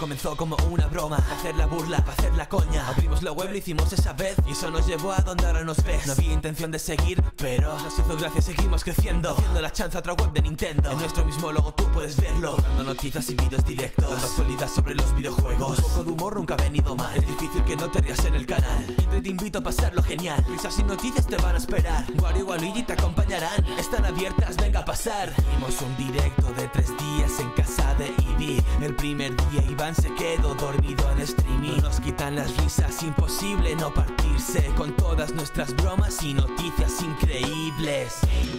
comenzó como una broma, hacer la burla, hacer la coña. Abrimos la web, lo hicimos esa vez y eso nos llevó a donde ahora nos ves. No había intención de seguir, pero nos hizo gracia, seguimos creciendo, haciendo la chanza a otra web de Nintendo. En nuestro mismo logo tú puedes verlo, dando noticias y vídeos directos, dando actualidad sobre los videojuegos. Un poco de humor nunca ha venido mal, es difícil que no te rías en el canal. Y te invito a pasarlo genial, risas y noticias te van a esperar. Wario y Waluigi te acompañarán, están abiertas, venga a pasar. Hicimos un directo de 3 días en casa de Ivy. El primer día Iván se quedó dormido en streaming. Nos quitan las risas, imposible no partirse con todas nuestras bromas y noticias increíbles.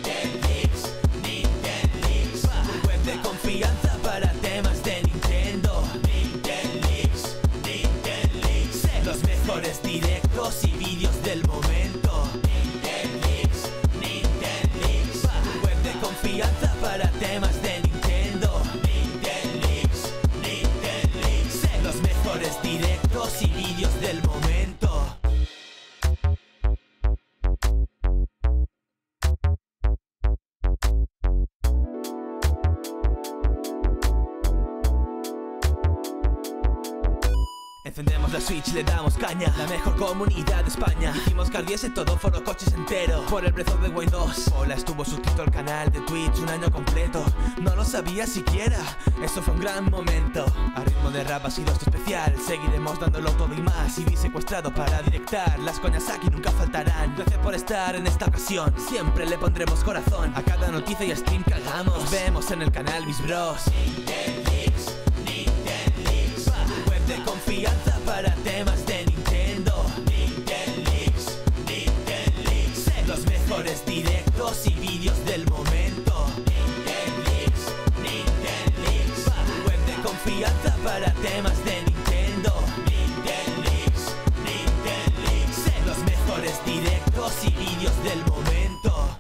Nintendo, web de confianza para temas de Nintendo. Nintendo, los mejores directos y vídeos del momento. Nintendo, web de confianza para temas de Nintendo. Los mejores directos y vídeos del momento. Encendemos la Switch, le damos caña, la mejor comunidad de España. Hicimos que ardiese todo Foro Coches entero por el Breath of the Wild 2. Hola, estuvo suscrito al canal de Twitch un año completo. No lo sabía siquiera, eso fue un gran momento. A ritmo de rap ha sido esto especial, seguiremos dándolo todo y más. Y vi secuestrado para directar, las coñas aquí nunca faltarán. Gracias por estar en esta ocasión, siempre le pondremos corazón a cada noticia y stream que hagamos. Vemos en el canal Bis Bros. De confianza para temas de Nintendo. Nintendo, los mejores directos y vídeos del momento. Nintendo, web de confianza para temas de Nintendo. Nintendo, los mejores directos y vídeos del momento.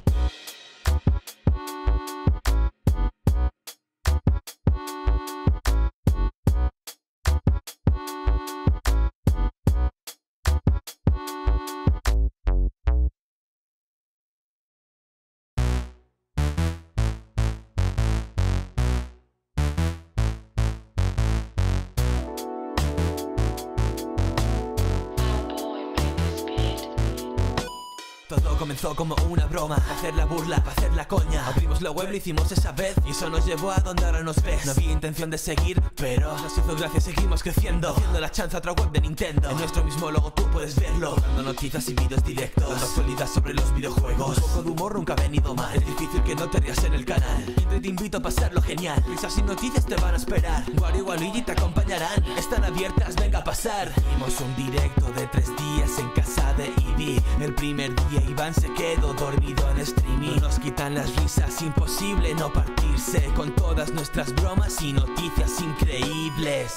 Todo comenzó como una broma, hacer la burla, hacer la coña. Abrimos la web, lo hicimos esa vez y eso nos llevó a donde ahora nos ves. No había intención de seguir, pero nos hizo gracia, seguimos creciendo, haciendo la chanza a otra web de Nintendo. En nuestro mismo logo tú puedes verlo, dando noticias y vídeos directos, dando actualidad sobre los videojuegos. Un poco de humor nunca ha venido mal, es difícil que no te rías en el canal. Y te invito a pasarlo genial, risas y noticias te van a esperar. Wario y Waluigi te acompañarán, están abiertas, venga a pasar. Hicimos un directo de 3 días en casa de Ivy. El primer día Iván se quedó dormido en streaming. Nos quitan las risas, imposible no partirse con todas nuestras bromas y noticias increíbles.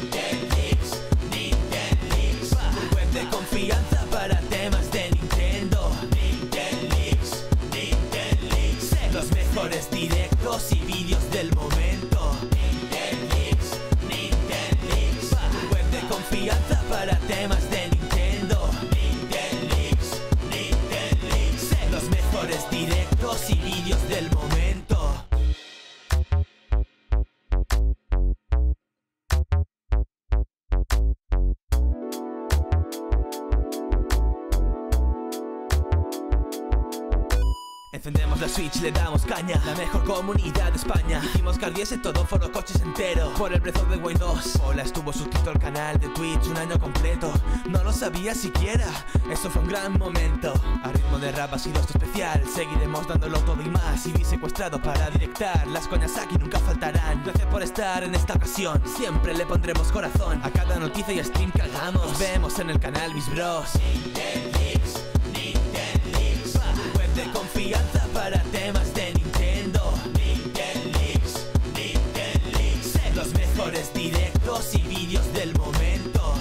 Nintendo, web de confianza para temas de Nintendo. Nintendo, los mejores directos y vídeos del momento. Nintendo, web de confianza para temas de Nintendo. Los mejores directos y vídeos del momento. Encendemos la Switch, le damos caña, la mejor comunidad de España. Hicimos que ardiese todo Foro Coches entero por el Breath of the Wild 2. Hola, estuvo suscrito al canal de Twitch un año completo. No lo sabía siquiera, eso fue un gran momento. A ritmo de rap ha sido esto especial, seguiremos dándolo todo y más. Y vi secuestrado para directar, las coñas aquí nunca faltarán. Gracias por estar en esta ocasión, siempre le pondremos corazón a cada noticia y stream que hagamos. Vemos en el canal Bis Bros. De confianza para temas de Nintendo. Nintendo, los mejores directos y vídeos del momento.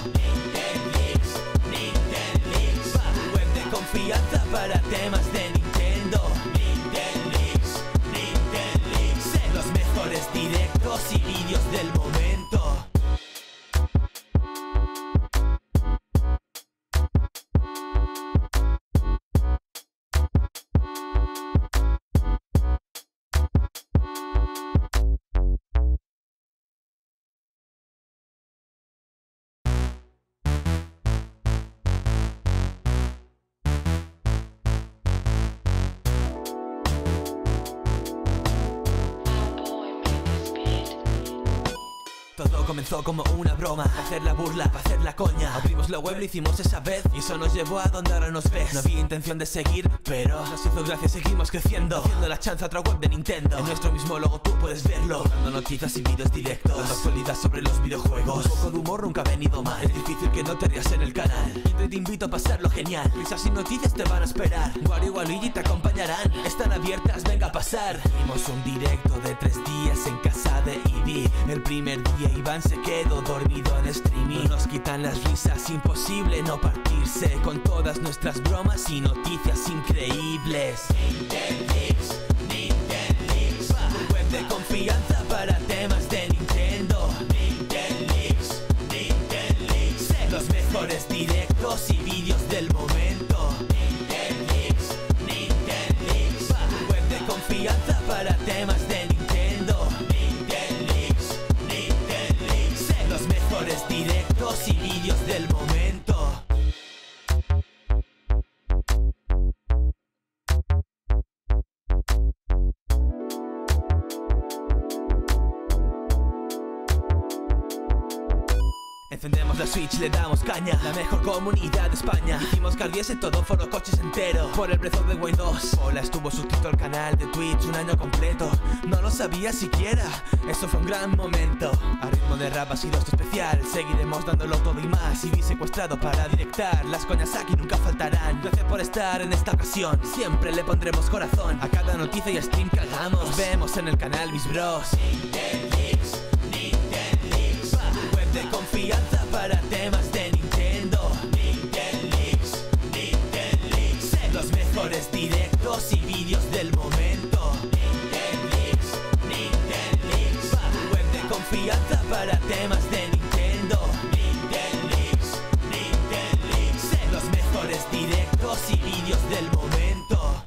Nintendo, web de confianza para temas de Nintendo. Nintendo, los mejores directos y vídeos del momento. Todo comenzó como una broma, para hacer la burla, para hacer la coña. Abrimos la web, lo hicimos esa vez y eso nos llevó a donde ahora nos ves. No había intención de seguir, pero nos hizo gracia, seguimos creciendo, haciendo la chanza a otra web de Nintendo. En nuestro mismo logo tú puedes verlo, dando noticias y vídeos directos, dando actualidad sobre los videojuegos. Un poco de humor nunca ha venido mal, es difícil que no te rías en el canal. Y te invito a pasarlo genial, risas y noticias te van a esperar. Wario y Waluigi te acompañarán, están abiertas, venga a pasar. Hicimos un directo de 3 días en casa de Ivy. El primer día Iván se quedó dormido en streaming. No nos quitan las risas, imposible no partirse con todas nuestras bromas y noticias increíbles. Nintendix, web de confianza para temas de Nintendo. Nintendix, los mejores directos y vídeos del momento. Nintendix, web de confianza para temas de Nintendo. Nintendix, los mejores directos y vídeos del momento. Encendemos la Switch, le damos caña. La mejor comunidad de España. Hicimos que ardiese todo Foro Coches entero por el Breath of the Wild 2. Hola, estuvo suscrito al canal de Twitch un año completo. No lo sabía siquiera, eso fue un gran momento. A ritmo de rap ha sido esto especial. Seguiremos dándolo todo y más. Y vi secuestrado para directar. Las coñas aquí nunca faltarán. Gracias por estar en esta ocasión. Siempre le pondremos corazón a cada noticia y stream que hagamos. Nos vemos en el canal Mis Bros. Web de confianza para temas de Nintendo. Nintendix, los mejores directos y vídeos del momento. Nintendix, web de confianza para temas de Nintendo. Nintendix, los mejores directos y vídeos del momento.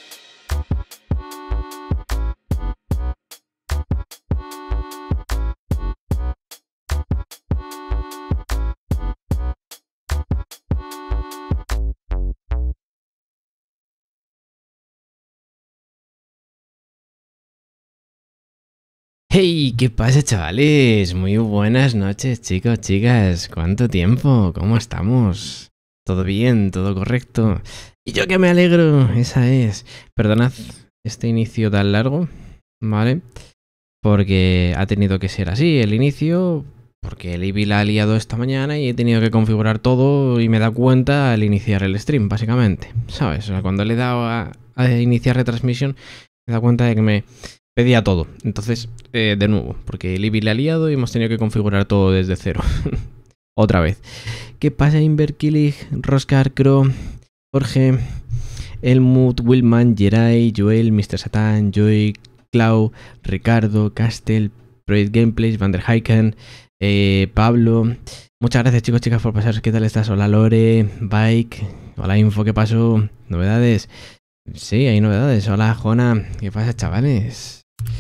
Hey, ¿qué pasa, chavales? Muy buenas noches, chicos, chicas. ¿Cuánto tiempo? ¿Cómo estamos? ¿Todo bien? ¿Todo correcto? Y yo que me alegro, esa es. Perdonad este inicio tan largo, ¿vale? Porque ha tenido que ser así el inicio, porque el Ivy la ha liado esta mañana y he tenido que configurar todo y me he dado cuenta al iniciar el stream, básicamente. ¿Sabes? O sea, cuando le he dado a iniciar retransmisión, me he dado cuenta de que me pedía todo. Entonces, de nuevo, porque el Ivy la ha liado y hemos tenido que configurar todo desde cero. Otra vez. ¿Qué pasa, Inverkillig, Roscar, Cro, Jorge, Elmut, Willman, Jerai, Joel, Mr. Satan, Joy, Clau, Ricardo, Castel, Project Gameplays, Van der Heiken, Pablo? Muchas gracias, chicos, chicas, por pasaros. ¿Qué tal estás? Hola, Lore, Bike, hola, Info, ¿qué pasó? ¿Novedades? Sí, hay novedades. Hola, Jona, ¿qué pasa, chavales?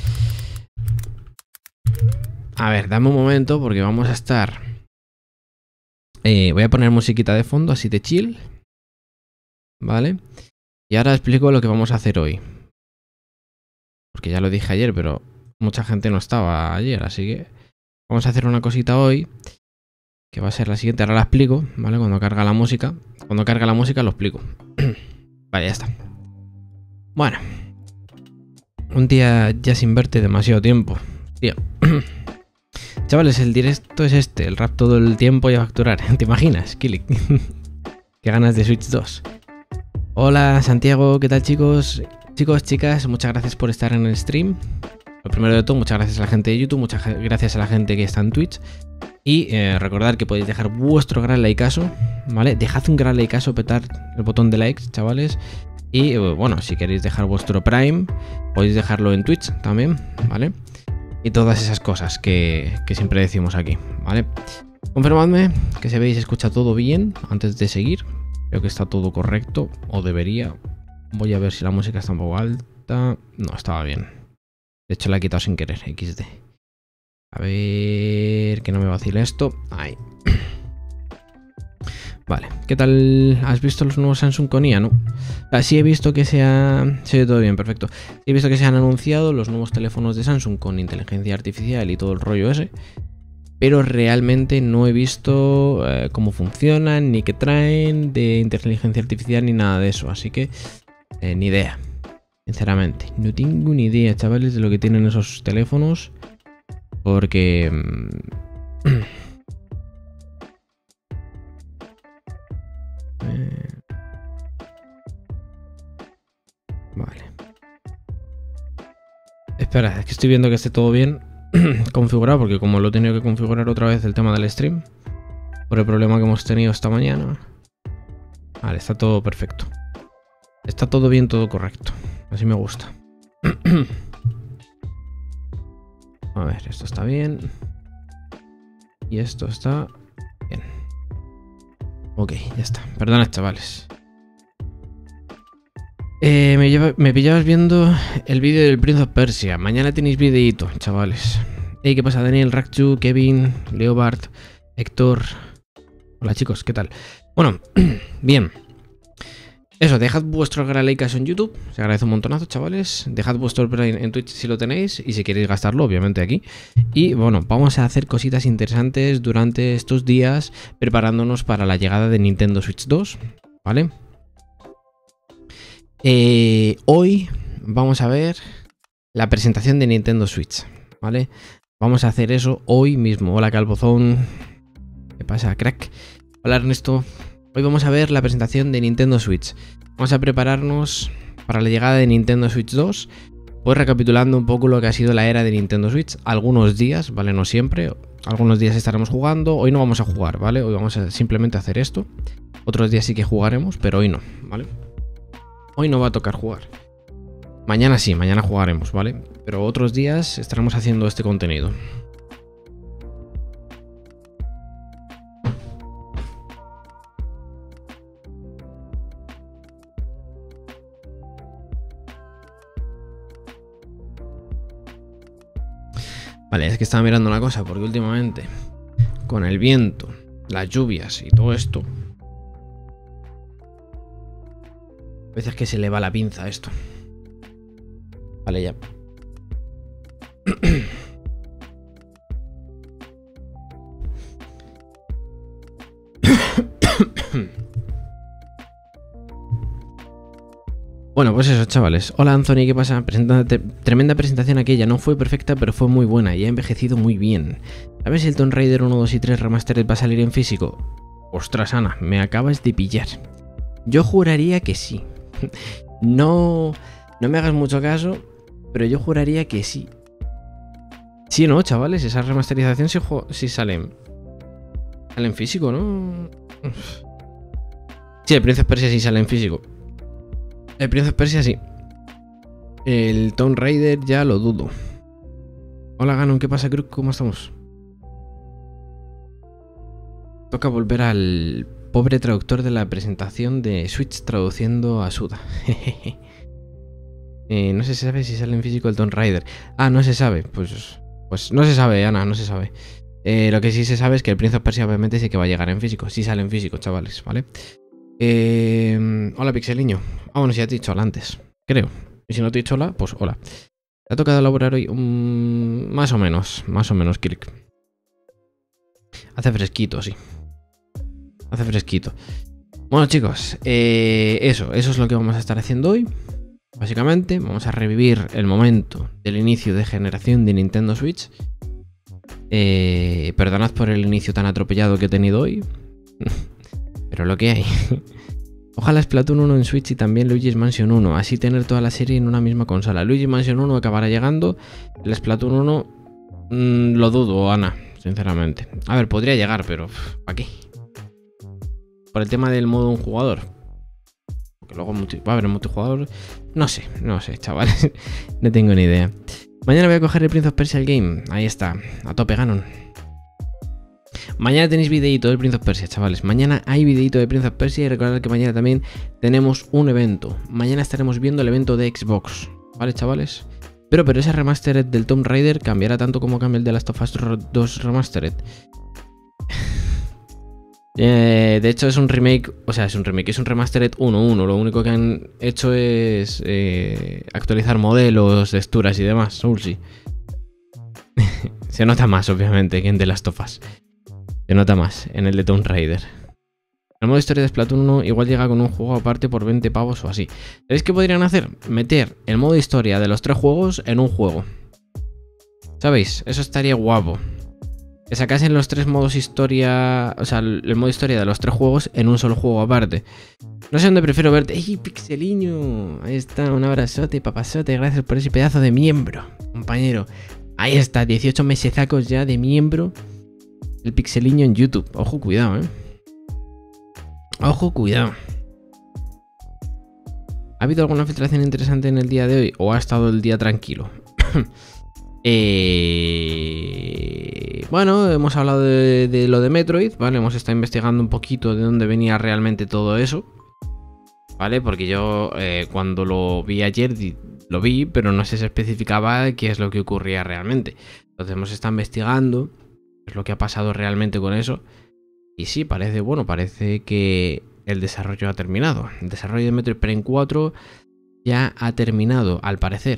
A ver, dame un momento porque vamos a estar... voy a poner musiquita de fondo, así de chill. ¿Vale? Y ahora explico lo que vamos a hacer hoy. Porque ya lo dije ayer, pero mucha gente no estaba ayer, así que... Vamos a hacer una cosita hoy, que va a ser la siguiente. Ahora la explico, ¿vale? Cuando carga la música. Cuando carga la música lo explico. Vale, ya está. Bueno. Un día ya sin verte demasiado tiempo. Tío. Chavales, el directo es este. El rap todo el tiempo y a facturar. ¿Te imaginas? Killik. Qué ganas de Switch 2. Hola, Santiago. ¿Qué tal, chicos? Chicos, chicas, muchas gracias por estar en el stream. Lo primero de todo, muchas gracias a la gente de YouTube. Muchas gracias a la gente que está en Twitch. Y recordad que podéis dejar vuestro gran likeazo, ¿vale? Dejad un gran likeazo, petad el botón de likes, chavales. Y bueno, si queréis dejar vuestro Prime, podéis dejarlo en Twitch también, ¿vale? Y todas esas cosas que siempre decimos aquí, ¿vale? Confirmadme que se ve y se escucha todo bien antes de seguir. Creo que está todo correcto, o debería. Voy a ver si la música está un poco alta. No, estaba bien. De hecho la he quitado sin querer, XD. A ver, que no me vacile esto. Ahí. Vale, ¿qué tal? ¿Has visto los nuevos Samsung con IA, no? Sí he visto que se ha... Se ve todo bien, perfecto. Sí he visto que se han anunciado los nuevos teléfonos de Samsung con inteligencia artificial y todo el rollo ese. pero realmente no he visto cómo funcionan, ni qué traen de inteligencia artificial, ni nada de eso. Así que ni idea, sinceramente. No tengo ni idea, chavales, de lo que tienen esos teléfonos. Porque... vale. Espera, es que estoy viendo que esté todo bien configurado, porque como lo he tenido que configurar otra vez el tema del stream, por el problema que hemos tenido esta mañana. Vale, está todo perfecto. Está todo bien, todo correcto. Así me gusta. A ver, esto está bien. Y esto está bien. Ok, ya está. Perdonad, chavales. Me pillabas viendo el vídeo del Prince of Persia. Mañana tenéis videíto, chavales. Hey, ¿qué pasa? Daniel, Rakchu, Kevin, Leobard, Héctor. Hola, chicos, ¿qué tal? Bueno, bien. Eso, dejad vuestro gran like en YouTube. Se agradece un montonazo, chavales. Dejad vuestro Prime en Twitch si lo tenéis. Y si queréis gastarlo, obviamente aquí. Y bueno, vamos a hacer cositas interesantes durante estos días, preparándonos para la llegada de Nintendo Switch 2. ¿Vale? Hoy vamos a ver la presentación de Nintendo Switch, ¿vale? Vamos a hacer eso hoy mismo. Hola, Calvozón. ¿Qué pasa, crack? Hola, Ernesto. Hoy vamos a ver la presentación de Nintendo Switch. Vamos a prepararnos para la llegada de Nintendo Switch 2. Pues recapitulando un poco lo que ha sido la era de Nintendo Switch. Algunos días, ¿vale? No siempre. Algunos días estaremos jugando. Hoy no vamos a jugar, ¿vale? Hoy vamos a simplemente hacer esto. Otros días sí que jugaremos, pero hoy no, ¿vale? Hoy no va a tocar jugar. Mañana sí, mañana jugaremos, ¿vale? Pero otros días estaremos haciendo este contenido. Vale, es que estaba mirando una cosa, porque últimamente, con el viento, las lluvias y todo esto, a veces que se le va la pinza a esto. Vale, ya. Bueno, pues eso, chavales. Hola, Anthony, ¿qué pasa? Tremenda presentación aquella. No fue perfecta, pero fue muy buena y ha envejecido muy bien. ¿Sabes si el Tomb Raider 1, 2 y 3 Remastered va a salir en físico? Ostras, Ana, me acabas de pillar. Yo juraría que sí. No me hagas mucho caso, pero yo juraría que sí. Sí, ¿no, chavales? Esa remasterización sí sale en físico, ¿no? Sí, el Prince of Persia sí sale en físico. El Prince of Persia sí. El Tomb Raider ya lo dudo. Hola, Ganon, ¿qué pasa, Kruk? ¿Cómo estamos? Toca volver al pobre traductor de la presentación de Switch traduciendo a Suda. No se sabe si sale en físico el Tomb Raider. Ah, no se sabe. Pues no se sabe, Ana, no se sabe. Lo que sí se sabe es que el Prince of Persia obviamente sí que va a llegar en físico. Sí sale en físico, chavales, ¿vale? Hola, Pixeliño. Ah, bueno, si ya te he dicho hola antes, creo. Y si no te he dicho hola, pues hola. ¿Te ha tocado elaborar hoy? Más o menos, Kirk. Hace fresquito, sí. Hace fresquito. Bueno, chicos, eso es lo que vamos a estar haciendo hoy. Básicamente, vamos a revivir el momento del inicio de generación de Nintendo Switch. Perdonad por el inicio tan atropellado que he tenido hoy. Pero lo que hay. Ojalá Splatoon 1 en Switch y también Luigi's Mansion 1. Así tener toda la serie en una misma consola. Luigi's Mansion 1 acabará llegando. El Splatoon 1 lo dudo, Ana, sinceramente. A ver, podría llegar, pero ¿para qué? Por el tema del modo un jugador. Porque luego va a haber multijugador. No sé, chavales. No tengo ni idea. Mañana voy a coger el Prince of Persia el game. Ahí está, a tope, Ganon. Mañana tenéis videíto del Prince of Persia, chavales. Mañana hay videíto de Prince of Persia y recordad que mañana también tenemos un evento. Mañana estaremos viendo el evento de Xbox, ¿vale, chavales? Pero ese remastered del Tomb Raider cambiará tanto como cambia el de Last of Us 2 Remastered. De hecho es un remake, es un remastered 1.1. Lo único que han hecho es Se nota más, obviamente, que en The Last of Us. Se nota más en el de Tomb Raider. El modo historia de Splatoon 1 igual llega con un juego aparte por 20 pavos o así. ¿Sabéis qué podrían hacer? Meter el modo historia de los 3 juegos en un juego. ¿Sabéis? Eso estaría guapo. Que sacasen los 3 modos historia... O sea, el modo historia de los 3 juegos en un solo juego aparte. No sé dónde prefiero verte. ¡Ey, Pixeliño! Ahí está, un abrazote, papazote. Gracias por ese pedazo de miembro, compañero. Ahí está, 18 mesecacos ya de miembro. El Pixeliño en YouTube. Ojo, cuidado, Ojo, cuidado. ¿Ha habido alguna filtración interesante en el día de hoy? ¿O ha estado el día tranquilo? Bueno, hemos hablado de lo de Metroid, ¿vale? Hemos estado investigando un poquito de dónde venía realmente todo eso, ¿vale? Porque yo cuando lo vi ayer, lo vi, pero no se especificaba qué es lo que ocurría realmente. Entonces hemos estado investigando qué es lo que ha pasado realmente con eso. Y sí, parece que el desarrollo ha terminado. El desarrollo de Metroid Prime 4 ya ha terminado, al parecer.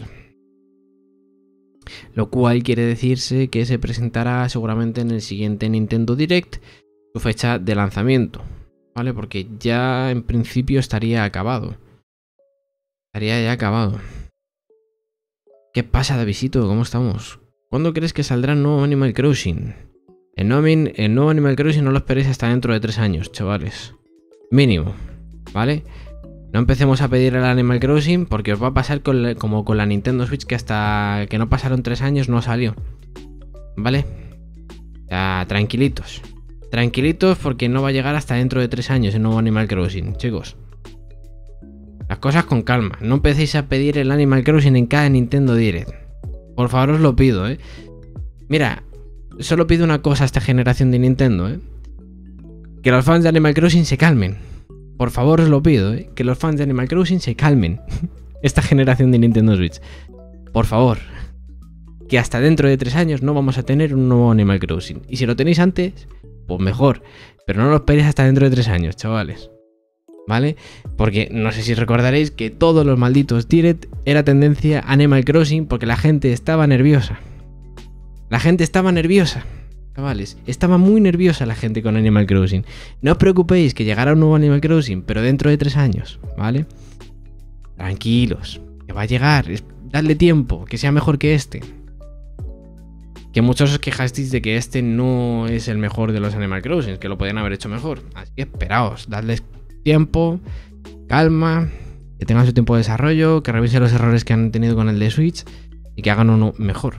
Lo cual quiere decirse que se presentará seguramente en el siguiente Nintendo Direct su fecha de lanzamiento, ¿vale? Porque ya en principio estaría acabado. Estaría ya acabado. ¿Qué pasa, Davidito? ¿Cómo estamos? ¿Cuándo crees que saldrá el nuevo Animal Crossing? El nuevo Animal Crossing no lo esperéis hasta dentro de 3 años, chavales. Mínimo, ¿vale? No empecemos a pedir el Animal Crossing porque os va a pasar como con la Nintendo Switch, que hasta que no pasaron 3 años no salió, ¿vale? Ya, tranquilitos. Tranquilitos porque no va a llegar hasta dentro de 3 años el nuevo Animal Crossing, chicos. Las cosas con calma. No empecéis a pedir el Animal Crossing en cada Nintendo Direct. Por favor, os lo pido, Mira, solo pido una cosa a esta generación de Nintendo, Que los fans de Animal Crossing se calmen. Por favor, os lo pido, que los fans de Animal Crossing se calmen. Esta generación de Nintendo Switch. Por favor. Que hasta dentro de 3 años no vamos a tener un nuevo Animal Crossing. Y si lo tenéis antes, pues mejor. Pero no lo esperéis hasta dentro de 3 años, chavales. ¿Vale? Porque no sé si recordaréis que todos los malditos Direct era tendencia a Animal Crossing porque la gente estaba nerviosa. La gente estaba nerviosa. Chavales, estaba muy nerviosa la gente con Animal Crossing. No os preocupéis que llegará un nuevo Animal Crossing, pero dentro de 3 años, ¿vale? Tranquilos, que va a llegar, dadle tiempo, que sea mejor que este. Que muchos os quejasteis de que este no es el mejor de los Animal Crossing, que lo podían haber hecho mejor. Así que esperaos, dadles tiempo, calma, que tengan su tiempo de desarrollo, que revisen los errores que han tenido con el de Switch y que hagan uno mejor.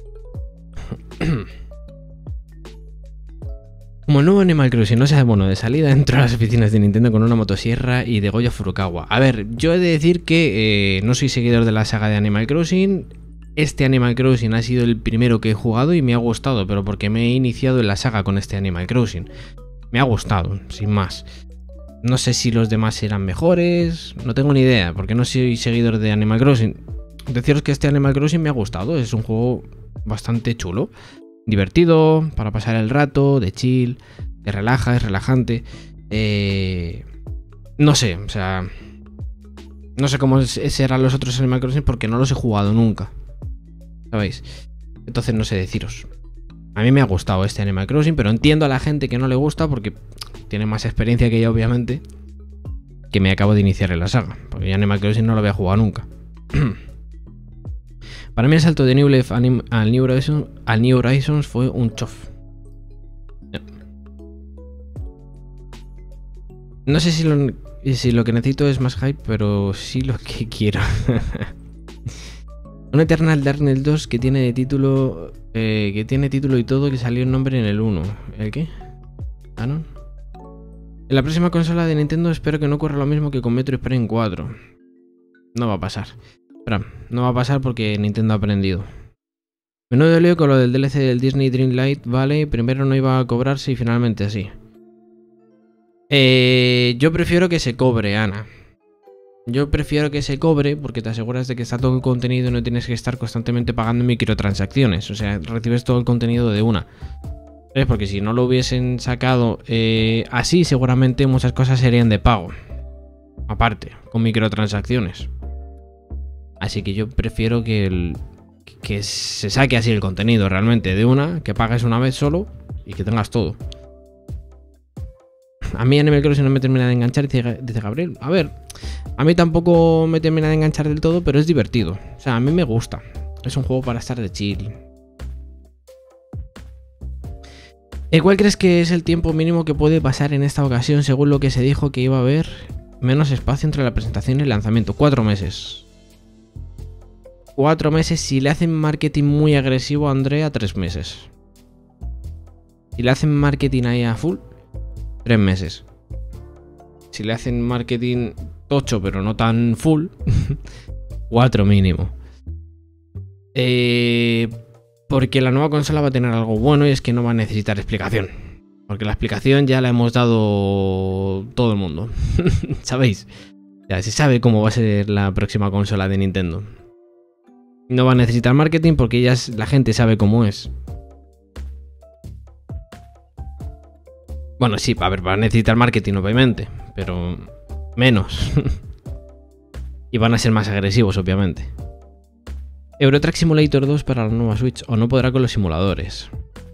Como el nuevo Animal Crossing no sea bueno de salida, entro a las oficinas de Nintendo con una motosierra y de Goya Furukawa. A ver, yo he de decir que no soy seguidor de la saga de Animal Crossing. Este Animal Crossing ha sido el primero que he jugado y me ha gustado, pero porque me he iniciado en la saga con este Animal Crossing. Me ha gustado, sin más. No sé si los demás eran mejores, no tengo ni idea, porque no soy seguidor de Animal Crossing. Deciros que este Animal Crossing me ha gustado, es un juego bastante chulo. Divertido, para pasar el rato, de chill, te relaja, es relajante. No sé, o sea, no sé cómo serán los otros Animal Crossing porque no los he jugado nunca, ¿sabéis? Entonces no sé deciros. A mí me ha gustado este Animal Crossing, pero entiendo a la gente que no le gusta porque tiene más experiencia que yo, obviamente, que me acabo de iniciar en la saga, porque yo Animal Crossing no lo había jugado nunca. Para mí el salto de New Leaf al New Horizons fue un chof. No sé si lo que necesito es más hype, pero sí lo que quiero. Un Eternal Darkness 2 que tiene título y todo, que salió un nombre en el 1. ¿El qué? ¿Canon? En la próxima consola de Nintendo espero que no ocurra lo mismo que con Metroid Prime 4. No va a pasar. Espera, no va a pasar porque Nintendo ha aprendido. Menudo lío con lo del DLC del Disney Dreamlight, vale. Primero no iba a cobrarse y finalmente sí. Yo prefiero que se cobre, Ana. Yo prefiero que se cobre porque te aseguras de que está todo el contenido y no tienes que estar constantemente pagando microtransacciones. O sea, recibes todo el contenido de una. ¿Sabes? Porque si no lo hubiesen sacado así, seguramente muchas cosas serían de pago. Aparte, con microtransacciones. Así que yo prefiero que que se saque así el contenido realmente de una, que pagues una vez solo y que tengas todo. A mí Animal Crossing no me termina de enganchar, dice Gabriel. A ver, a mí tampoco me termina de enganchar del todo, pero es divertido. O sea, a mí me gusta. Es un juego para estar de chill. ¿Cuál crees que es el tiempo mínimo que puede pasar en esta ocasión según lo que se dijo que iba a haber menos espacio entre la presentación y el lanzamiento? 4 meses. 4 meses. Si le hacen marketing muy agresivo a Andrea, 3 meses. Si le hacen marketing ahí a full, 3 meses. Si le hacen marketing tocho pero no tan full, 4 mínimo. Porque la nueva consola va a tener algo bueno y es que no va a necesitar explicación. Porque la explicación ya la hemos dado todo el mundo. ¿Sabéis? Ya se sabe cómo va a ser la próxima consola de Nintendo. No va a necesitar marketing porque ya la gente sabe cómo es. Bueno, sí, a ver, va a necesitar marketing obviamente, pero menos. Y van a ser más agresivos obviamente. Euro Truck Simulator 2 para la nueva Switch, o no podrá con los simuladores.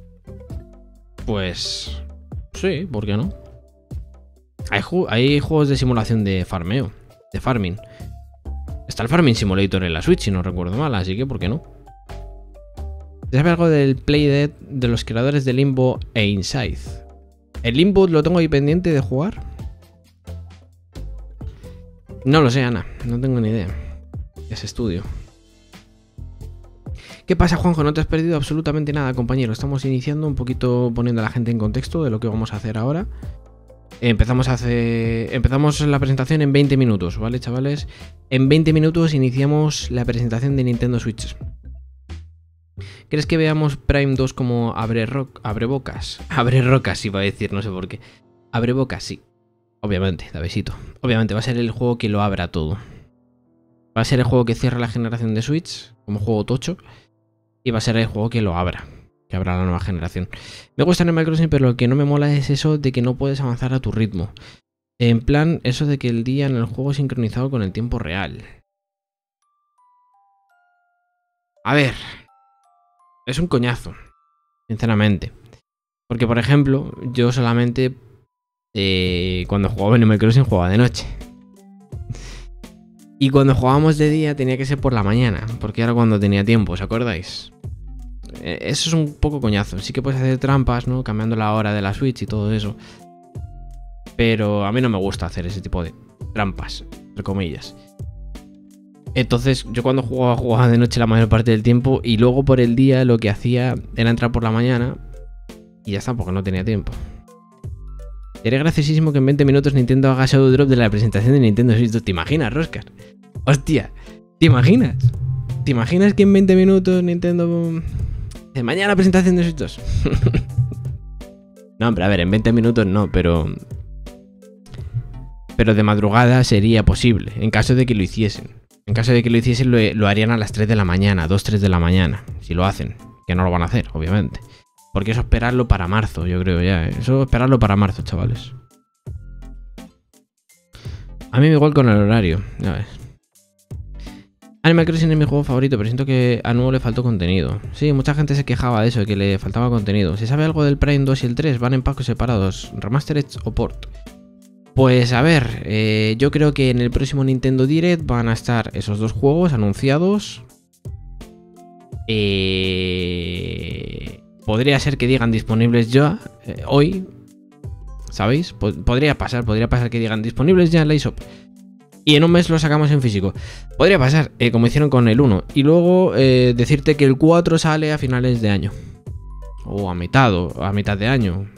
Pues sí, ¿por qué no? Hay juegos de simulación de farmeo, de farming. Está el Farming Simulator en la Switch, si no recuerdo mal, así que ¿por qué no? ¿Se sabe algo del Playdead de los creadores de Limbo e Inside? ¿El Limbo lo tengo ahí pendiente de jugar? No lo sé, Ana, no tengo ni idea. Ese estudio. ¿Qué pasa, Juanjo? No te has perdido absolutamente nada, compañero. Estamos iniciando un poquito poniendo a la gente en contexto de lo que vamos a hacer ahora. Empezamos la presentación en 20 minutos, ¿vale, chavales? En 20 minutos iniciamos la presentación de Nintendo Switch. ¿Crees que veamos Prime 2 como abre bocas? Abre rocas, iba a decir, no sé por qué. Abre bocas, sí. Obviamente, Davisito. Obviamente va a ser el juego que lo abra todo. Va a ser el juego que cierra la generación de Switch, como juego tocho. Y va a ser el juego que lo abra. Que abra la nueva generación. Me gusta Animal Crossing, pero lo que no me mola es eso de que no puedes avanzar a tu ritmo. En plan, eso de que el día en el juego es sincronizado con el tiempo real. A ver. Es un coñazo. Sinceramente. Porque, por ejemplo, yo solamente cuando jugaba Animal Crossing jugaba de noche. Y cuando jugábamos de día tenía que ser por la mañana, porque era cuando tenía tiempo, ¿os acordáis? Eso es un poco coñazo. Sí que puedes hacer trampas, ¿no? Cambiando la hora de la Switch y todo eso. Pero a mí no me gusta hacer ese tipo de trampas, entre comillas. Entonces yo cuando jugaba de noche la mayor parte del tiempo y luego por el día lo que hacía era entrar por la mañana y ya está, porque no tenía tiempo. Sería graciosísimo que en 20 minutos Nintendo haga Shadow Drop de la presentación de Nintendo Switch. ¿Te imaginas, Roscar? Hostia, ¿te imaginas? ¿Te imaginas que en 20 minutos Nintendo... mañana presentación de Switch 2? No, hombre, a ver, en 20 minutos no, pero de madrugada sería posible, en caso de que lo hiciesen. En caso de que lo hiciesen, lo harían a las 3 de la mañana, 2, 3 de la mañana, si lo hacen. Que no lo van a hacer, obviamente. Porque eso esperarlo para marzo, yo creo ya. Eso esperarlo para marzo, chavales. A mí me igual con el horario, ya ves. Animal Crossing es mi juego favorito, pero siento que a nuevo le faltó contenido. Sí, mucha gente se quejaba de eso, de que le faltaba contenido. ¿Se sabe algo del Prime 2 y el 3? ¿Van en packs separados? ¿Remastered o port? Pues a ver, yo creo que en el próximo Nintendo Direct van a estar esos dos juegos anunciados. Podría ser que digan disponibles ya, hoy, ¿sabéis? Podría pasar que digan disponibles ya en la eShop. Y en un mes lo sacamos en físico. Podría pasar, como hicieron con el 1. Y luego decirte que el 4 sale a finales de año. O a mitad de año.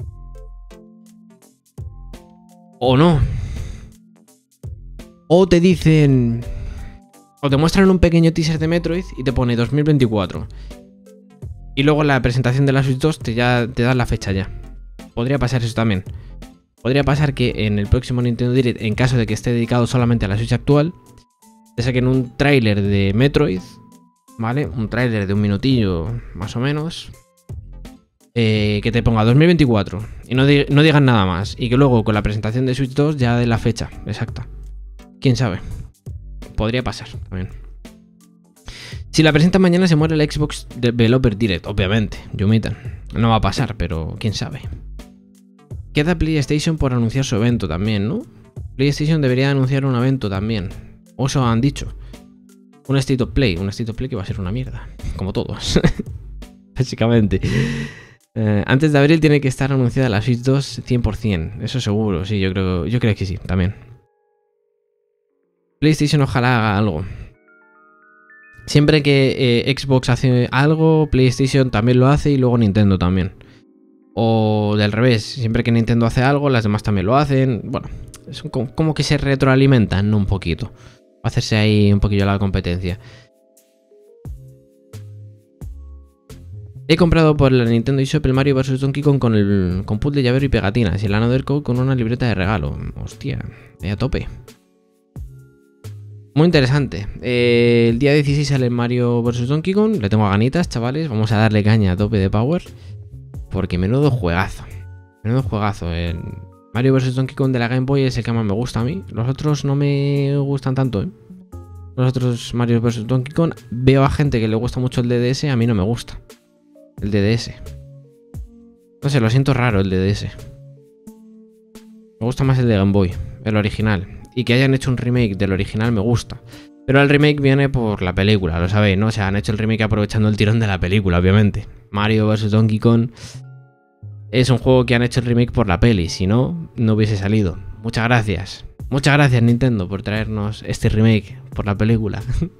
O no. O te dicen... O te muestran un pequeño teaser de Metroid y te pone 2024. Y luego en la presentación de la Switch 2 te dan la fecha ya. Podría pasar eso también. Podría pasar que en el próximo Nintendo Direct, en caso de que esté dedicado solamente a la Switch actual, te saquen un tráiler de Metroid, ¿vale? Un tráiler de un minutillo, más o menos. Que te ponga 2024 y no digan nada más. Y que luego con la presentación de Switch 2 ya den la fecha exacta. ¿Quién sabe? Podría pasar también. Si la presentan mañana se muere el Xbox Developer Direct, obviamente, Yumitan. No va a pasar, pero quién sabe. Queda PlayStation por anunciar su evento también, ¿no? PlayStation debería anunciar un evento también. O eso han dicho. Un State of Play que va a ser una mierda. Como todos. Básicamente. Antes de abril tiene que estar anunciada la Switch 2 100%. Eso seguro, sí, yo creo que sí, también. PlayStation ojalá haga algo. Siempre que Xbox hace algo, PlayStation también lo hace y luego Nintendo también. O del revés, siempre que Nintendo hace algo, las demás también lo hacen. Bueno, es como que se retroalimentan, ¿no? Un poquito. Hacerse ahí un poquillo la competencia. He comprado por la Nintendo eShop el Mario vs Donkey Kong con puzzle, llavero y pegatinas. Y el Another Code con una libreta de regalo. Hostia, a tope. Muy interesante. El día 16 sale Mario vs Donkey Kong. Le tengo ganitas, chavales. Vamos a darle caña a tope de power. Porque menudo juegazo. Menudo juegazo. El Mario vs Donkey Kong de la Game Boy es el que más me gusta a mí. Los otros no me gustan tanto, ¿eh? Los otros Mario vs Donkey Kong. Veo a gente que le gusta mucho el DDS. A mí no me gusta el DDS. No sé, lo siento raro el DDS. Me gusta más el de Game Boy, el original. Y que hayan hecho un remake del original me gusta. Pero el remake viene por la película, lo sabéis, ¿no? O sea, han hecho el remake aprovechando el tirón de la película, obviamente. Mario vs Donkey Kong es un juego que han hecho el remake por la peli. Si no, no hubiese salido. Muchas gracias. Muchas gracias, Nintendo, por traernos este remake por la película.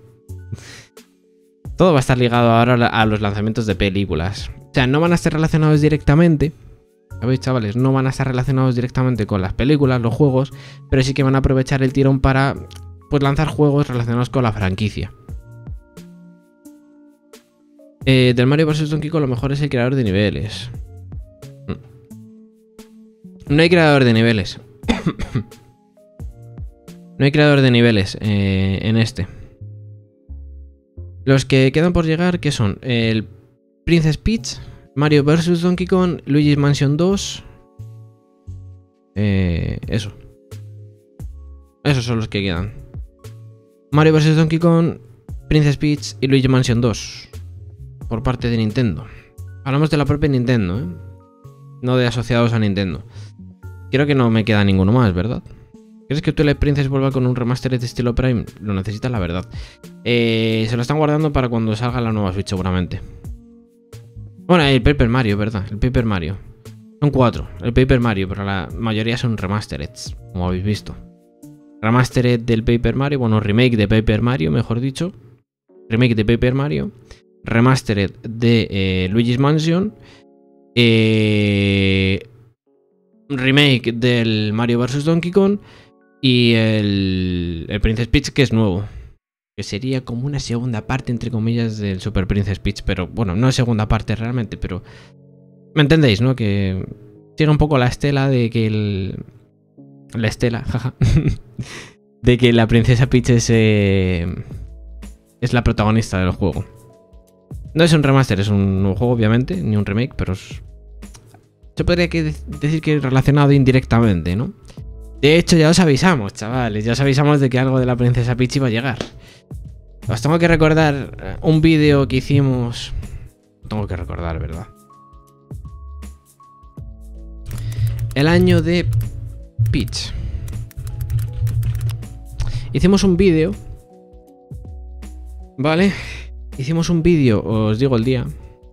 Todo va a estar ligado ahora a los lanzamientos de películas. O sea, no van a estar relacionados directamente. ¿Sabéis, chavales? No van a estar relacionados directamente con las películas, los juegos, pero sí que van a aprovechar el tirón para, pues, lanzar juegos relacionados con la franquicia. Del Mario vs Donkey Kong lo mejor es el creador de niveles. No hay creador de niveles. No hay creador de niveles en este. Los que quedan por llegar, ¿qué son? El Princess Peach, Mario vs Donkey Kong, Luigi's Mansion 2. Eso. Esos son los que quedan. Mario vs Donkey Kong, Princess Peach y Luigi's Mansion 2. Por parte de Nintendo. Hablamos de la propia Nintendo, ¿eh? No de asociados a Nintendo. Creo que no me queda ninguno más, ¿verdad? ¿Crees que Twilight Princess vuelva con un remaster de estilo Prime? Lo necesitas, la verdad. Se lo están guardando para cuando salga la nueva Switch, seguramente. Bueno, el Paper Mario, ¿verdad? El Paper Mario. Son 4. El Paper Mario, pero la mayoría son remastered, como habéis visto. Remastered del Paper Mario, bueno, remake de Paper Mario, mejor dicho. Remake de Paper Mario. Remastered de Luigi's Mansion. Remake del Mario vs Donkey Kong. Y el Princess Peach, que es nuevo. Que sería como una segunda parte, entre comillas, del Super Princess Peach. Pero bueno, no es segunda parte realmente, pero... ¿Me entendéis, no? Que sigue un poco la estela de que la estela, jaja. De que la Princesa Peach es la protagonista del juego. No es un remaster, es un nuevo juego, obviamente. Ni un remake, pero se podría decir que es relacionado indirectamente, ¿no? De hecho, ya os avisamos, chavales. Ya os avisamos de que algo de la Princesa Peach iba a llegar. Os tengo que recordar un vídeo que hicimos. Tengo que recordar, ¿verdad? El año de Peach. Hicimos un vídeo. ¿Vale? Hicimos un vídeo, os digo el día.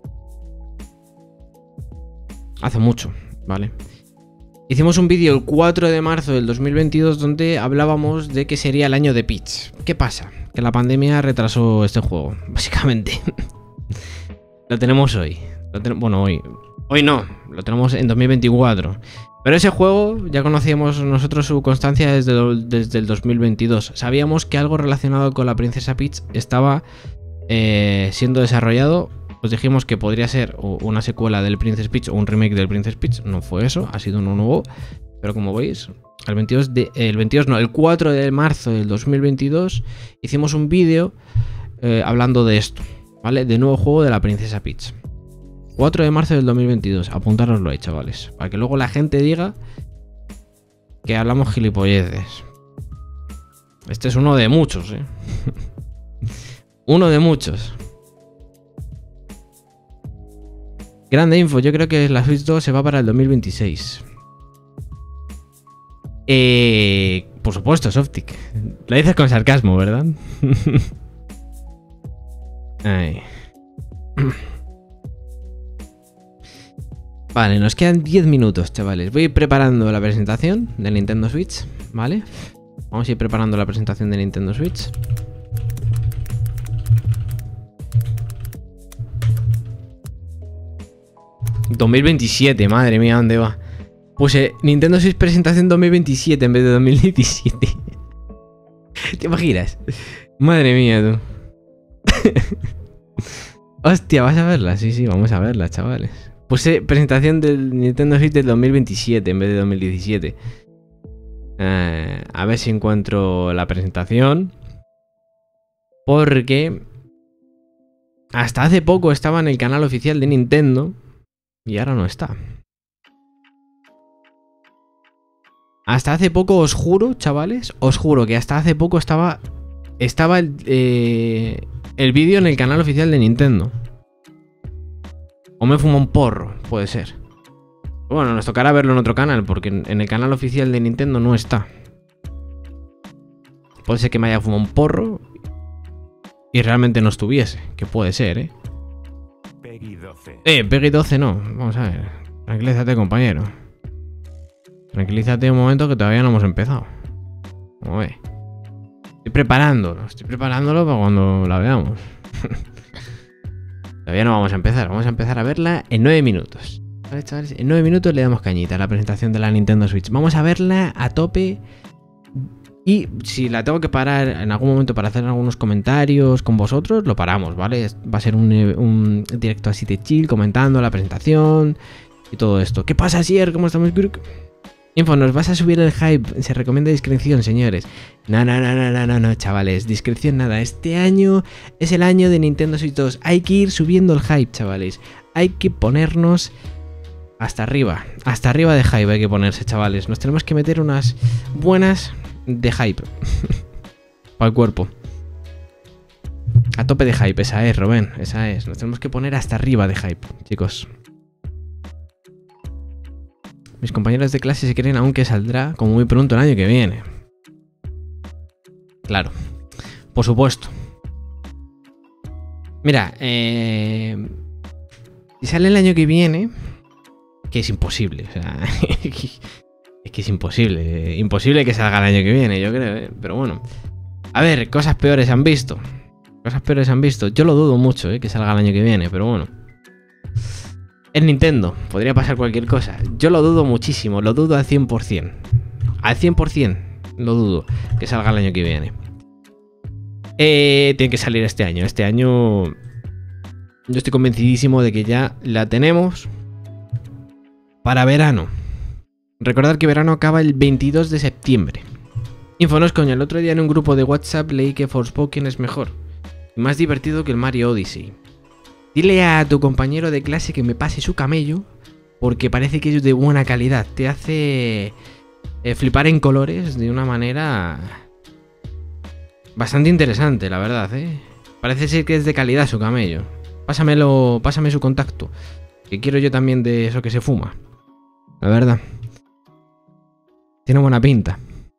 Hace mucho, ¿vale? Hicimos un vídeo el 4 de marzo del 2022 donde hablábamos de que sería el año de Peach. ¿Qué pasa? Que la pandemia retrasó este juego, básicamente. Lo tenemos hoy. Bueno, hoy. Hoy no, lo tenemos en 2024. Pero ese juego ya conocíamos nosotros su constancia desde el 2022. Sabíamos que algo relacionado con la Princesa Peach estaba siendo desarrollado. Os dijimos que podría ser una secuela del Princess Peach o un remake del Princess Peach. No fue eso, ha sido uno nuevo. Pero como veis, el 4 de marzo del 2022 hicimos un vídeo hablando de esto, ¿vale? De nuevo juego de la Princesa Peach. 4 de marzo del 2022, apuntároslo ahí, chavales. Para que luego la gente diga que hablamos gilipolleces. Este es uno de muchos, ¿eh? Uno de muchos. Grande info, yo creo que la Switch 2 se va para el 2026. Por supuesto, Softic. Lo dices con sarcasmo, ¿verdad? Ay. Vale, nos quedan 10 minutos, chavales. Voy a ir preparando la presentación de Nintendo Switch, ¿vale? Vamos a ir preparando la presentación de Nintendo Switch. ...2027, madre mía, ¿dónde va? Puse Nintendo Switch presentación 2027 en vez de 2017. ¿Te imaginas? Madre mía, tú. Hostia, ¿vas a verla? Sí, sí, vamos a verla, chavales. Puse presentación del Nintendo Switch del 2027 en vez de 2017. A ver si encuentro la presentación. Porque hasta hace poco estaba en el canal oficial de Nintendo y ahora no está. Hasta hace poco, os juro, chavales, os juro que hasta hace poco estaba el vídeo en el canal oficial de Nintendo. O me fumo un porro, puede ser. Bueno, nos tocará verlo en otro canal, porque en el canal oficial de Nintendo no está. Puede ser que me haya fumado un porro y realmente no estuviese, que puede ser, ¿eh? Peggy 12. Peggy 12 no, vamos a ver. Tranquilízate, compañero. Tranquilízate un momento que todavía no hemos empezado. Vamos a ver. Estoy preparándolo para cuando la veamos. Todavía no vamos a empezar a verla en 9 minutos. Vale, chavales, en 9 minutos le damos cañita a la presentación de la Nintendo Switch. Vamos a verla a tope. Y si la tengo que parar en algún momento para hacer algunos comentarios con vosotros, lo paramos, ¿vale? Va a ser un directo así de chill, comentando la presentación y todo esto. ¿Qué pasa, Sier? ¿Cómo estamos, Grook? Info, ¿nos vas a subir el hype? Se recomienda discreción, señores. No, chavales. Discreción nada. Este año es el año de Nintendo Switch 2. Hay que ir subiendo el hype, chavales. Hay que ponernos hasta arriba. Hasta arriba de hype hay que ponerse, chavales. Nos tenemos que meter unas buenas de hype. Para el cuerpo. A tope de hype. Esa es, Rubén. Esa es. Nos tenemos que poner hasta arriba de hype, chicos. Mis compañeros de clase se creen aún que saldrá como muy pronto el año que viene. Claro, por supuesto. Mira, si sale el año que viene, que es imposible, o sea, es que es imposible. Imposible que salga el año que viene, yo creo, pero bueno. A ver, cosas peores han visto. Yo lo dudo mucho, que salga el año que viene, pero bueno. Es Nintendo, podría pasar cualquier cosa. Yo lo dudo muchísimo, lo dudo al 100%. Al 100% lo dudo que salga el año que viene. Tiene que salir este año. Este año yo estoy convencidísimo de que ya la tenemos para verano. Recordad que verano acaba el 22 de septiembre. Infonos, coño, el otro día en un grupo de WhatsApp leí que Forspoken es mejor y más divertido que el Mario Odyssey. Dile a tu compañero de clase que me pase su camello, porque parece que es de buena calidad. Te hace flipar en colores de una manera bastante interesante, la verdad, Parece ser que es de calidad su camello. Pásame su contacto, que quiero yo también de eso que se fuma. La verdad. Tiene buena pinta.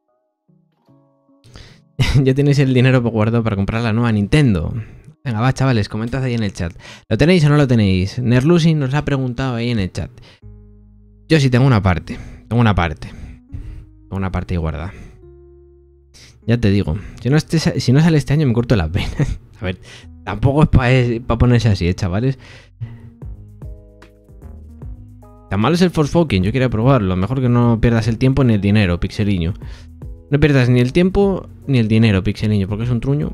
Ya tenéis el dinero guardado para comprar la nueva Nintendo. Venga, va, chavales, comentad ahí en el chat. ¿Lo tenéis o no lo tenéis? Nerlusi nos ha preguntado ahí en el chat. Yo sí tengo una parte. Tengo una parte ahí guardada. Ya te digo. Si no sale este año me corto las venas. A ver, tampoco es para ponerse así, chavales. Tan malo es el Forspoken, yo quería probarlo. Mejor que no pierdas el tiempo ni el dinero, pixeliño. No pierdas ni el tiempo ni el dinero, pixeliño, porque es un truño.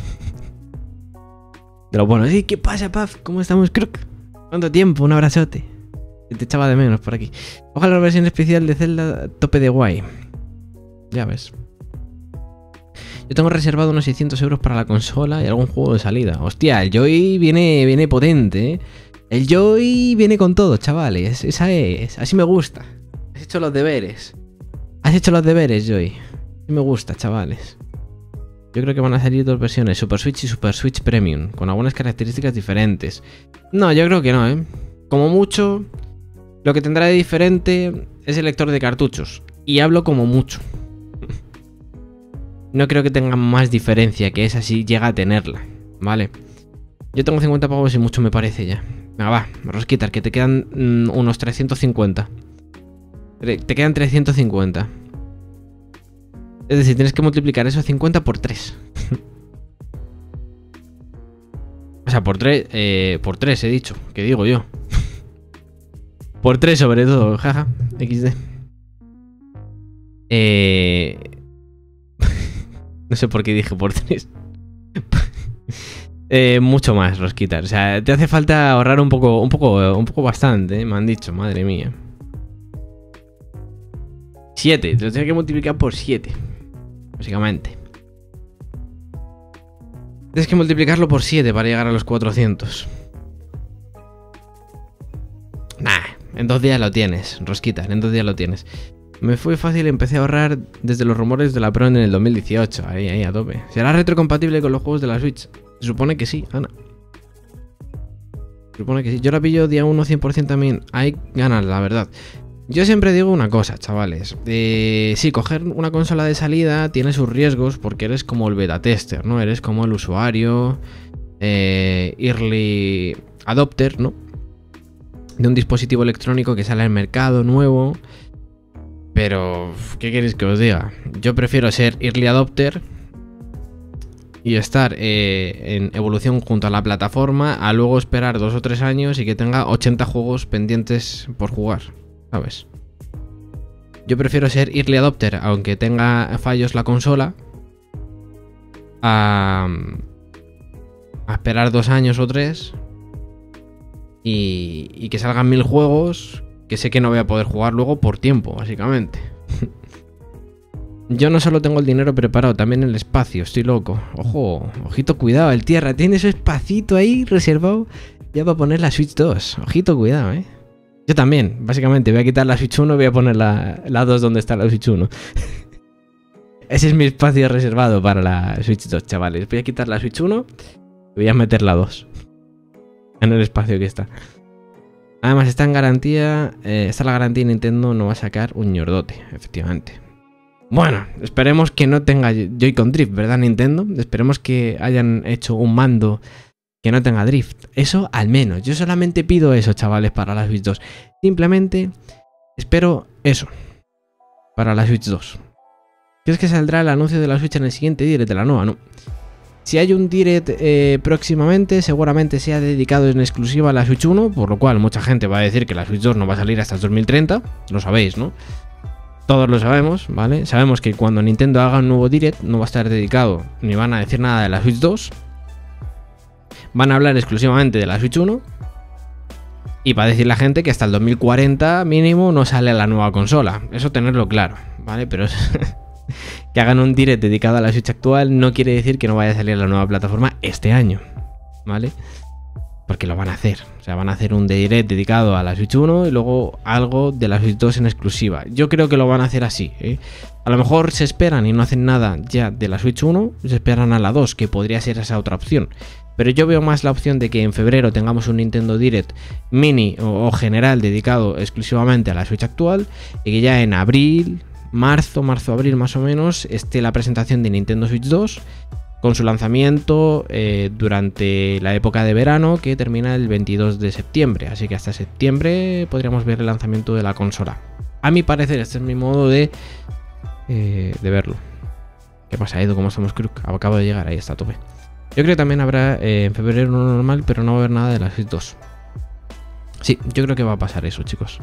De lo bueno. Sí, ¿qué pasa, Paf? ¿Cómo estamos, Crook? ¿Cuánto tiempo? Un abrazote. Te echaba de menos por aquí. Ojalá la versión especial de Zelda tope de guay. Ya ves. Yo tengo reservado unos 600 euros para la consola y algún juego de salida. Hostia, el Joy viene potente, El Joy viene con todo, chavales. Esa es. Así me gusta. Has hecho los deberes. Joy. Así me gusta, chavales. Yo creo que van a salir dos versiones, Super Switch y Super Switch Premium, con algunas características diferentes. No, yo creo que no, ¿eh? Como mucho, lo que tendrá de diferente es el lector de cartuchos. Y hablo como mucho. No creo que tenga más diferencia que esa si llega a tenerla, ¿vale? Yo tengo 50 pavos y mucho me parece ya. Venga, va, Rosquitar, que te quedan unos 350. Te quedan 350. Es decir, tienes que multiplicar esos 50 por 3. O sea, por 3, por 3 he dicho, que digo yo. Por 3 sobre todo, jaja, XD. No sé por qué dije por 3. Mucho más, Rosquitar. O sea, te hace falta ahorrar un poco bastante, me han dicho, madre mía. 7, te lo tienes que multiplicar por 7. Básicamente. Tienes que multiplicarlo por 7 para llegar a los 400. Nah, en 2 días lo tienes, Rosquitar, en 2 días lo tienes. Me fue fácil, empecé a ahorrar desde los rumores de la Pro en el 2018. Ahí, a tope. ¿Será retrocompatible con los juegos de la Switch? Se supone que sí, Ana. Se supone que sí. Yo la pillo día 1 100% también. Hay ganas, la verdad. Yo siempre digo una cosa, chavales. Sí, coger una consola de salida tiene sus riesgos porque eres como el beta tester, ¿no? Eres como el usuario early adopter, ¿no? De un dispositivo electrónico que sale al mercado nuevo. Pero, ¿qué queréis que os diga? Yo prefiero ser early adopter y estar en evolución junto a la plataforma a luego esperar 2 o 3 años y que tenga 80 juegos pendientes por jugar, ¿sabes? Yo prefiero ser early adopter, aunque tenga fallos la consola, a esperar 2 años o 3 y que salgan 1000 juegos que sé que no voy a poder jugar luego por tiempo, básicamente. Yo no solo tengo el dinero preparado, también el espacio, estoy loco. Ojo, ojito, cuidado, el Tierra tiene ese espacito ahí reservado ya para poner la Switch 2. Ojito, cuidado, Yo también, básicamente, voy a quitar la Switch 1 y voy a poner la 2 donde está la Switch 1. Ese es mi espacio reservado para la Switch 2, chavales. Voy a quitar la Switch 1 y voy a meter la 2 en el espacio que está. Además está en garantía, está la garantía y Nintendo no va a sacar un ñordote, efectivamente. Bueno, esperemos que no tenga Joy-Con Drift, ¿verdad, Nintendo? Esperemos que hayan hecho un mando que no tenga drift. Eso al menos. Yo solamente pido eso, chavales, para la Switch 2. Simplemente espero eso para la Switch 2. ¿Crees que saldrá el anuncio de la Switch en el siguiente direct de la nueva? No. Si hay un direct próximamente, seguramente sea dedicado en exclusiva a la Switch 1, por lo cual mucha gente va a decir que la Switch 2 no va a salir hasta el 2030, lo sabéis, ¿no? Todos lo sabemos, ¿vale? Sabemos que cuando Nintendo haga un nuevo direct no va a estar dedicado, ni van a decir nada de la Switch 2. Van a hablar exclusivamente de la Switch 1. Y va a decir la gente que hasta el 2040 mínimo no sale la nueva consola. Eso tenerlo claro, ¿vale? Pero que hagan un direct dedicado a la Switch actual no quiere decir que no vaya a salir la nueva plataforma este año, ¿vale? Porque lo van a hacer. O sea, van a hacer un direct dedicado a la Switch 1 y luego algo de la Switch 2 en exclusiva. Yo creo que lo van a hacer así, A lo mejor se esperan y no hacen nada ya de la Switch 1, se esperan a la 2, que podría ser esa otra opción. Pero yo veo más la opción de que en febrero tengamos un Nintendo Direct mini o general dedicado exclusivamente a la Switch actual y que ya en abril, marzo-abril más o menos, esté la presentación de Nintendo Switch 2 con su lanzamiento durante la época de verano que termina el 22 de septiembre. Así que hasta septiembre podríamos ver el lanzamiento de la consola. A mi parecer, este es mi modo de verlo. ¿Qué pasa, Edu? ¿Cómo estamos, Crook? Acabo de llegar, ahí está, a tope. Yo creo que también habrá en febrero uno normal, pero no va a haber nada de la Switch 2. Sí, yo creo que va a pasar eso, chicos.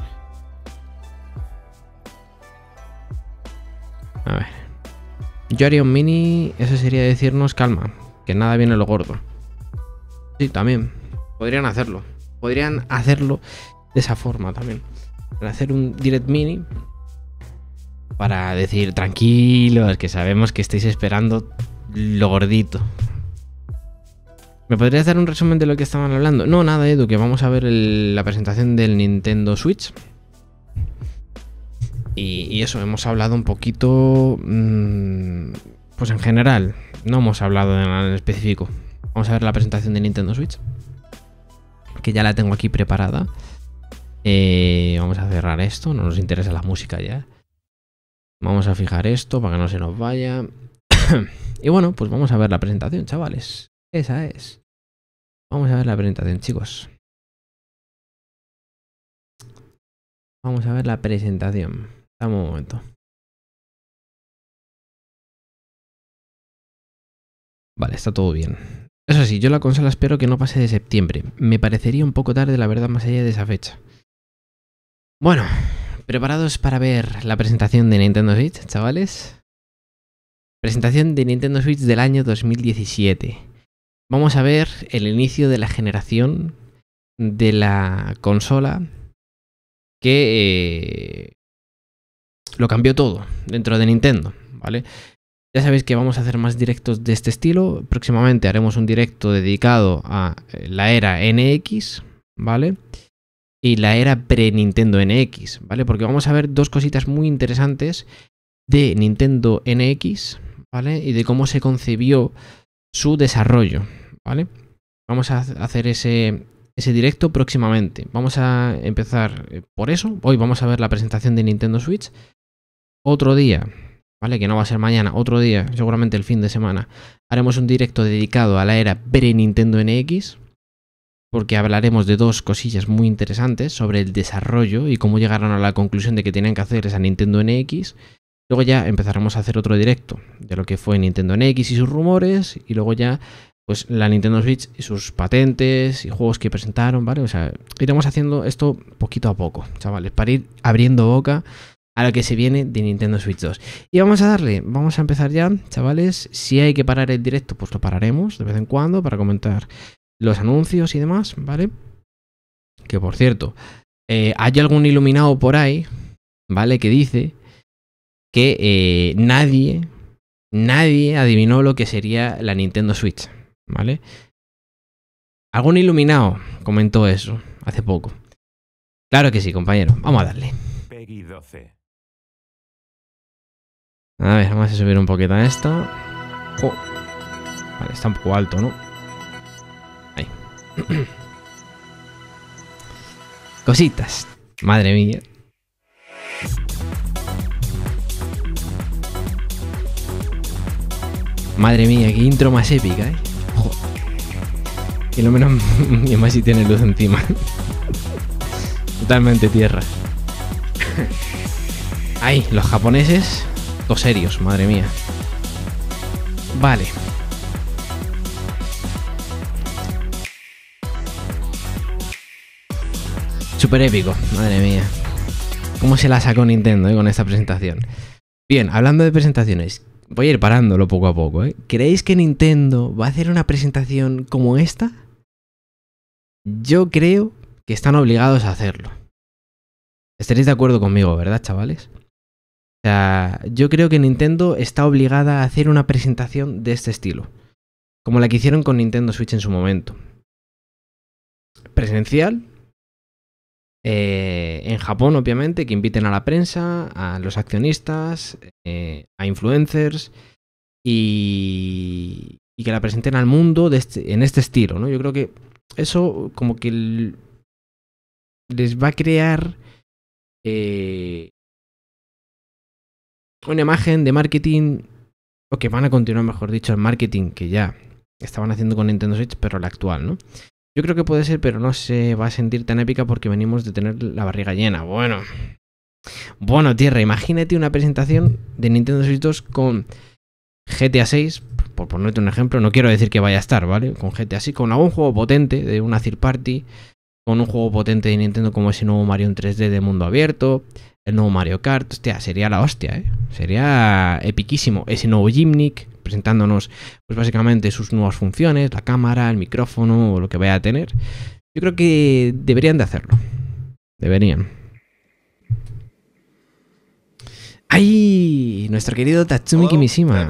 A ver. Yo haría un mini, eso sería decirnos calma, que nada viene lo gordo. Sí, también. Podrían hacerlo. Podrían hacerlo de esa forma también. Para hacer un direct mini. Para decir, tranquilos, que sabemos que estáis esperando lo gordito. ¿Me podrías dar un resumen de lo que estaban hablando? No, nada, Edu, que vamos a ver la presentación del Nintendo Switch. Y eso, hemos hablado un poquito pues en general, no hemos hablado de nada en específico. Vamos a ver la presentación de Nintendo Switch, que ya la tengo aquí preparada. Vamos a cerrar esto, no nos interesa la música ya. Vamos a fijar esto para que no se nos vaya. Y bueno, pues vamos a ver la presentación, chavales. Esa es. Vamos a ver la presentación, chicos. Vamos a ver la presentación. Dame un momento. Vale, está todo bien. Eso sí, yo la consola espero que no pase de septiembre. Me parecería un poco tarde, la verdad, más allá de esa fecha. Bueno, ¿preparados para ver la presentación de Nintendo Switch, chavales? Presentación de Nintendo Switch del año 2017. Vamos a ver el inicio de la generación de la consola que lo cambió todo dentro de Nintendo, ¿vale? Ya sabéis que vamos a hacer más directos de este estilo. Próximamente haremos un directo dedicado a la era NX, ¿vale? Y la era pre-Nintendo NX, ¿vale? Porque vamos a ver dos cositas muy interesantes de Nintendo NX, ¿vale? Y de cómo se concebió su desarrollo, ¿vale? Vamos a hacer ese directo próximamente. Vamos a empezar por eso. Hoy vamos a ver la presentación de Nintendo Switch. Otro día, ¿vale? Que no va a ser mañana, otro día, seguramente el fin de semana, haremos un directo dedicado a la era pre-Nintendo NX, porque hablaremos de dos cosillas muy interesantes sobre el desarrollo y cómo llegaron a la conclusión de que tenían que hacer esa Nintendo NX. Luego ya empezaremos a hacer otro directo de lo que fue Nintendo NX y sus rumores, y luego ya pues la Nintendo Switch y sus patentes y juegos que presentaron, ¿vale? O sea, iremos haciendo esto poquito a poco, chavales, para ir abriendo boca a lo que se viene de Nintendo Switch 2. Y vamos a darle, vamos a empezar ya, chavales. Si hay que parar el directo, pues lo pararemos de vez en cuando para comentar los anuncios y demás, ¿vale? Que por cierto, hay algún iluminado por ahí, ¿vale? Que dice que nadie adivinó lo que sería la Nintendo Switch, ¿vale? Algún iluminado comentó eso hace poco. Claro que sí, compañero. Vamos a darle. Peggy 12. A ver, vamos a subir un poquito a esto. Oh. Vale, está un poco alto, ¿no? Ahí. Cositas. Madre mía. Madre mía, qué intro más épica, ¿eh? Joder. Y lo menos, y más si tiene luz encima. Totalmente tierra. Ay, los japoneses, todos serios, madre mía. Vale. Súper épico, madre mía. ¿Cómo se la sacó Nintendo, con esta presentación? Bien, hablando de presentaciones, voy a ir parándolo poco a poco, ¿eh? ¿Creéis que Nintendo va a hacer una presentación como esta? Yo creo que están obligados a hacerlo. Estaréis de acuerdo conmigo, ¿verdad, chavales? O sea, yo creo que Nintendo está obligada a hacer una presentación de este estilo, como la que hicieron con Nintendo Switch en su momento. Presencial, en Japón, obviamente, que inviten a la prensa, a los accionistas, a influencers y que la presenten al mundo en este estilo, ¿no? Yo creo que eso como que les va a crear una imagen de marketing, o que van a continuar, mejor dicho, el marketing que ya estaban haciendo con Nintendo Switch, pero la actual, ¿no? Yo creo que puede ser, pero no se va a sentir tan épica porque venimos de tener la barriga llena. Bueno, tierra, imagínate una presentación de Nintendo Switch 2 con GTA 6, por ponerte un ejemplo. No quiero decir que vaya a estar, ¿vale? Con GTA 6, con algún juego potente de una third party, con un juego potente de Nintendo como ese nuevo Mario en 3D de mundo abierto, el nuevo Mario Kart. Hostia, sería la hostia, ¿eh? Sería epiquísimo. Ese nuevo Gimnick presentándonos, pues básicamente sus nuevas funciones, la cámara, el micrófono o lo que vaya a tener. Yo creo que deberían de hacerlo. Deberían. ¡Ay! Nuestro querido Tatsumi Kimishima.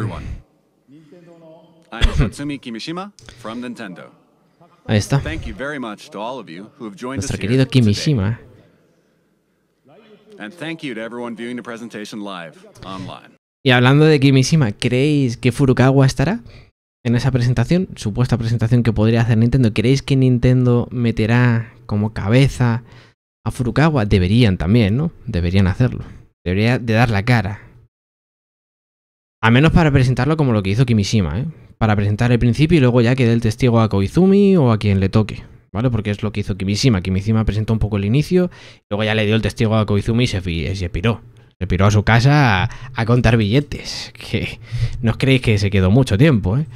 Tatsumi Kimishima from Nintendo. Ahí está. Thank you very much to all of you who have joined us Nuestro here querido Kimishima. today. And thank you to everyone viewing the presentation live online. Y hablando de Kimishima, ¿creéis que Furukawa estará en esa presentación? Supuesta presentación que podría hacer Nintendo. ¿Creéis que Nintendo meterá como cabeza a Furukawa? Deberían también, ¿no? Deberían hacerlo. Debería de dar la cara. Al menos para presentarlo como lo que hizo Kimishima, ¿eh? Para presentar el principio y luego ya que dé el testigo a Koizumi o a quien le toque, ¿vale? Porque es lo que hizo Kimishima. Kimishima presentó un poco el inicio, luego ya le dio el testigo a Koizumi y se piró. Se piró a su casa a contar billetes. Que no os creéis que se quedó mucho tiempo, ¿eh?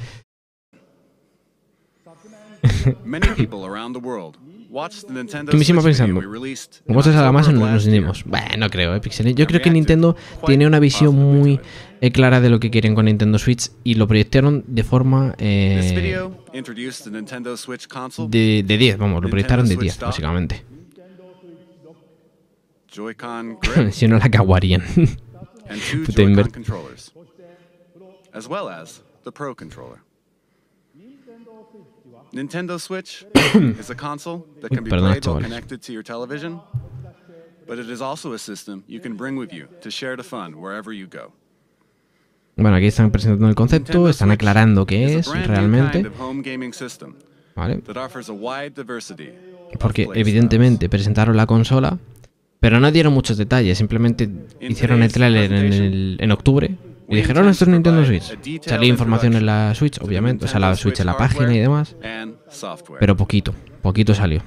Many people around the world watched the Nintendo Kimishima Switch pensando, video we released in vosotros a la masa October of nos last year. unimos. Bueno, no creo, Pixel. Yo creo que Nintendo tiene una visión muy clara de lo que quieren con Nintendo Switch y lo proyectaron de forma This video introduced the Nintendo Switch console, de 10, vamos, lo proyectaron de Nintendo 10, Switch Dock, básicamente. Joy-Con grip, Si no la caguarían. and 2 Puta Joy-Con invert. controllers, as well as the Pro Controller. Nintendo Switch is a console that can be Perdonad, played while chavales. connected to your television, but it is also a system you can bring with you to share the fun wherever you go. Bueno, aquí están presentando el concepto, Nintendo están Switch aclarando qué is a es brand new realmente, kind of home gaming system ¿vale? that offers a wide diversity of Porque play evidentemente presentaron la consola, pero no dieron muchos detalles, simplemente hicieron el tráiler en octubre y dijeron, esto es Nintendo Switch. Salió información en la Switch, obviamente, o sea, la Switch en la página y demás, styles and software. pero poquito salió.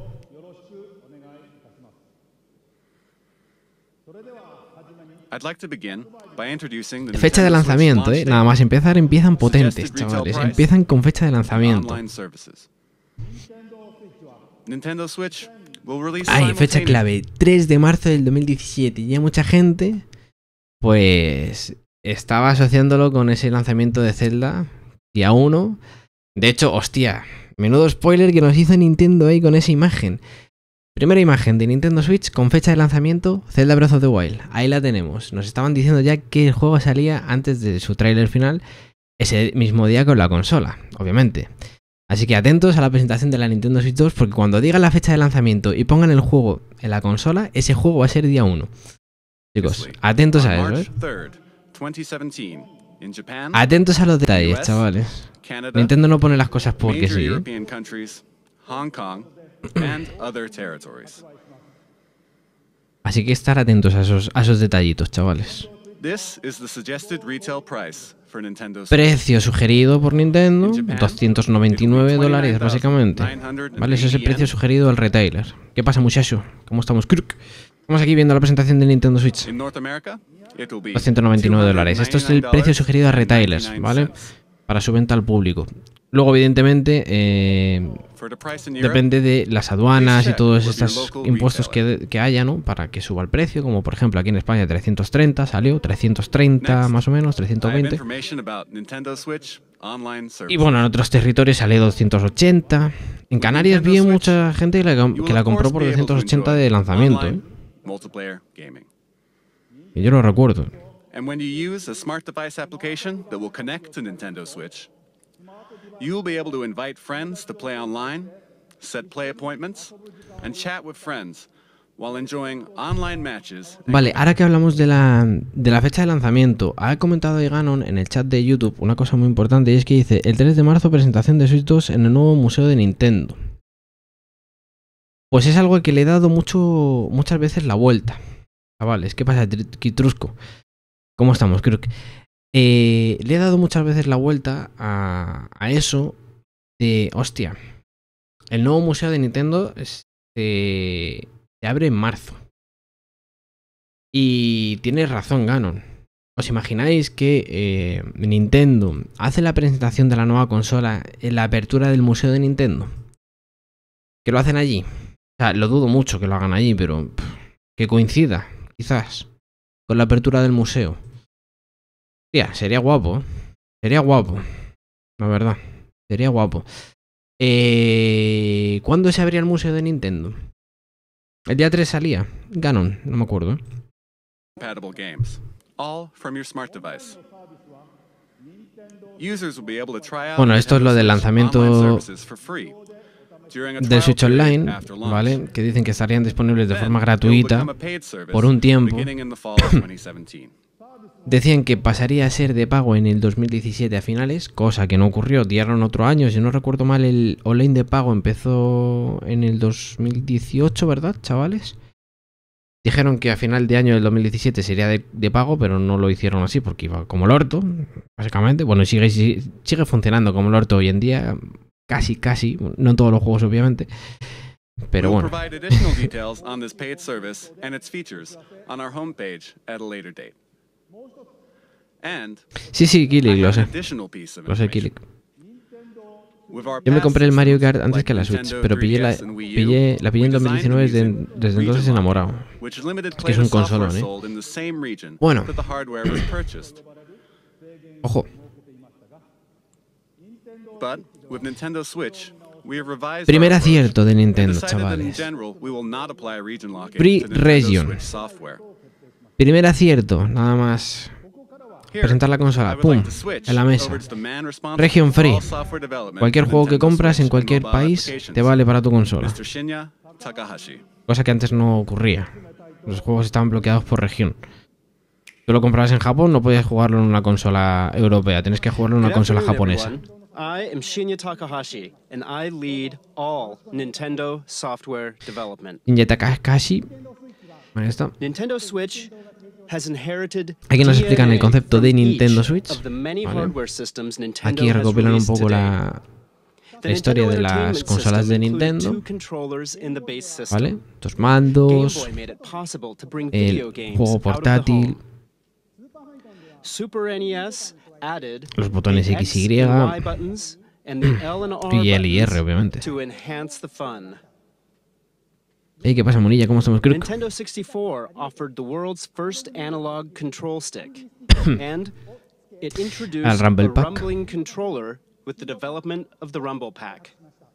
I'd like to begin by introducing the Fecha de Nintendo Switch lanzamiento, launch nada más empezar, empiezan potentes, Suggested retail chavales. price Empiezan con fecha de date and lanzamiento. online services. Nintendo Switch will release Ay, fecha simultaneously- clave, 3 de marzo del 2017. Y ya mucha gente, pues, estaba asociándolo con ese lanzamiento de Zelda, día 1. De hecho, hostia, menudo spoiler que nos hizo Nintendo ahí con esa imagen. Primera imagen de Nintendo Switch con fecha de lanzamiento, Zelda Breath of the Wild. Ahí la tenemos. Nos estaban diciendo ya que el juego salía antes de su tráiler final, ese mismo día con la consola, obviamente. Así que atentos a la presentación de la Nintendo Switch 2, porque cuando digan la fecha de lanzamiento y pongan el juego en la consola, ese juego va a ser día 1. Chicos, atentos on a eso, March ¿eh? 3rd, 2017, in Japan, Atentos a los detalles, US, chavales. Canada, Nintendo no pone las cosas porque major sí, ¿eh? European countries, Hong Kong, and other territories. Así que estar atentos a esos detallitos, chavales. This is the suggested retail price for Nintendo Switch. Precio sugerido por Nintendo, In Japan, $299 básicamente. Vale, ese es el precio sugerido del retailer. ¿Qué pasa, muchacho? ¿Cómo estamos? Kruk. Estamos aquí viendo la presentación de Nintendo Switch. In North America, it will be $299. Esto es el precio sugerido a retailers, ¿vale? Para su venta al público. Luego, evidentemente, For the price in Europe, depende de las aduanas y todos estos impuestos que haya, ¿no? Para que suba el precio, como por ejemplo aquí en España 330 salió, 330 Next, más o menos, I have 320. information about Nintendo Switch online service. Y bueno, en otros territorios sale 280. En Canarias vi mucha gente que la compró por 280 de lanzamiento, ¿eh? Multiplayer gaming. Y yo lo recuerdo. And when you use a smart device application that will connect to Nintendo Switch, you will be able to invite friends to play online, set play appointments, and chat with friends while enjoying online matches. Vale, ahora que hablamos de la fecha de lanzamiento, ha comentado Ganon en el chat de YouTube una cosa muy importante, y es que dice: el 3 de marzo presentación de Switch 2 en el nuevo museo de Nintendo. Pues es algo que le he dado muchas veces la vuelta. Chavales, ¿qué pasa, Kitrusco? ¿Cómo estamos, Kruk? Le he dado muchas veces la vuelta a eso de, hostia, el nuevo museo de Nintendo se abre en marzo. Y tienes razón, Ganon. ¿Os imagináis que Nintendo hace la presentación de la nueva consola en la apertura del museo de Nintendo? Que lo hacen allí. O sea, lo dudo mucho que lo hagan allí, pero que coincida, quizás, con la apertura del museo. Tía, sería guapo. Sería guapo. La verdad. Sería guapo. ¿Cuándo se abría el museo de Nintendo? El día 3 salía. Ganon, no me acuerdo. Compatible games, all from your smart device. Users will be able to try out Bueno, esto es lo del Nintendo Switch lanzamiento online services for free during a del trial Switch period Online, after launch. ¿vale? Que dicen que estarían disponibles de Then, forma it will gratuita become a paid service por un tiempo. beginning in the fall of 2017. decían que pasaría a ser de pago en el 2017 a finales, cosa que no ocurrió, dieron otro año, si no recuerdo mal el online de pago empezó en el 2018, ¿verdad, chavales? Dijeron que a final de año del 2017 sería de pago, pero no lo hicieron así porque iba como el orto, básicamente. Bueno, sigue funcionando como el orto hoy en día, casi, no en todos los juegos obviamente, pero bueno. Sí, Killick, lo sé, Killick. Yo me compré el Mario Kart antes que la Switch, pero la pillé en 2019 desde entonces enamorado. Es que es un consolón, ¿eh? Bueno. Ojo. Primer acierto de Nintendo, chavales. Free Region. Primer acierto, nada más. Presentar la consola, pum, en la mesa. Region Free. Cualquier juego que compras en cualquier país te vale para tu consola. Cosa que antes no ocurría. Los juegos estaban bloqueados por región. Tú lo comprabas en Japón, no podías jugarlo en una consola europea, tienes que jugarlo en una consola japonesa. I am Shinya Takahashi, and I lead all Nintendo software development. Shinya Takahashi. Ahí está. Nintendo Switch has inherited Aquí nos explican el concepto de Nintendo Switch. of the many Vale. hardware systems Nintendo Aquí has recopilan un released poco today. la The historia Nintendo de las Entertainment consolas System de included Nintendo. two controllers in the base system. ¿Vale? Dos Game mandos, Boy made it possible to bring el video games juego out of the portátil, home. Super NES added los botones the X y X and Y buttons and the L and R y L y R, buttons obviamente. to enhance the fun. Ey, ¿qué pasa, Monilla? ¿Cómo estamos? Creo que... Nintendo 64 offered the world's first analog control stick, and it introduced Al Rumble a Pack. rumbling controller with the development of the Rumble Pack.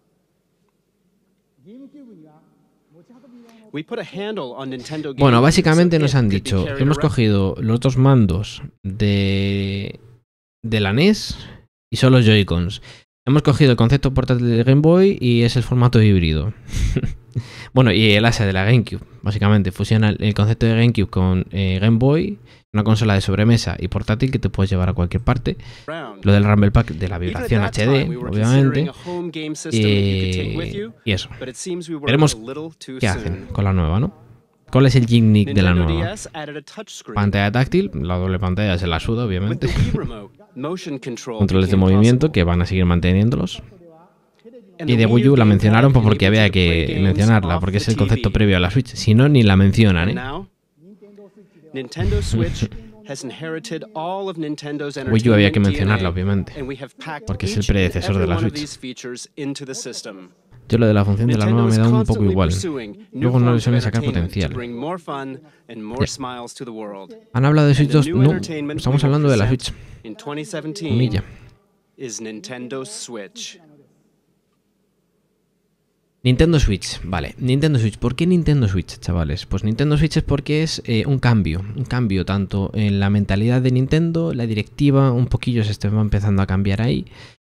We put a handle on Nintendo Game Bueno, Boy básicamente so nos it han could be dicho, carried hemos around. cogido los dos mandos de la NES y son los Joy-Cons. Hemos cogido el concepto portátil de Game Boy y es el formato híbrido. Bueno, y el ASA de la GameCube, básicamente. Fusiona el concepto de GameCube con Game Boy, una consola de sobremesa y portátil que te puedes llevar a cualquier parte. Lo del Rumble Pack de la Even at vibración that time, HD, we were obviamente. considering a home game system that you could take with you, Y eso. but it seems we were Veremos a little too ¿Qué soon. hacen con la nueva, no? ¿Cuál es el gimmick de la Nintendo nueva? DS added a touchscreen Pantalla táctil, la doble pantalla se la suda, with obviamente. the Wii remote. Motion control Controles de became movimiento possible. que van a seguir manteniéndolos. And Y the de Wii U la gamepad mencionaron pues, porque enabled había you to play que games mencionarla, off porque es the el concepto TV. previo a la Switch. Si no, ni la mencionan, And ¿eh? now, Nintendo Switch has inherited all of Nintendo's Wii U había que entertainment mencionarla, DNA, obviamente. and we have packed Porque es each el predecesor and de la every one of Switch. these features into the system. Yo lo de la función de la nueva Nintendo me is da un poco constantly igual. pursuing new Luego no le forms of suelen sacar entertainment potencial. to bring more fun and more Ya. smiles to the world. ¿Han hablado de Switch And 2? the new No, entertainment estamos we will hablando de la present Switch. in 2017 Comilla. is Nintendo Switch. Nintendo Switch, vale. Nintendo Switch. ¿Por qué Nintendo Switch, chavales? Pues Nintendo Switch es porque es un cambio tanto en la mentalidad de Nintendo, la directiva, un poquillo se está empezando a cambiar ahí.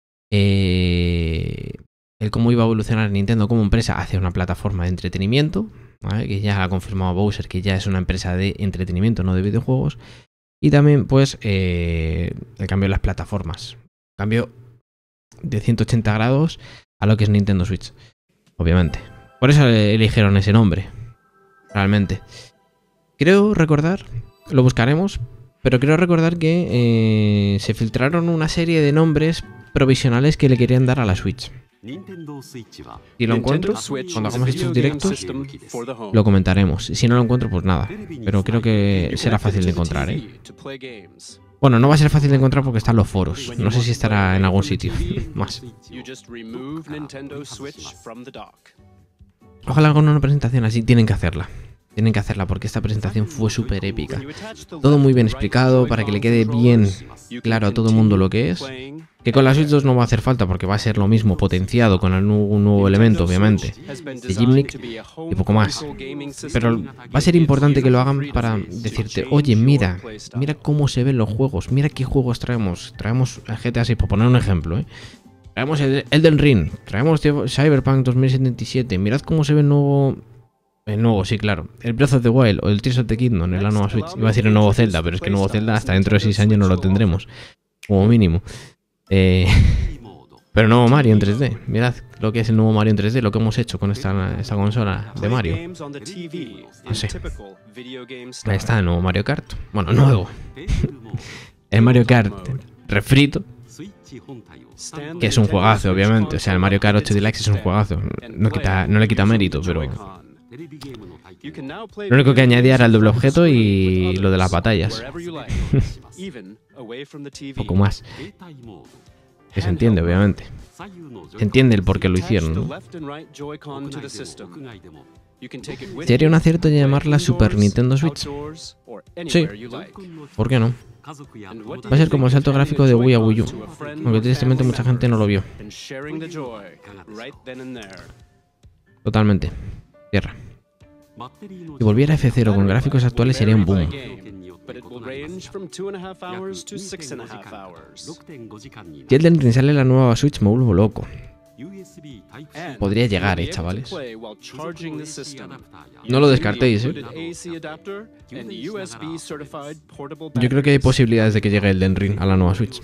El cómo iba a evolucionar Nintendo como empresa hacia una plataforma de entretenimiento, ¿vale? Que ya ha confirmado Bowser que ya es una empresa de entretenimiento, no de videojuegos. Y también, pues, el cambio de las plataformas. Cambio de 180 grados a lo que es Nintendo Switch. Obviamente. Por eso eligieron ese nombre. Realmente. Creo recordar, lo buscaremos, pero creo recordar que se filtraron una serie de nombres provisionales que le querían dar a la Switch. Si lo encuentro, cuando hagamos estos directos, lo comentaremos. Si no lo encuentro, pues nada. Pero creo que será fácil de encontrar, ¿eh? Bueno, no va a ser fácil de encontrar porque están los foros. No sé si estará en algún sitio más. Ojalá hagan una presentación así, tienen que hacerla. Tienen que hacerla porque esta presentación fue súper épica. Todo muy bien explicado para que le quede bien claro a todo el mundo lo que es. Que con la Switch 2 no va a hacer falta porque va a ser lo mismo potenciado con un nuevo elemento, obviamente, de Gimmick y poco más. Pero va a ser importante que lo hagan para decirte, oye, mira cómo se ven los juegos, mira qué juegos traemos. Traemos GTA 6, por poner un ejemplo, ¿eh? Traemos el Elden Ring, traemos Cyberpunk 2077, mirad cómo se ve el nuevo El nuevo, sí, claro. El Breath of the Wild o el Tears of the Kingdom en la nueva Switch. Iba a decir el nuevo Zelda, pero es que el nuevo Zelda hasta dentro de 6 años no lo tendremos. Como mínimo. Pero nuevo Mario en 3D. Mirad lo que es el nuevo Mario en 3D, lo que hemos hecho con esta consola de Mario. No sé. Ahí está el nuevo Mario Kart. Bueno, nuevo. El Mario Kart refrito. Que es un juegazo, obviamente. O sea, el Mario Kart 8 Deluxe es un juegazo. No le quita mérito, pero... Lo único que añadía era el doble objeto y lo de las batallas. Poco más. Que se entiende, obviamente. Se entiende el por qué lo hicieron, ¿no? ¿Sería un acierto llamarla Super Nintendo Switch? Sí. ¿Por qué no? Va a ser como el salto gráfico de Wii a Wii U. Aunque tristemente mucha gente no lo vio. Totalmente. Tierra. Si volviera F0 con gráficos actuales sería un boom. Si Elden Ring sale la nueva Switch me vuelvo loco. Podría llegar, chavales. No lo descartéis, Yo creo que hay posibilidades de que llegue Elden Ring a la nueva Switch.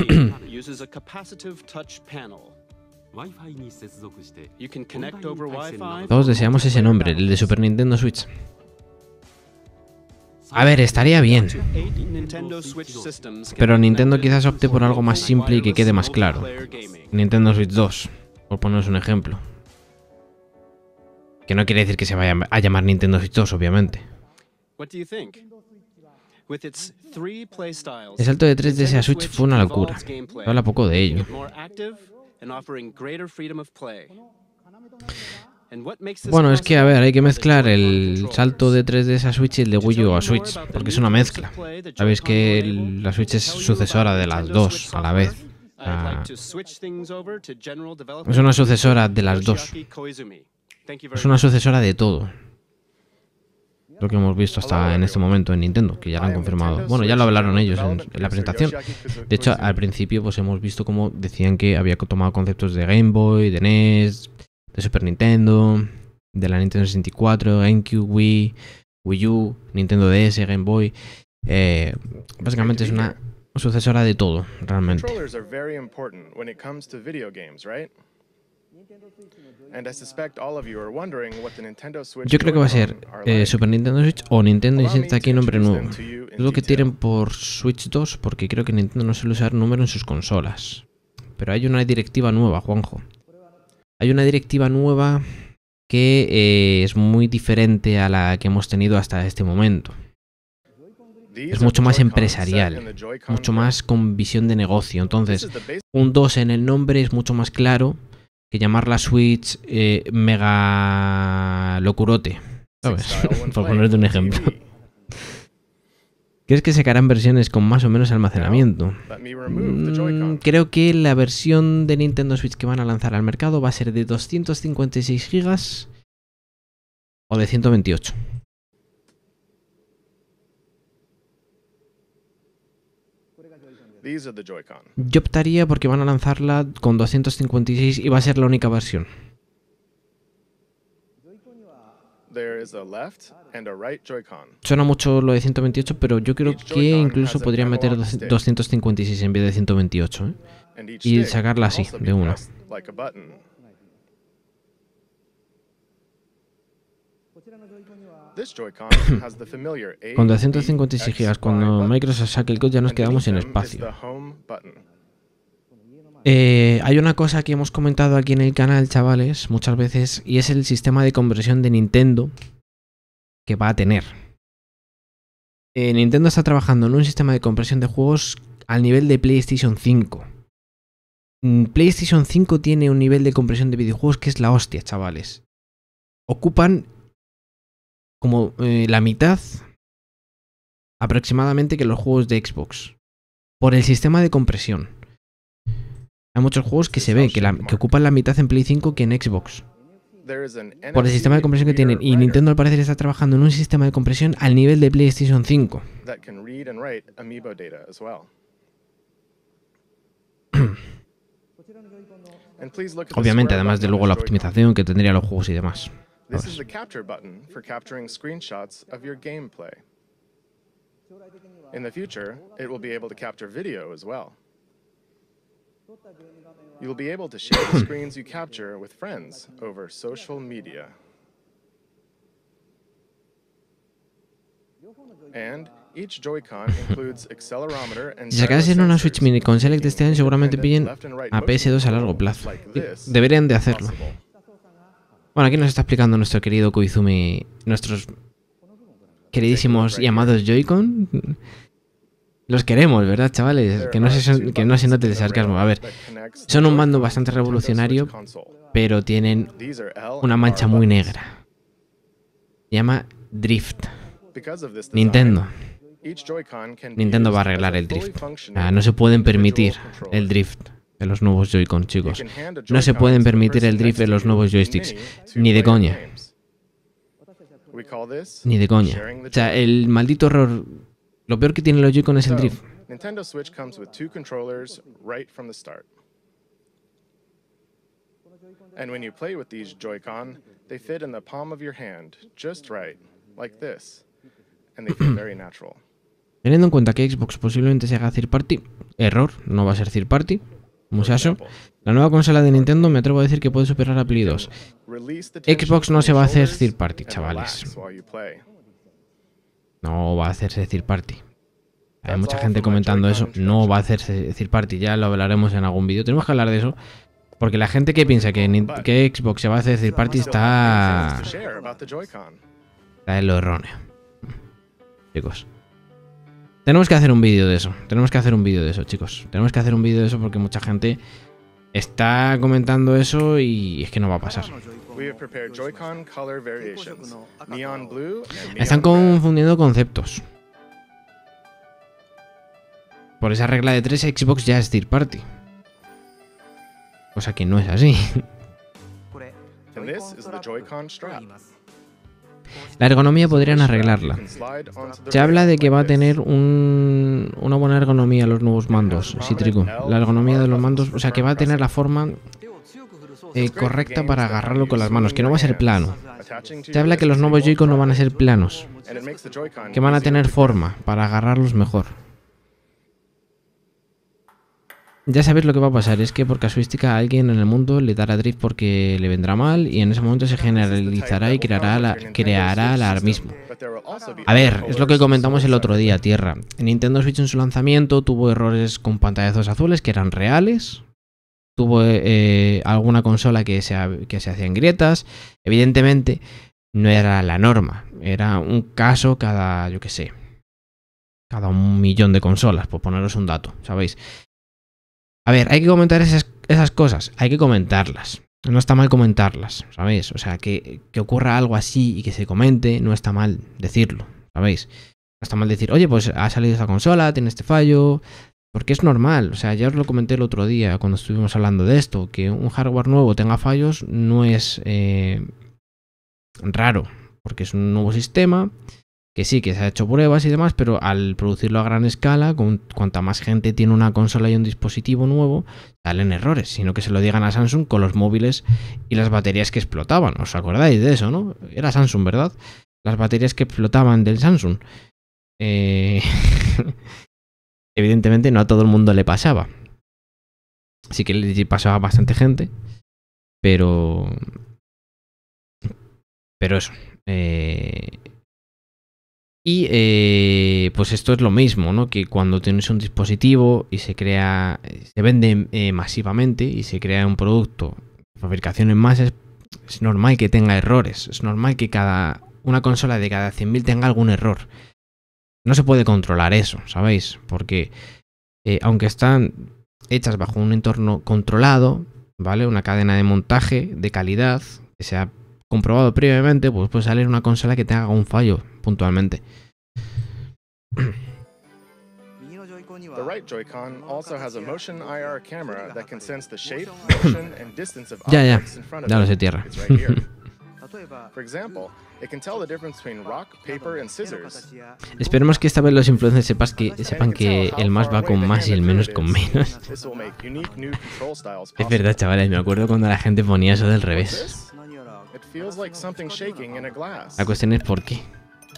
Todos deseamos ese nombre, el de Super Nintendo Switch. A ver, estaría bien. Pero Nintendo quizás opte por algo más simple y que quede más claro. Nintendo Switch 2, por poneros un ejemplo. Que no quiere decir que se vaya a llamar Nintendo Switch 2, obviamente. El salto de 3DS a Switch fue una locura. Se habla poco de ello. Bueno, es que a ver, hay que mezclar el salto de 3DS a Switch y el de Wii U a Switch, porque es una mezcla. Sabéis que la Switch es sucesora de las dos a la vez. Es una sucesora de las dos. Es una sucesora de todo. Lo que hemos visto hasta en este momento en Nintendo, que ya lo han confirmado. Bueno, ya lo hablaron ellos en la presentación. De hecho, al principio pues hemos visto cómo decían que había tomado conceptos de Game Boy, de NES, de Super Nintendo, de la Nintendo 64, GameCube, Wii, Wii U, Nintendo DS, Game Boy. Básicamente es una sucesora de todo, realmente. Yo creo que va a ser Super Nintendo Switch o Nintendo inserta aquí nombre nuevo. Dudo que tiren por Switch 2 porque creo que Nintendo no suele usar número en sus consolas. Pero hay una directiva nueva, Juanjo. Hay una directiva nueva que es muy diferente a la que hemos tenido hasta este momento. Es mucho más empresarial, mucho más con visión de negocio. Entonces, un 2 en el nombre es mucho más claro que llamar la Switch mega locurote, ¿sabes? Por ponerte un ejemplo. ¿Crees que sacarán versiones con más o menos almacenamiento? Creo que la versión de Nintendo Switch que van a lanzar al mercado va a ser de 256 GB o de 128. Yo optaría porque van a lanzarla con 256 y va a ser la única versión. Suena mucho lo de 128, pero yo creo que incluso podrían meter 256 en vez de 128, ¿eh? Y sacarla así, de una. Con 256 GB, cuando Microsoft saque el code ya nos quedamos sin espacio. Hay una cosa que hemos comentado aquí en el canal, chavales, muchas veces, y es el sistema de conversión de Nintendo que va a tener. Nintendo está trabajando en un sistema de compresión de juegos al nivel de PlayStation 5. PlayStation 5 tiene un nivel de compresión de videojuegos que es la hostia, chavales. Ocupan como la mitad aproximadamente que los juegos de Xbox por el sistema de compresión. Hay muchos juegos que se ve que ocupan la mitad en Play 5 que en Xbox por el sistema de compresión que tienen, y Nintendo al parecer está trabajando en un sistema de compresión al nivel de PlayStation 5. Obviamente, además de luego la optimización que tendría los juegos y demás. This is the capture button for capturing screenshots of your gameplay. In the future, it will be able to capture video as well. You'll be able to share the screens you capture with friends over social media. And each Joy-Con includes accelerometer and Si sacasen una Switch Mini con Select este año, seguramente pillen a PS2 a largo plazo. Sí, deberían de hacerlo. Bueno, aquí nos está explicando nuestro querido Koizumi nuestros queridísimos y amados Joy-Con. Los queremos, ¿verdad, chavales? Que no se note el sarcasmo. A ver, son un mando bastante revolucionario, pero tienen una mancha muy negra. Se llama Drift. Nintendo. Nintendo va a arreglar el drift. No se pueden permitir el drift en los nuevos Joy-Con, chicos. No se pueden permitir el drift en los nuevos joysticks. Ni de coña. Ni de coña. O sea, el maldito error... Lo peor que tienen los Joy-Con es el drift. Nintendo Switch comes with 2 controllers right from the start. And when you play with these Joy-Con, they fit in the palm of your hand, just right, like this. And they feel very natural. Teniendo en cuenta que Xbox posiblemente se haga third party, error, no va a ser third party. Musashi, la nueva consola de Nintendo me atrevo a decir que puede superar a Play 2. Xbox no se va a hacer third party, chavales. No va a hacerse third party. Hay mucha gente comentando eso. No va a hacerse third party. Ya lo hablaremos en algún vídeo. Tenemos que hablar de eso. Porque la gente que piensa que Xbox se va a hacer third party está en lo erróneo. Chicos. Tenemos que hacer un vídeo de eso. Tenemos que hacer un vídeo de eso, chicos. Tenemos que hacer un vídeo de eso porque mucha gente está comentando eso y es que no va a pasar. Están confundiendo conceptos. Por esa regla de 3, Xbox ya es third party. Cosa que no es así. La ergonomía podrían arreglarla. Se habla de que va a tener una buena ergonomía los nuevos mandos, Citrico. La ergonomía de los mandos, o sea que va a tener la forma correcta para agarrarlo con las manos, que no va a ser plano. Se habla que los nuevos Joy-Con no van a ser planos, que van a tener forma para agarrarlos mejor. Ya sabéis lo que va a pasar, es que por casuística a alguien en el mundo le dará drift porque le vendrá mal y en ese momento se generalizará y creará alarmismo. A ver, es lo que comentamos el otro día, Tierra. Nintendo Switch en su lanzamiento tuvo errores con pantallazos azules que eran reales. Tuvo alguna consola que se hacían grietas. Evidentemente no era la norma, era un caso cada, yo qué sé, cada 1 millón de consolas, por poneros un dato, ¿sabéis? A ver, hay que comentar esas cosas, hay que comentarlas. No está mal comentarlas, ¿sabéis? O sea, que ocurra algo así y que se comente, no está mal decirlo, ¿sabéis? No está mal decir, oye, pues ha salido esta consola, tiene este fallo, porque es normal. O sea, ya os lo comenté el otro día cuando estuvimos hablando de esto, que un hardware nuevo tenga fallos no es raro, porque es un nuevo sistema. Que sí, que se ha hecho pruebas y demás, pero al producirlo a gran escala, cuanta más gente tiene una consola y un dispositivo nuevo, salen errores, sino que se lo digan a Samsung con los móviles y las baterías que explotaban. ¿Os acordáis de eso, no? Era Samsung, ¿verdad? Las baterías que explotaban del Samsung. Evidentemente no a todo el mundo le pasaba. Sí que le pasaba a bastante gente, pero eso. Y pues esto es lo mismo, ¿no? Que cuando tienes un dispositivo y se vende masivamente y se crea un producto de fabricación en masa, es normal que tenga errores. Es normal que una consola de cada 100.000 tenga algún error. No se puede controlar eso, ¿sabéis? Porque aunque están hechas bajo un entorno controlado, ¿vale? Una cadena de montaje de calidad que se ha comprobado previamente, pues puede salir una consola que tenga un fallo puntualmente. The right Joy-Con also has a motion IR camera that can sense the shape, motion, and distance of objects in front of it. Ya lo sé, Tierra. It's right here. For example, it can tell the difference between rock, paper, and scissors. Esperemos que esta vez los influencers sepan que el más va con más y el menos con menos. Es verdad, chavales, me acuerdo cuando la gente ponía eso del revés. It feels like something shaking in a glass. La cuestión es por qué.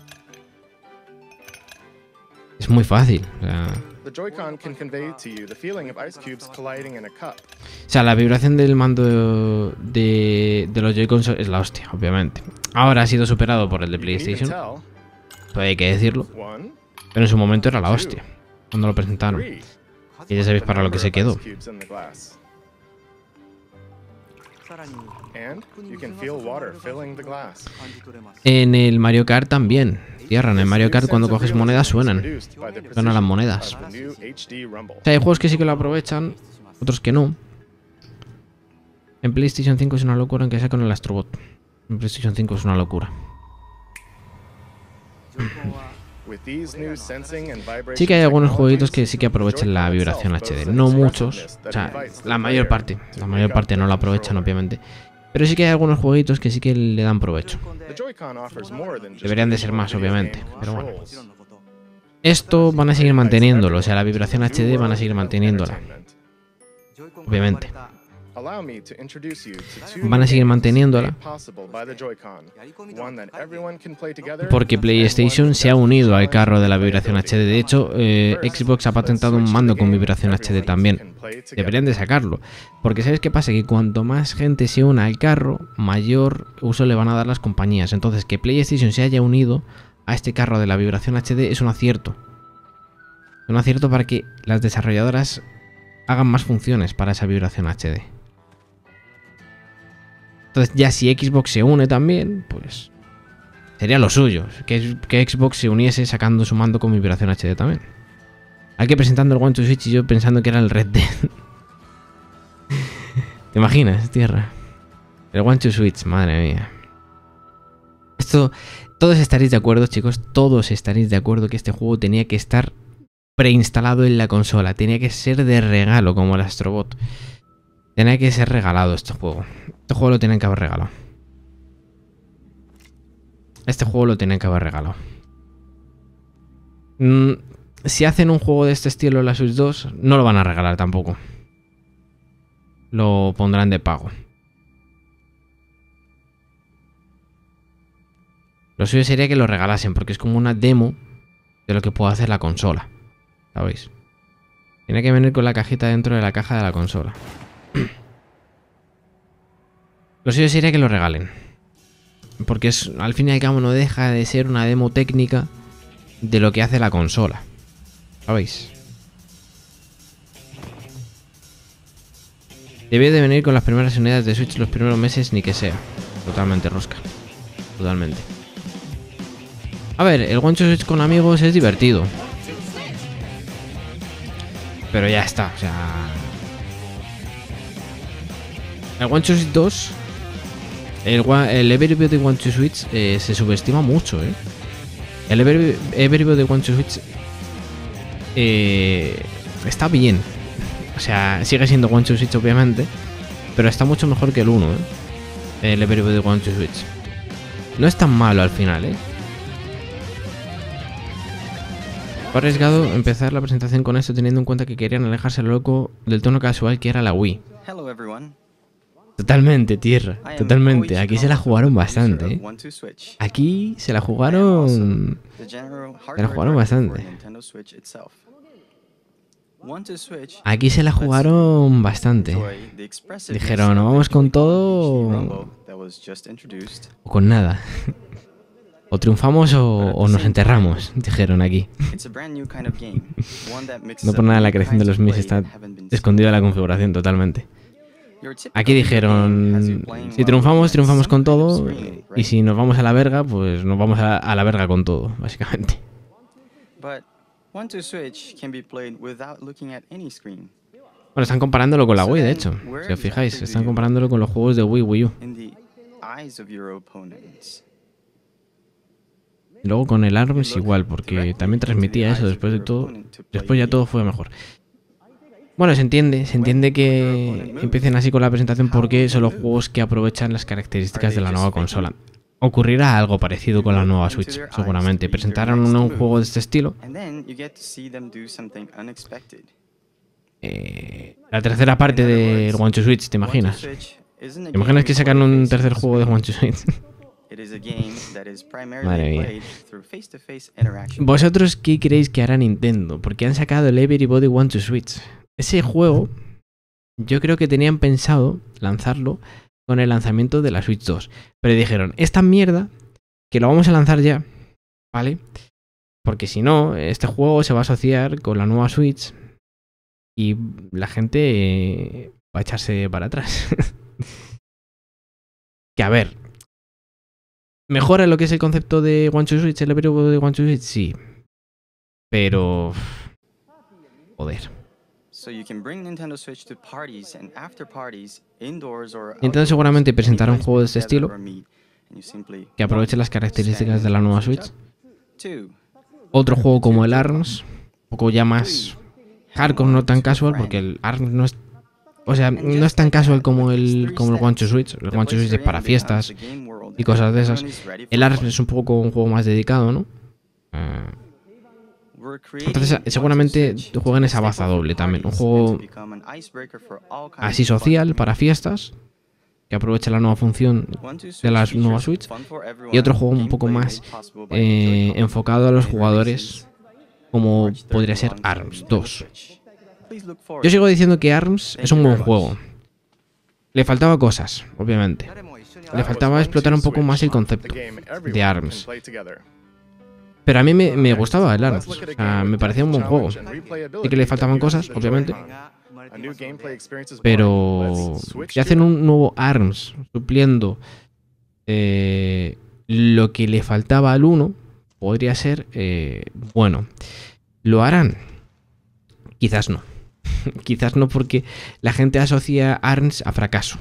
Es muy fácil. O sea, The Joy-Con can convey to you the feeling of ice cubes colliding in a cup. la vibración del mando de los Joy-Cons es la hostia, obviamente. Ahora ha sido superado por el de You can even PlayStation, tell. todo hay que decirlo. One, Pero en su momento era la hostia, cuando lo presentaron. three. Y ya sabéis para lo que se quedó. Ice cubes in the glass. And you can feel water filling the glass. En el Mario Kart también. Tierra, en el Mario Kart cuando coges monedas suenan. Suenan las monedas. The new HD Rumble. O sea, hay juegos que sí que lo aprovechan, otros que no. En PlayStation 5 es una locura aunque sea con el Astrobot. En PlayStation 5 es una locura. With these new sensing and vibration Sí que hay algunos jueguitos que technologies, sí que aprovechan la Joy-Con vibración itself HD. boasts No an muchos, expressiveness o sea, that invites the la mayor player parte. to La mayor pick parte up no the la aprovechan, controller. obviamente. Pero sí que hay algunos jueguitos que sí que le dan provecho. The Joy-Con offers more than just Deberían de ser traditional más, video obviamente, game pero bueno. controls. Esto van a seguir manteniéndolo, o sea, la vibración HD van a seguir manteniéndola. Obviamente. Allow me to introduce you to two Van a seguir games manteniéndola. made possible by the Joy-Con. One that everyone can play together, Porque and PlayStation one se ha that unido al challenges carro de la the vibración playability. HD. De hecho, Xbox ha patentado un mando con vibración HD también. Can play together. Deberían de sacarlo. Porque ¿sabes qué pasa? Que cuanto más gente se una al carro, mayor uso le van a dar las compañías. Entonces, que PlayStation se haya unido a este carro de la vibración HD es un acierto. Un acierto para que las desarrolladoras hagan más funciones para esa vibración HD. Entonces, ya si Xbox se une también, pues sería lo suyo. Que Xbox se uniese sacando su mando con vibración HD también. Aquí presentando el One to Switch y yo pensando que era el Red Dead. ¿Te imaginas, tierra? El One to Switch, madre mía. Esto, todos estaréis de acuerdo, chicos. Todos estaréis de acuerdo que este juego tenía que estar preinstalado en la consola. Tenía que ser de regalo, como el Astrobot. Tenía que ser regalado este juego. Este juego lo tenían que haber regalado. Este juego lo tenían que haber regalado. Si hacen un juego de este estilo en la Switch 2, no lo van a regalar tampoco. Lo pondrán de pago. Lo suyo sería que lo regalasen, porque es como una demo de lo que puede hacer la consola. ¿Sabéis? Tiene que venir con la cajita dentro de la caja de la consola. Lo suyo sería que lo regalen. Porque al fin y al cabo no deja de ser una demo técnica de lo que hace la consola. ¿Sabéis? Debe de venir con las primeras unidades de Switch los primeros meses, ni que sea. Totalmente rosca. Totalmente. A ver, el One to Switch con amigos es divertido. Pero ya está, o sea... El One to Switch 2... El Everybody One to Switch se subestima mucho, ¿eh? El Everybody One to Switch está bien. O sea, sigue siendo One to Switch obviamente, pero está mucho mejor que el 1, ¿eh? El Everybody One to Switch. No es tan malo al final, ¿eh? Fue arriesgado empezar la presentación con esto teniendo en cuenta que querían alejarse loco del tono casual que era la Wii. Hello everyone. Totalmente, tierra. I am Totalmente. Koichi Aquí se la Kondo, jugaron producer bastante, of ¿eh? One to Switch. Aquí se la I am also jugaron... the general Se la hardware jugaron director for bastante. Nintendo Switch itself. One to Switch Aquí se la lets you jugaron bastante. enjoy the expressiveness Dijeron, of "No the vamos con Joy-Con todo". HD Rumble that was just introduced. O con nada. O triunfamos o nos enterramos, dijeron aquí. It's a brand new kind of game, one that mixes No por up nada la many creación de kinds los of Mis play está that haven't been escondida en la seen configuración totalmente. before. Your typical Aquí video game has you dijeron, playing si while triunfamos, looking at triunfamos some con kind of todo. screen, Y right? si nos vamos a la verga, pues nos vamos a la verga con todo, básicamente. But One to Switch can be played without looking at any screen. Bueno, están comparándolo con la So Wii, de then, hecho. where Si os fijáis, exactly están do you comparándolo con los juegos de Wii, Wii U. in the eyes of your opponents. Y luego con el ARMS igual, porque también transmitía eso después de todo. Después ya todo fue mejor. Bueno, se entiende que empiecen así con la presentación porque son los juegos que aprovechan las características de la nueva consola. Ocurrirá algo parecido con la nueva Switch, seguramente. Presentaron un juego de este estilo. And then you get to see them do something unexpected. La tercera parte In other del words, One to Switch, ¿te One to imaginas? Switch isn't a ¿Te imaginas game que sacan for un face tercer to juego de face. One to Switch? It is a game that is Madre primarily mía. played through face-to-face interaction. ¿Vosotros qué creéis que hará Nintendo? Porque han sacado el Everybody Want to Switch. Ese juego, yo creo que tenían pensado lanzarlo con el lanzamiento de la Switch 2. Pero dijeron, esta mierda, que lo vamos a lanzar ya, ¿vale? Porque si no, este juego se va a asociar con la nueva Switch y la gente va a echarse para atrás. Que a ver, ¿mejora lo que es el concepto de One to Switch, el Everybody de One to Switch? Sí. Pero... joder. So you can bring Nintendo Switch to parties and after parties, indoors or Nintendo outdoors, seguramente presentará un any juego de place este together estilo or meet, and you simply que aproveche las características de la nueva Switch. 2. Otro juego como el ARMS, un poco ya más hardcore, no tan casual, porque el ARMS no es... O sea, no es tan casual como el One to Switch. El One to Switch es para fiestas y cosas de esas. El ARMS es un poco un juego más dedicado, ¿no? Entonces seguramente jueguen esa baza doble también. Un juego así social para fiestas, que aproveche la nueva función de la nueva Switch. Y otro juego un poco más enfocado a los jugadores, como podría ser ARMS 2. Yo sigo diciendo que ARMS es un buen juego. Le faltaba cosas, obviamente. Le faltaba explotar un poco más el concepto de ARMS. Pero a mí me gustaba el ARMS. O sea, me parecía un buen juego. Sí que le faltaban cosas, obviamente. Pero si hacen un nuevo ARMS supliendo lo que le faltaba al 1, podría ser bueno. ¿Lo harán? Quizás no. Quizás no, porque la gente asocia ARMS a fracaso.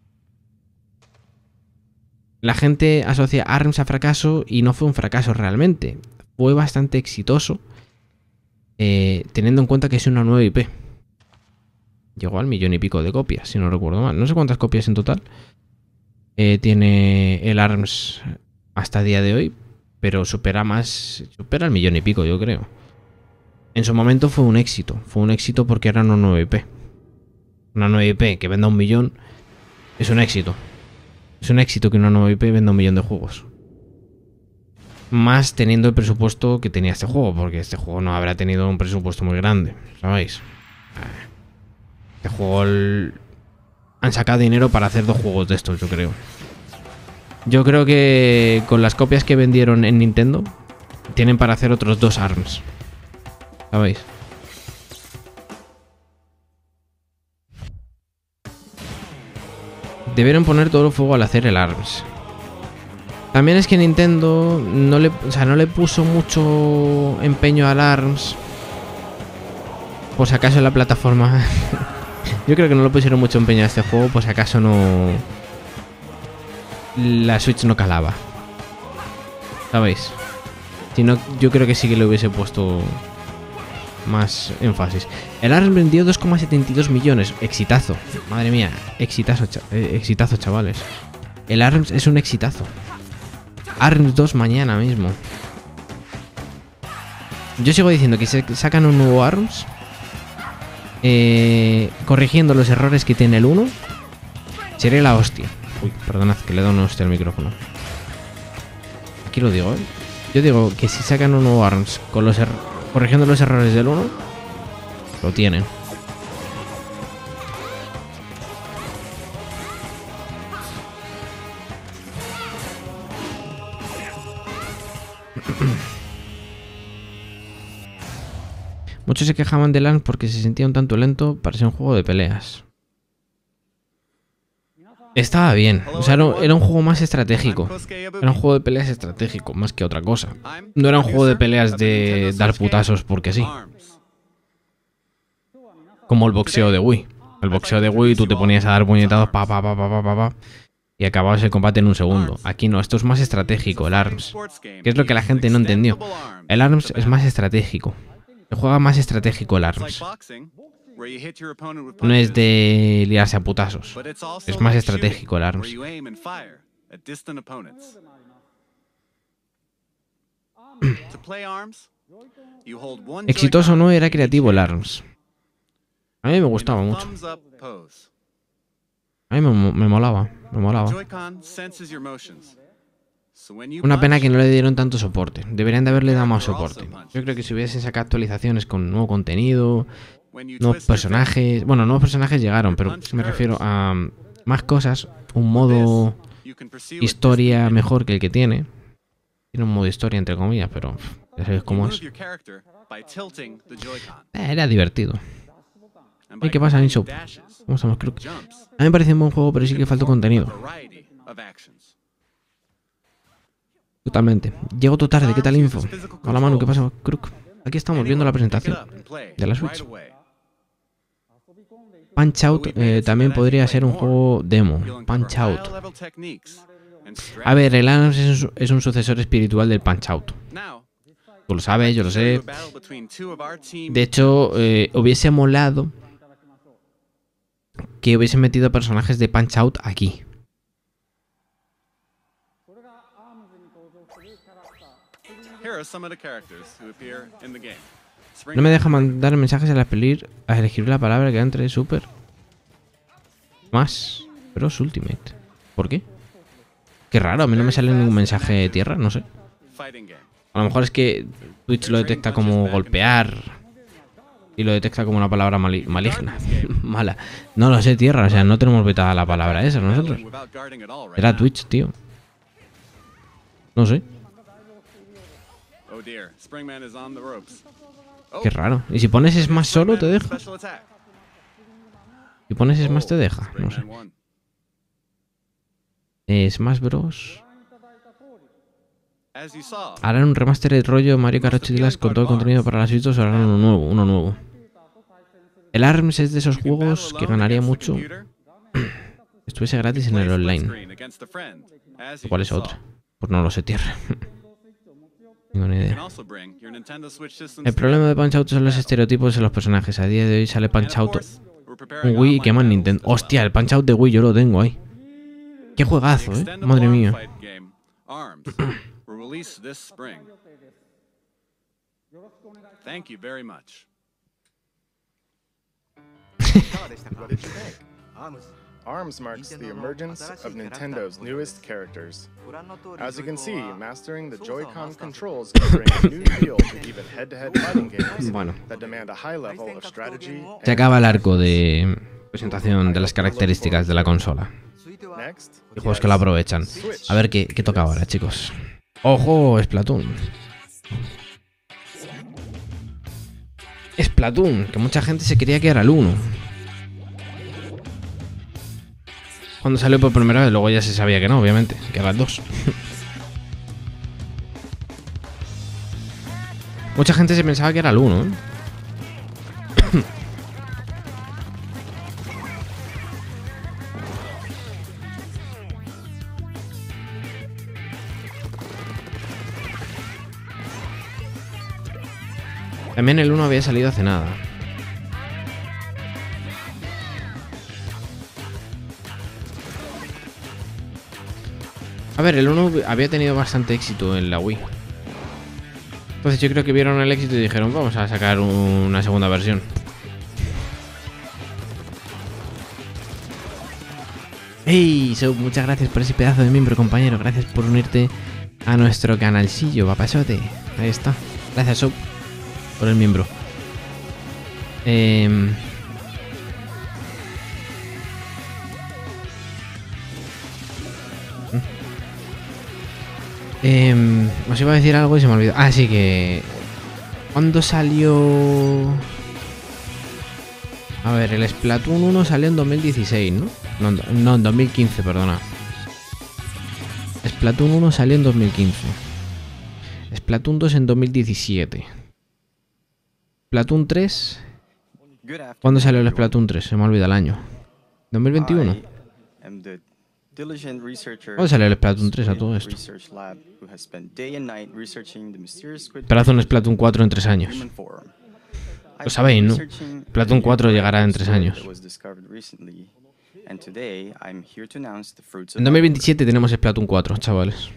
La gente asocia ARMS a fracaso y no fue un fracaso realmente. Fue bastante exitoso, teniendo en cuenta que es una nueva IP. Llegó al 1.000.000 y pico de copias, si no recuerdo mal. No sé cuántas copias en total tiene el ARMS hasta el día de hoy, pero supera el 1.000.000 y pico, yo creo. En su momento fue un éxito. Fue un éxito porque era una nueva IP. Una nueva IP que venda 1.000.000 es un éxito. Es un éxito que una nueva IP venda 1.000.000 de juegos. Más teniendo el presupuesto que tenía este juego, porque este juego no habrá tenido un presupuesto muy grande, ¿sabéis? Este juego han sacado dinero para hacer 2 juegos de estos, yo creo. Yo creo que con las copias que vendieron en Nintendo tienen para hacer otros 2 ARMS. ¿Sabéis? Debieron poner todo el fuego al hacer el ARMS. También es que Nintendo no le puso mucho empeño al ARMS. Por si acaso en la plataforma... Yo creo que no le pusieron mucho empeño a este juego, por si acaso no... La Switch no calaba. ¿Sabéis? Si no, yo creo que sí que le hubiese puesto más énfasis. El ARMS vendió 2,72 millones. Exitazo. Madre mía. Exitazo, exitazo, chavales. El ARMS es un exitazo. ARMS 2 mañana mismo. Yo sigo diciendo que si sacan un nuevo ARMS, corrigiendo los errores que tiene el 1, sería la hostia. Uy, perdonad que le he dado una hostia al micrófono. Aquí lo digo, ¿eh? Yo digo que si sacan un nuevo ARMS con corrigiendo los errores del 1, lo tienen. Muchos se quejaban del ARMS porque se sentía un tanto lento para ser un juego de peleas. Estaba bien, o sea, era un juego más estratégico. Era un juego de peleas estratégico, más que otra cosa. No era un juego de peleas de dar putazos porque sí. Como el boxeo de Wii. El boxeo de Wii, tú te ponías a dar puñetazos, y acababas el combate en un segundo. Aquí no, esto es más estratégico, el ARMS. Que es lo que la gente no entendió. El ARMS es más estratégico. Se juega más estratégico el ARMS. No es de liarse a putazos. Es más estratégico el ARMS. Exitoso no, era creativo el ARMS. A mí me gustaba mucho. A mí me molaba, me molaba. Joy-Con senses your motions. So when you Una pena punch, que no le dieron tanto soporte. Deberían de haberle dado más soporte. Yo creo que si hubiesen sacado actualizaciones con nuevo contenido, when you nuevos twist your personajes... Bueno, nuevos personajes llegaron, pero me refiero a más cosas, un modo fingers, you can pursue it historia disengaging. mejor que el que tiene. Tiene un modo historia, entre comillas, pero ya sabéis You cómo move es. your character by tilting the Joy-Con. Era divertido. And Ay, by ¿qué pasa, combining Nisho? dashes, ¿Cómo estamos? Creo que... jumps, A mí me pareció un buen juego, pero sí que faltó contenido. a variety of actions. Totalmente. Llego todo tarde, ¿qué tal info? Hola Manu, ¿qué pasa, Crook? Aquí estamos viendo la presentación de la Switch. Punch Out también podría ser un juego demo. Punch Out. A ver, el ARMS es un sucesor espiritual del Punch Out. Tú lo sabes, yo lo sé. De hecho, hubiese molado que hubiesen metido personajes de Punch Out aquí. No me deja mandar mensajes al elegir la palabra que entre Super Smash Bros Ultimate. ¿Por qué? Qué raro, a mí no me sale ningún mensaje de tierra, no sé. A lo mejor es que Twitch lo detecta como golpear y lo detecta como una palabra maligna. Mala. No lo sé, tierra, o sea, no tenemos vetada la palabra esa nosotros. Era Twitch, tío. No sé. Qué raro. ¿Y si pones Smash solo te deja? Si pones Smash te deja, no sé. Smash Bros. Harán un remaster de rollo Mario Kart 8 Deluxe con todo el contenido para las Switch o harán uno nuevo. El ARMS es de esos juegos que ganaría mucho estuviese gratis en el online. ¿Cuál es otra? Pues no lo sé, tierra. No tengo ni idea. El problema de Punch Out son los estereotipos de los personajes. A día de hoy sale Punch Out un Wii y queman Nintendo. Hostia, el Punch Out de Wii yo lo tengo ahí. Qué juegazo, madre mía. ARMS marks the emergence of Nintendo's newest characters. As you can see, mastering the Joy-Con controls can bring a new feel to even head-to-head fighting games Bueno, that demand a high level of strategy. se acaba el arco de presentación de las características de la consola. Next, Y juegos que lo aprovechan. A ver qué toca ahora, chicos. ¡Ojo! Splatoon. Splatoon, que mucha gente se creía que era el 1. Cuando salió por primera vez, luego ya se sabía que no, obviamente, que era el 2. Mucha gente se pensaba que era el 1, ¿eh? También el 1 había salido hace nada. A ver, el 1 había tenido bastante éxito en la Wii. Entonces yo creo que vieron el éxito y dijeron, vamos a sacar una segunda versión. ¡Hey! Soap, muchas gracias por ese pedazo de miembro, compañero. Gracias por unirte a nuestro canalcillo, papasote. Ahí está. Gracias, Soap, por el miembro. Os iba a decir algo y se me olvidó. Ah, sí, que... ¿Cuándo salió...? A ver, el Splatoon 1 salió en 2016, ¿no? No, en 2015, perdona. Splatoon 1 salió en 2015. Splatoon 2 en 2017. Splatoon 3... ¿Cuándo salió el Splatoon 3? Se me olvida el año. ¿2021? ¿Cuándo salió el Splatoon 3 a todo esto? Esperazo un Splatoon 4 en 3 años. Lo sabéis, ¿no? Splatoon 4 llegará en 3 años. En 2027 tenemos Splatoon 4, chavales.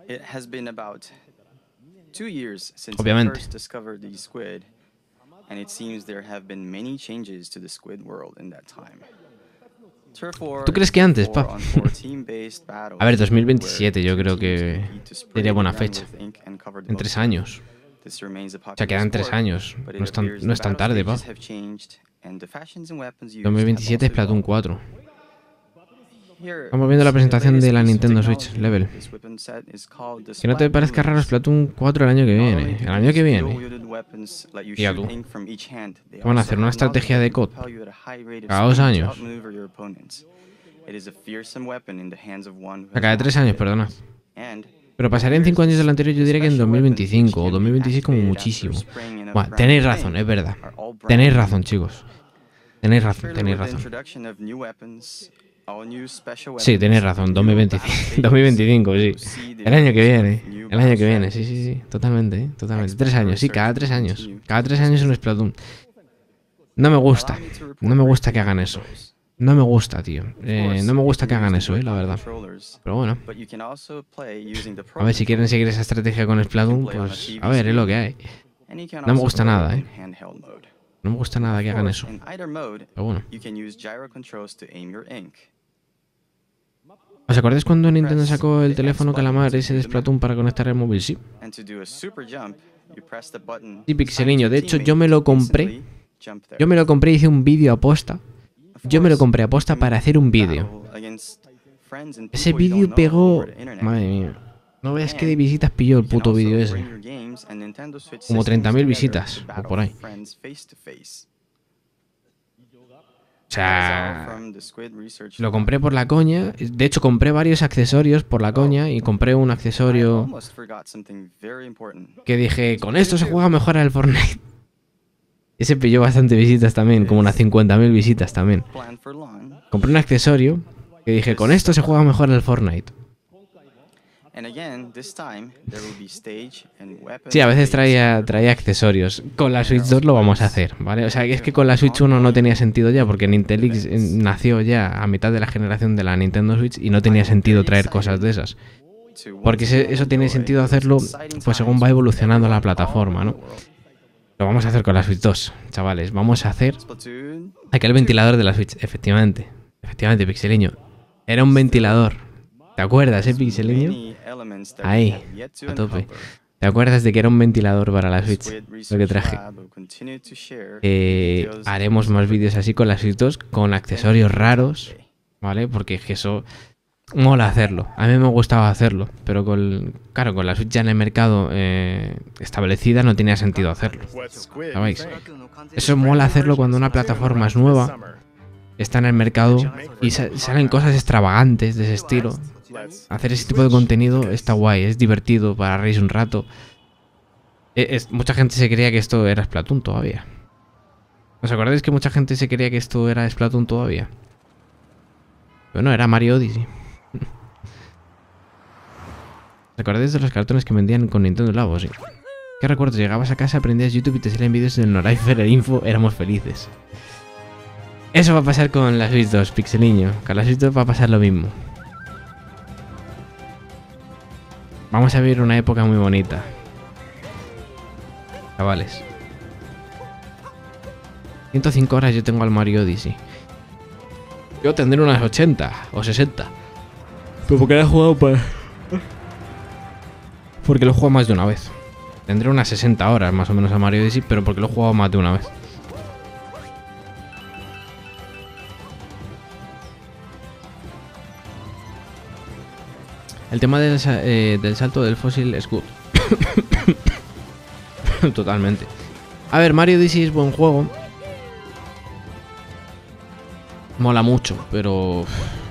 Obviamente. And it seems there have been many changes to the Squid world in that time. ¿Tú crees que antes, pa? A ver, 2027 yo creo que sería buena fecha. En 3 años. O sea, quedan 3 años. No es tan tarde, pa. 2027 es Splatoon 4. Estamos viendo la presentación de la Nintendo Switch Level. Que no te parezca raro Splatoon 4 el año que viene. El año que viene. Tía tú. ¿Qué van a hacer? ¿Una estrategia de COD? Cada 2 años. Cada 3 años, perdona. Pero pasaría en 5 años del anterior, yo diría que en 2025 o 2026 como muchísimo. Bueno, tenéis razón, es verdad. Tenéis razón, chicos. Tenéis razón, tenéis razón. Sí, tenéis razón, 2025, sí. El año que viene. El año que viene, sí. Totalmente, totalmente. 3 años, sí, cada 3 años. Cada 3 años un Splatoon. No me gusta. No me gusta que hagan eso. No me gusta, tío. No me gusta que hagan eso, la verdad. Pero bueno. A ver, si quieren seguir esa estrategia con Splatoon, pues a ver, es lo que hay. No me gusta nada, No me gusta nada que hagan eso. Pero bueno. ¿Os acordáis cuando Nintendo sacó el teléfono calamar ese de Splatoon para conectar el móvil? Sí. Sí, pixeliño. De hecho, yo me lo compré. Y hice un vídeo aposta. Yo me lo compré aposta para hacer un vídeo. Ese vídeo pegó... Madre mía. No veas qué de visitas pilló el puto vídeo ese. Como 30.000 visitas, o por ahí. O sea, lo compré por la coña. De hecho, compré varios accesorios por la coña. Y compré un accesorio que dije, con esto se juega mejor al Fortnite. Ese pilló bastante visitas también, como unas 50.000 visitas también. Compré un accesorio que dije, con esto se juega mejor al Fortnite. Sí, a veces traía accesorios. Con la Switch 2 lo vamos a hacer, ¿vale? O sea, es que con la Switch 1 no tenía sentido ya, porque Nintelix nació ya a mitad de la generación de la Nintendo Switch y no tenía sentido traer cosas de esas. Porque eso tiene sentido hacerlo pues según va evolucionando la plataforma, ¿no? Lo vamos a hacer con la Switch 2, chavales. Vamos a hacer aquel ventilador de la Switch, efectivamente. Efectivamente, pixeliño. Era un ventilador. ¿Te acuerdas, pixeliño? Ahí, a tope. ¿Te acuerdas de que era un ventilador para la Switch? Lo que traje. Haremos más vídeos así con la Switch 2, con accesorios raros, ¿vale? Porque es que eso mola hacerlo. A mí me gustaba hacerlo, pero claro, con la Switch ya en el mercado establecida no tenía sentido hacerlo. ¿Sabéis? Eso mola hacerlo cuando una plataforma es nueva, está en el mercado y salen cosas extravagantes de ese estilo. Hacer ese tipo de contenido está guay, es divertido para reírse un rato. Mucha gente se creía que esto era Splatoon todavía. ¿Os acordáis que mucha gente se creía que esto era Splatoon todavía? Bueno, era Mario Odyssey. ¿Os acordáis de los cartones que vendían con Nintendo Labo? Sí. ¿Qué recuerdo? Llegabas a casa, aprendías YouTube y te salían vídeos del Noraifer Info, éramos felices. Eso va a pasar con la Switch 2, pixeliño. Con la Switch 2 va a pasar lo mismo. Vamos a vivir una época muy bonita, chavales. 105 horas yo tengo al Mario Odyssey. Yo tendré unas 80 o 60. Pero porque lo he jugado porque lo he jugado más de una vez. Tendré unas 60 horas más o menos a Mario Odyssey, pero porque lo he jugado más de una vez. El tema del salto del fósil es good. Totalmente. A ver, Mario Odyssey es buen juego. Mola mucho, pero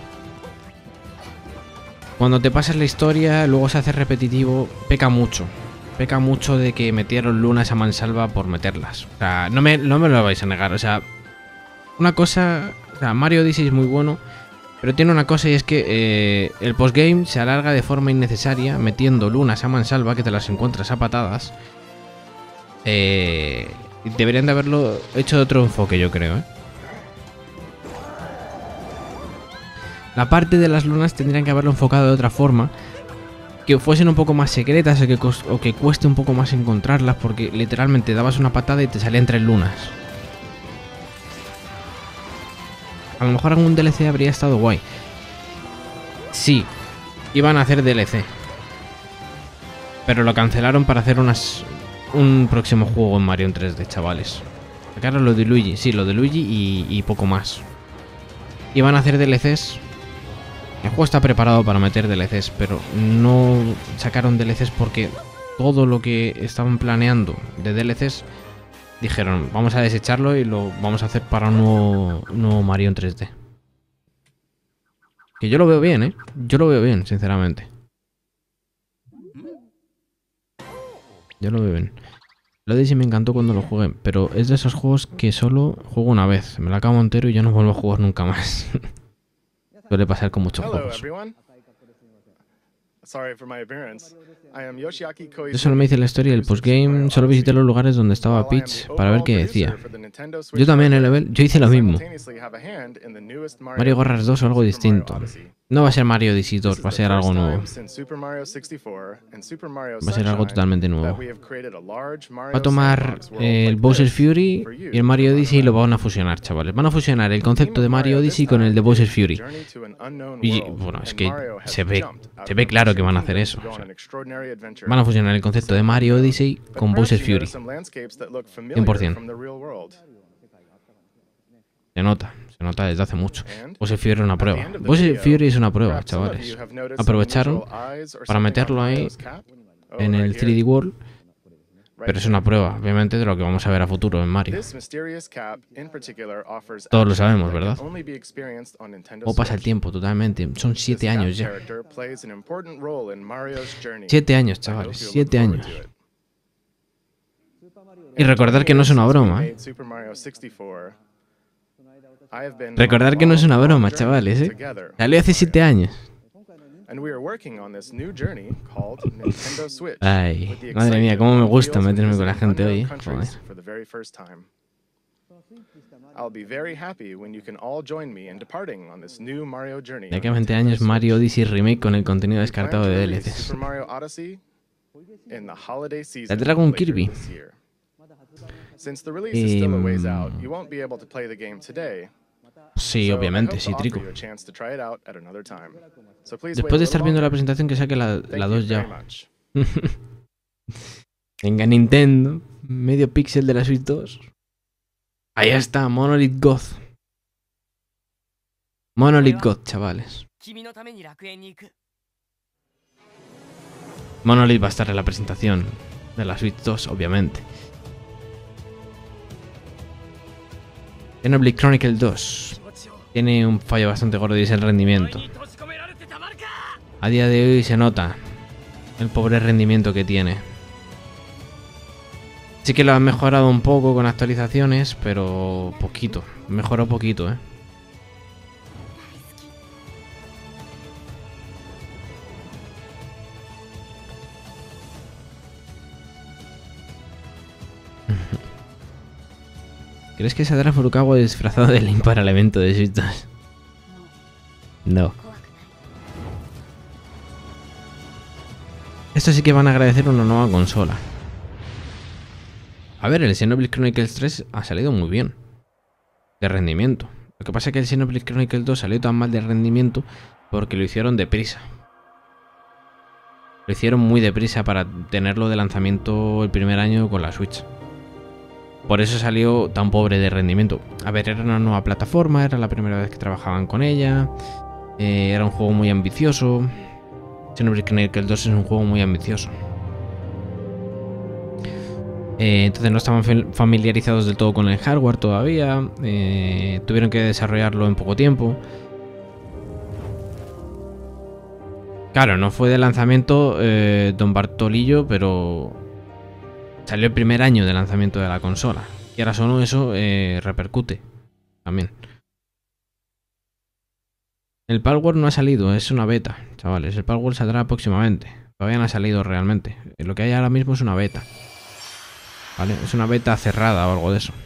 cuando te pasas la historia, luego se hace repetitivo, peca mucho. Peca mucho de que metieron lunas a mansalva por meterlas. O sea, no me lo vais a negar. O sea, una cosa... O sea, Mario Odyssey es muy bueno, pero tiene una cosa y es que el postgame se alarga de forma innecesaria metiendo lunas a mansalva que te las encuentras a patadas. Deberían de haberlo hecho de otro enfoque, yo creo, La parte de las lunas tendrían que haberlo enfocado de otra forma, que fuesen un poco más secretas o que cueste un poco más encontrarlas, porque literalmente dabas una patada y te salían 3 lunas. A lo mejor algún DLC habría estado guay. Sí, iban a hacer DLC. Pero lo cancelaron para hacer un próximo juego en Mario en 3D, chavales. Sacaron lo de Luigi, sí, lo de Luigi y poco más. Iban a hacer DLCs. El juego está preparado para meter DLCs, pero no sacaron DLCs porque todo lo que estaban planeando de DLCs dijeron, vamos a desecharlo y lo vamos a hacer para un nuevo Mario en 3D. Que yo lo veo bien, ¿eh? Yo lo veo bien, sinceramente. Yo lo veo bien. Lo de sí me encantó cuando lo jugué, pero es de esos juegos que solo juego una vez. Me lo acabo entero y ya no vuelvo a jugar nunca más. Suele pasar con muchos juegos. Yo solo me hice la historia del postgame, solo visité los lugares donde estaba Peach para ver qué decía. Yo también, yo hice lo mismo. Mario Gorras 2 o algo distinto. No va a ser Mario Odyssey 2, va a ser algo nuevo. Va a ser algo totalmente nuevo. Va a tomar el Bowser's Fury y el Mario Odyssey y lo van a fusionar, chavales. Van a fusionar el concepto de Mario Odyssey con el de Bowser's Fury. Y bueno, es que se ve claro que van a hacer eso. O sea, van a fusionar el concepto de Mario Odyssey con Bowser's Fury. 100%. Se nota desde hace mucho. Bowser's Fury es una prueba. Bowser's Fury es una prueba, chavales. Aprovecharon para meterlo ahí en el 3D World, pero es una prueba, obviamente, de lo que vamos a ver a futuro en Mario. Todos lo sabemos, ¿verdad? O pasa el tiempo, totalmente. Son 7 años ya. 7 años, chavales, 7 años. Y recordar que no es una broma, ¿eh? Recordar que no es una broma, chavales, ¿eh? Salió hace 7 años. Ay, madre mía, cómo me gusta meterme con la gente hoy, ¿eh? Joder. De aquí a 20 años, Mario Odyssey Remake con el contenido descartado de DLCs. ¿La Dragon Kirby? Sí, obviamente, sí, Trico. Después de estar viendo la presentación, que saque la 2 ya. Venga, Nintendo. Medio píxel de la Switch 2. Ahí está, Monolith Goth. Monolith Goth, chavales. Monolith va a estar en la presentación de la Switch 2, obviamente. Xenoblade Chronicle 2 tiene un fallo bastante gordo y es el rendimiento. A día de hoy se nota el pobre rendimiento que tiene. Sí que lo han mejorado un poco con actualizaciones, pero poquito. Mejoró poquito, ¿eh? ¿Crees que saldrá Furukawa disfrazado de Link para el evento de Switch 2? No. Esto sí que van a agradecer una nueva consola. A ver, el Xenoblade Chronicles 3 ha salido muy bien de rendimiento. Lo que pasa es que el Xenoblade Chronicles 2 salió tan mal de rendimiento porque lo hicieron deprisa. Lo hicieron muy deprisa para tenerlo de lanzamiento el primer año con la Switch. Por eso salió tan pobre de rendimiento. A ver, era una nueva plataforma, era la primera vez que trabajaban con ella. Era un juego muy ambicioso. Xenoblade Chronicles 2 es un juego muy ambicioso. Entonces no estaban familiarizados del todo con el hardware todavía. Tuvieron que desarrollarlo en poco tiempo. Claro, no fue de lanzamiento Don Bartolillo, pero salió el primer año de lanzamiento de la consola. Y ahora solo eso repercute también. El Palworld no ha salido, es una beta, chavales. El Palworld saldrá próximamente. Todavía no ha salido realmente. Lo que hay ahora mismo es una beta. ¿Vale? Es una beta cerrada o algo de eso.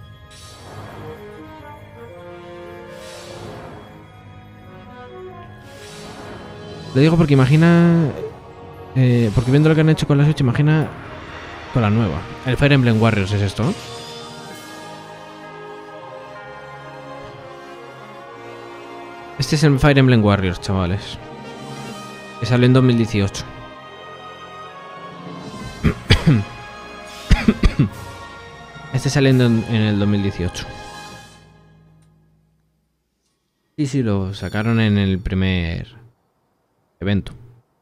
Lo digo porque imagina... porque viendo lo que han hecho con la Switch, imagina con la nueva. El Fire Emblem Warriors es esto, ¿no? Este es el Fire Emblem Warriors, chavales. Que salió en 2018. Este saliendo en el 2018. Sí, lo sacaron en el primer evento.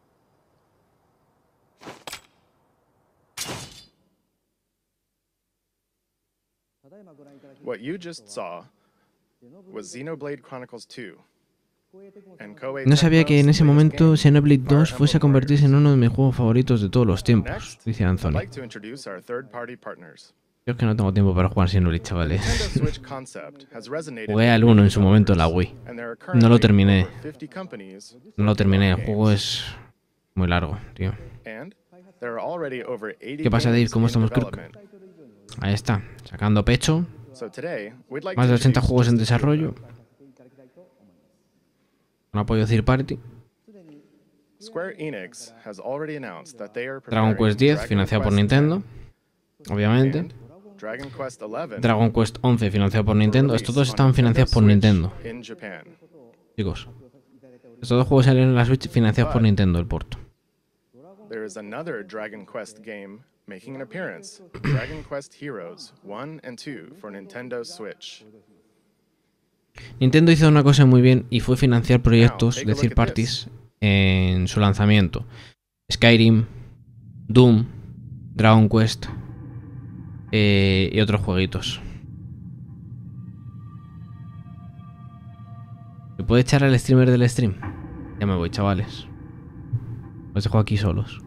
What you just saw was Xenoblade Chronicles 2. And Koei No sabía que en ese Tecmo's momento latest game, Xenoblade 2 Fire fuese a Emblem convertirse en Warriors. uno de mis juegos favoritos de todos los tiempos, Next, dice I'd Anthony. like to introduce our third-party partners. Yo es que no tengo tiempo para jugar Xenoblade, The chavales. Nintendo Switch concept has resonated Jugué with al 1 en many su momento en la developers, Wii. and there are No lo currently terminé. over 50 companies No lo terminé, el games. juego es muy largo, tío. And there are already over 80 ¿Qué pasa, Dave? games ¿Cómo in estamos, Kirk? development. Ahí está, sacando pecho. So today, we'd like Más to de 80 introduce juegos en just a few of desarrollo. them. Con apoyo Third Party. Square Enix has already announced that they are Dragon preparing Quest X, Dragon financiado por Quest Nintendo. Obviamente. and Dragon Quest XI Dragon Quest 11, financiado por Nintendo. for Estos dos release estaban on financiados por Nintendo Nintendo, Switch in Japan. chicos. Estos dos juegos salieron en la Switch financiados por Nintendo, el porto. There is another Dragon Quest game making an appearance, Dragon Quest Heroes 1 and 2 for Nintendo Switch. Nintendo hizo una cosa muy bien y fue financiar proyectos de third parties en su lanzamiento. Skyrim, Doom, Dragon Quest y otros jueguitos. ¿Me puede echar al streamer del stream? Ya me voy, chavales. Os dejo aquí solos.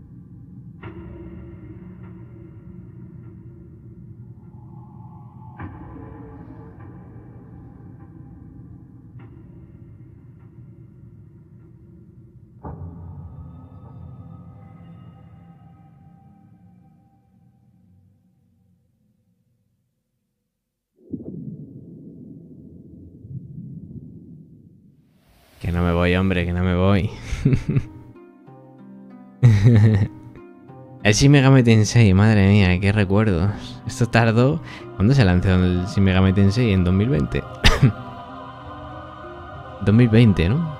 Que no me voy, hombre, que no me voy. El Shin Megami Tensei, madre mía, qué recuerdos. Esto tardó... ¿Cuándo se lanzó el Shin Megami Tensei? En 2020. 2020, ¿no?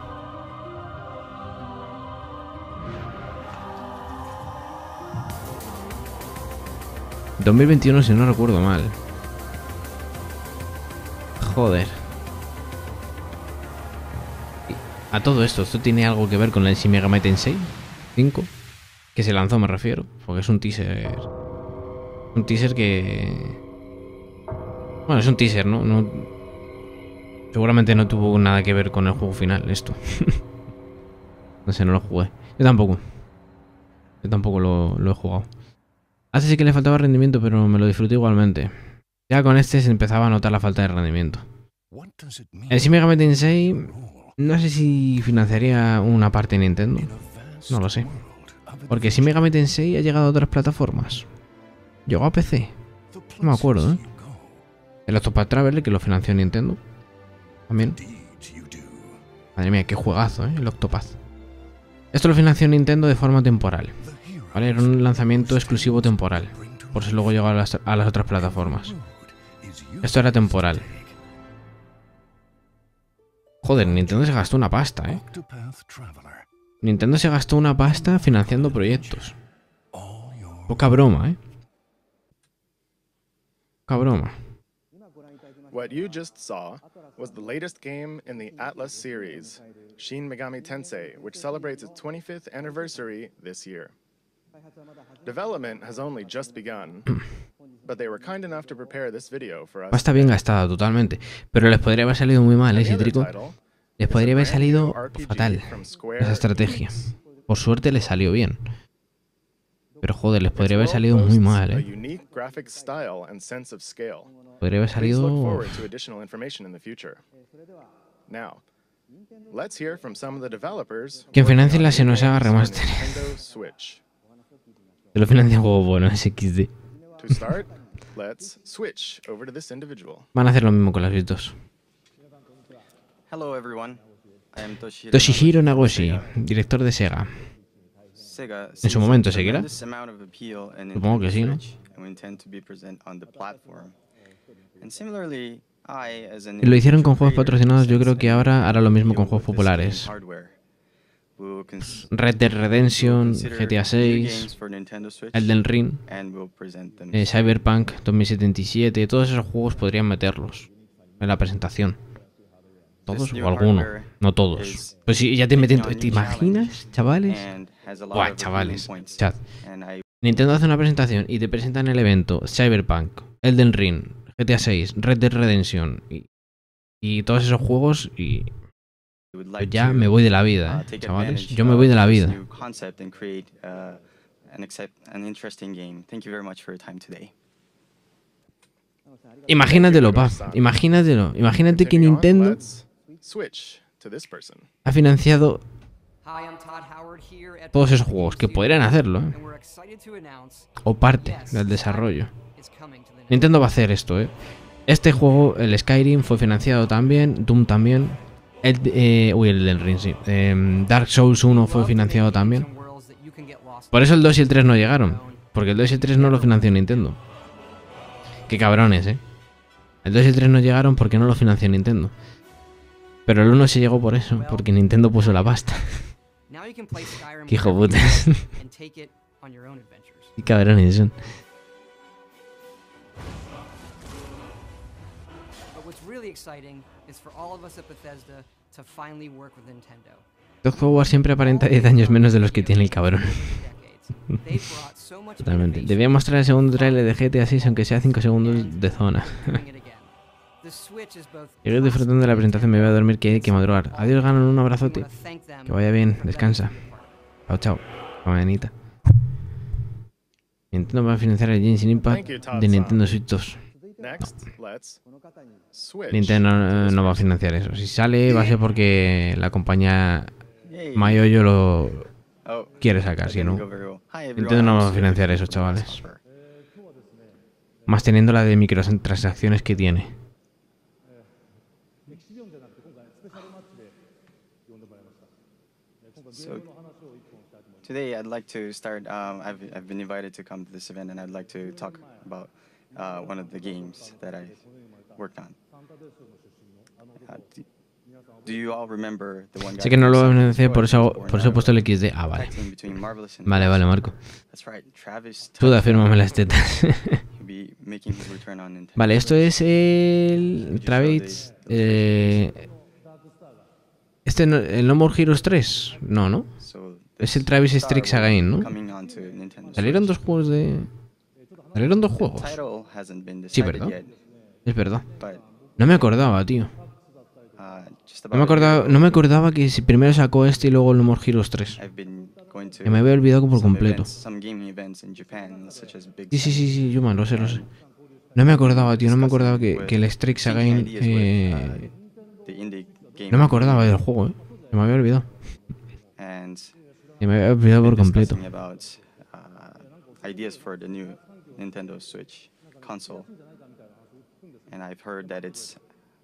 ...2021 si no recuerdo mal. Joder. A todo esto tiene algo que ver con el Shin Megami Tensei 5, que se lanzó, me refiero, porque es un teaser. Un teaser que... Bueno, es un teaser, ¿no? Seguramente no tuvo nada que ver con el juego final, esto. No sé, no lo jugué. Yo tampoco lo he jugado. A este sí que le faltaba rendimiento, pero me lo disfruté igualmente. Ya con este se empezaba a notar la falta de rendimiento. El Shin Megami Tensei... No sé si financiaría una parte de Nintendo. No lo sé. Porque Shin Megami Tensei ha llegado a otras plataformas. Llegó a PC. No me acuerdo, ¿eh? El Octopath Traveler, que lo financió Nintendo. También. Madre mía, qué juegazo, ¿eh? El Octopath. Esto lo financió Nintendo de forma temporal. ¿Vale? Era un lanzamiento exclusivo temporal. Por eso luego llegó a las otras plataformas. Esto era temporal. Joder, Nintendo se gastó una pasta, ¿eh? Nintendo se gastó una pasta financiando proyectos. Poca broma, ¿eh? Poca broma. What you just saw was the latest game in the Atlas series, Shin Megami Tensei, which celebrates its 25th anniversary this year. Development has only just begun, but they were kind enough to prepare this video for us. Pasta bien gastada, totalmente. Pero les podría haber salido muy mal, And the other Citrico. title Les is podría a haber brand salido new RPG fatal from Square esa estrategia. Enix. Por suerte les salió bien. Pero joder, les Its podría haber world salido muy boasts mal, a ¿eh? unique graphic style and sense of scale. Podría haber Please look salido... forward to additional information in the future. Now, let's hear from some of the developers. Quien working financie on la new Xenosaga games for Remastered. Nintendo Switch. Se lo financia un juego bueno, XD. To start, let's switch over to this individual. Van a hacer lo mismo con las Switch 2. Hello everyone. I am Toshihiro Nagoshi, director de Sega. Sega En su momento seguirá. Supongo Supongo que sí, ¿no? And we intend to be present on the platform. And similarly, Lo hicieron con juegos patrocinados, yo creo que ahora hará lo mismo con juegos populares. Red Dead Redemption, GTA 6, Elden Ring, Cyberpunk 2077, todos esos juegos podrían meterlos en la presentación. ¿Todos o alguno? No todos. Pues sí, ya te meten... ¿Te imaginas, chavales? Buah, chavales, chat. Nintendo hace una presentación y te presenta en el evento Cyberpunk, Elden Ring, GTA 6, Red Dead Redemption y todos esos juegos y... Yo ya me voy de la vida, chavales. Yo me voy de la vida. Imagínatelo, Paz. Imagínatelo. Imagínate que Continuing on, Nintendo let's switch to this person. ha financiado todos esos juegos, que podrían hacerlo, ¿eh? O parte del desarrollo. Nintendo va a hacer esto, ¿eh? Este juego, el Skyrim, fue financiado también, Doom también. El Elden Ring, sí. Dark Souls 1 fue financiado también. Por eso el 2 y el 3 no llegaron. Porque el 2 y el 3 no lo financió Nintendo. Qué cabrones, ¿eh? El 2 y el 3 no llegaron porque no lo financió Nintendo. Pero el 1 se llegó por eso, porque Nintendo puso la pasta. Qué hijo putas. Qué cabrones son. God of War siempre aparenta 10 años menos de los que tiene el cabrón. Totalmente. Debía mostrar el segundo trailer de GTA 6 aunque sea 5 segundos de zona. Llegué disfrutando de la presentación, me voy a dormir que hay que madrugar. Adiós, Ganon, un abrazote. Que vaya bien, descansa. Chao, chao. Mañanita. Nintendo va a financiar el Genshin Impact de Nintendo Switch 2. Next, let's switch. Nintendo no va a financiar eso. Si sale va a ser porque la compañía Mayoyo lo quiere sacar, si no. Nintendo no va a financiar eso, chavales. Más teniendo la de microtransacciones que tiene. So today I'd like to start. I've been invited to come to this event, and I'd like to talk about one of the games that I worked on. Do you all remember the one? Sé que no lo voy a financiar, por eso he puesto el XD. Ah, vale. Vale, vale, Marco. Suda, fírmame las tetas. Vale, esto es el Travis. ¿El No More Heroes 3? No, ¿no? Es el Travis Strikes Again, ¿no? ¿Salieron dos juegos de...? ¿Salieron dos juegos? Sí, ¿verdad? Es verdad. No me acordaba, tío. No me acordaba que si primero sacó este y luego el No More Heroes 3. Que me había olvidado por completo. Sí, yo lo sé. No me acordaba, tío, no me acordaba que el Strikes Again... No me acordaba del juego, Se me había olvidado. Se me había olvidado por completo. Ideas for the new Nintendo Switch console, and I've heard that it's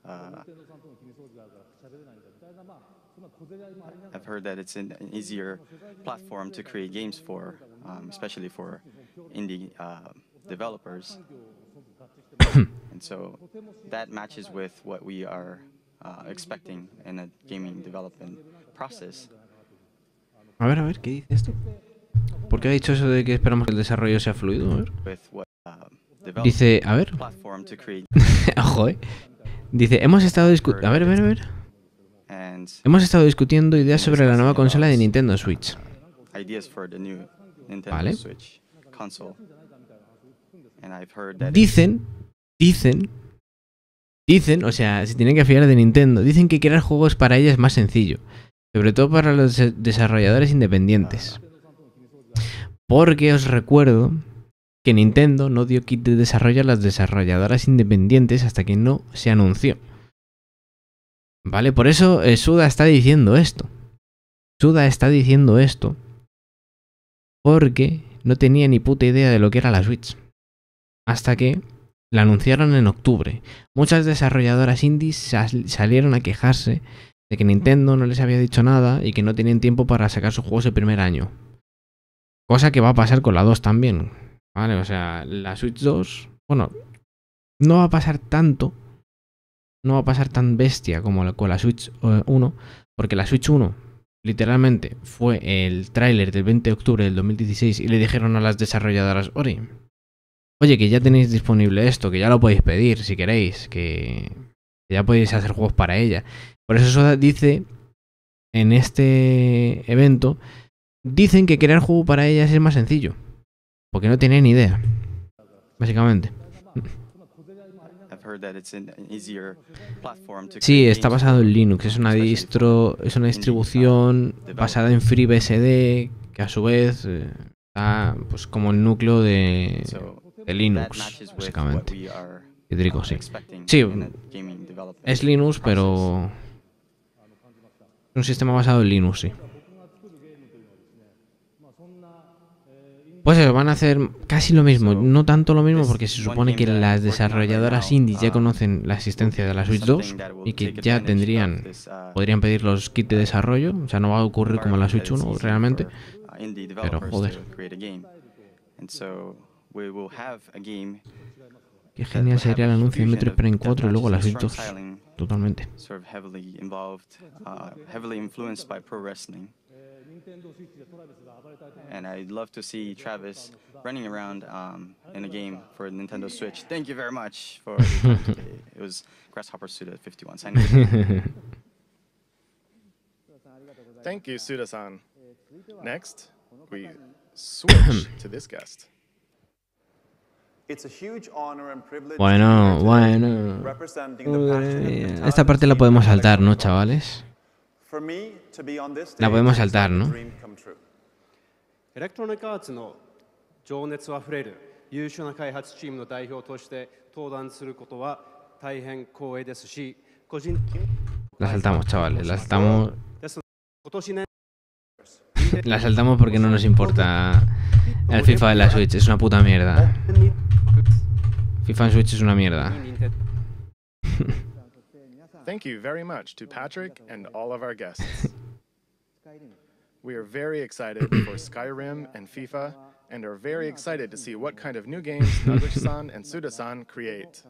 an easier platform to create games for, especially for indie developers. And so that matches with what we are expecting in a gaming development process. A ver, ¿qué dice esto? ¿Por qué ha dicho eso de que esperamos que el desarrollo sea fluido? A ver. Dice, a ver. Ojo, Dice, hemos estado discutiendo... A ver. Hemos estado discutiendo ideas sobre la nueva consola de Nintendo Switch. Vale. Dicen, o sea, se tienen que fiar de Nintendo. Dicen que crear juegos para ella es más sencillo. Sobre todo para los desarrolladores independientes. Porque os recuerdo que Nintendo no dio kit de desarrollo a las desarrolladoras independientes hasta que no se anunció. Vale, por eso Suda está diciendo esto. Porque no tenía ni puta idea de lo que era la Switch. Hasta que la anunciaron en octubre. Muchas desarrolladoras indies salieron a quejarse de que Nintendo no les había dicho nada y que no tenían tiempo para sacar sus juegos el primer año. Cosa que va a pasar con la 2 también. Vale, o sea, la Switch 2... Bueno, no va a pasar tanto no va a pasar tan bestia como con la Switch 1, porque la Switch 1 literalmente fue el tráiler del 20 de octubre del 2016 y le dijeron a las desarrolladoras, oye, que ya tenéis disponible esto, que ya lo podéis pedir si queréis, que ya podéis hacer juegos para ella. Por eso Soda dice en este evento, dicen que crear juego para ella es más sencillo, porque no tienen ni idea, básicamente. Sí, está basado en Linux, es una distribución basada en FreeBSD, que a su vez está pues como el núcleo de Linux, básicamente. Hídrico, sí. Sí, es Linux, pero es un sistema basado en Linux, sí. Pues eso, van a hacer casi lo mismo, no tanto lo mismo porque se supone que las desarrolladoras indies ya conocen la existencia de la Switch 2 y que ya podrían pedir los kits de desarrollo, o sea, no va a ocurrir como en la Switch 1 realmente, pero joder. Qué genial sería el anuncio de Metroid Prime 4 y luego la Switch 2, totalmente. And I'd love to see Travis running around in a game for Nintendo Switch. Thank you very much for the time today. It was Grasshopper Suda 51 signing. Thank you, Suda-san. Next, we switch to this guest. It's a huge honor and privilege Bueno. representing the passionate and Esta parte la podemos saltar, ¿no, chavales? For me to be on this stage La podemos saltar, is a ¿no? dream come true. エレクトロニックアーツの情熱あふれる優秀な開発チームの代表として登壇することは大変光栄ですし、個人的に La saltamos, chavales, la saltamos. 今年ね La saltamos porque no nos importa el FIFA de la Switch, es una puta mierda. FIFA en Switch es una mierda. Thank you very much to Patrick and all of our guests. We are very excited for Skyrim and FIFA, and are very excited to see what kind of new games Naguchi-san and Suda-san create.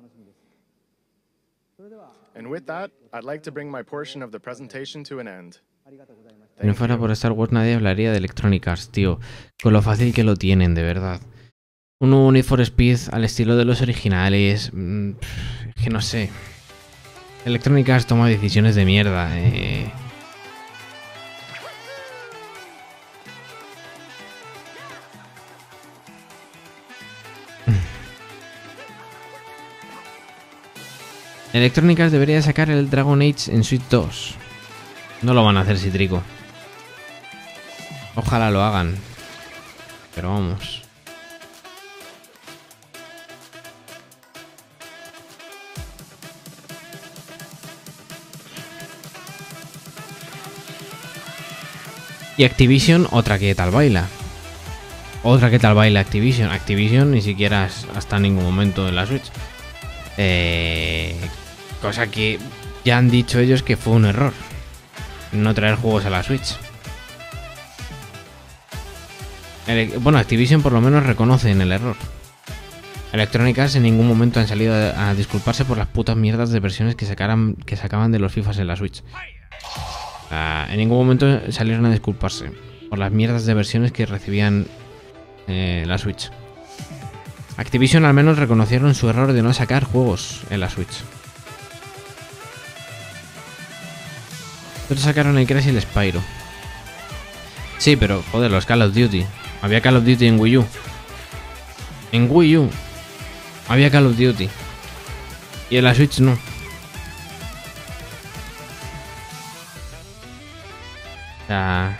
And with that, I'd like to bring my portion of the presentation to an end. Si no fuera por Star Wars nadie hablaría de Electronic Arts, tío. Con lo fácil que lo tienen, de verdad. Un nuevo Need for Speed al estilo de los originales. Que no sé. Electronic Arts toma decisiones de mierda. Electronic Arts debería sacar el Dragon Age en Switch 2. No lo van a hacer, Citrico. Ojalá lo hagan. Pero vamos. Y Activision, otra que tal baila. Otra que tal baila Activision. Activision ni siquiera hasta ningún momento en la Switch. Cosa que ya han dicho ellos que fue un error no traer juegos a la Switch. Bueno, Activision por lo menos reconocen el error. Electronic Arts en ningún momento han salido a disculparse por las putas mierdas de versiones que sacaban de los FIFAs en la Switch. En ningún momento salieron a disculparse por las mierdas de versiones que recibían la Switch. Activision al menos reconocieron su error de no sacar juegos en la Switch. Entonces sacaron el Crash y el Spyro. Sí, pero joder, los Call of Duty. Había Call of Duty en Wii U. En Wii U había Call of Duty. Y en la Switch no. O sea...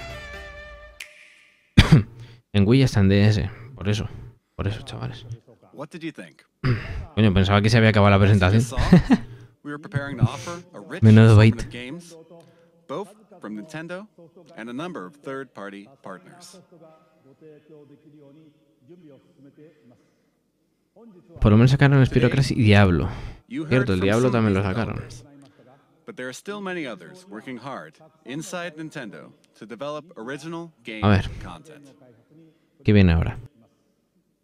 en Wii está en DS. Por eso, chavales. What did you think? Coño, pensaba que se había acabado la presentación. We were preparing to offer a rich Menudo assortment bait. of games, both from Nintendo and a number of third-party partners. Por lo menos sacaron Spyro Crash y Diablo. You heard Cierto, el from Diablo some of también lo these sacaron. developers, but there are still many others working hard inside Nintendo to develop original game A ver. content. ¿Qué viene ahora?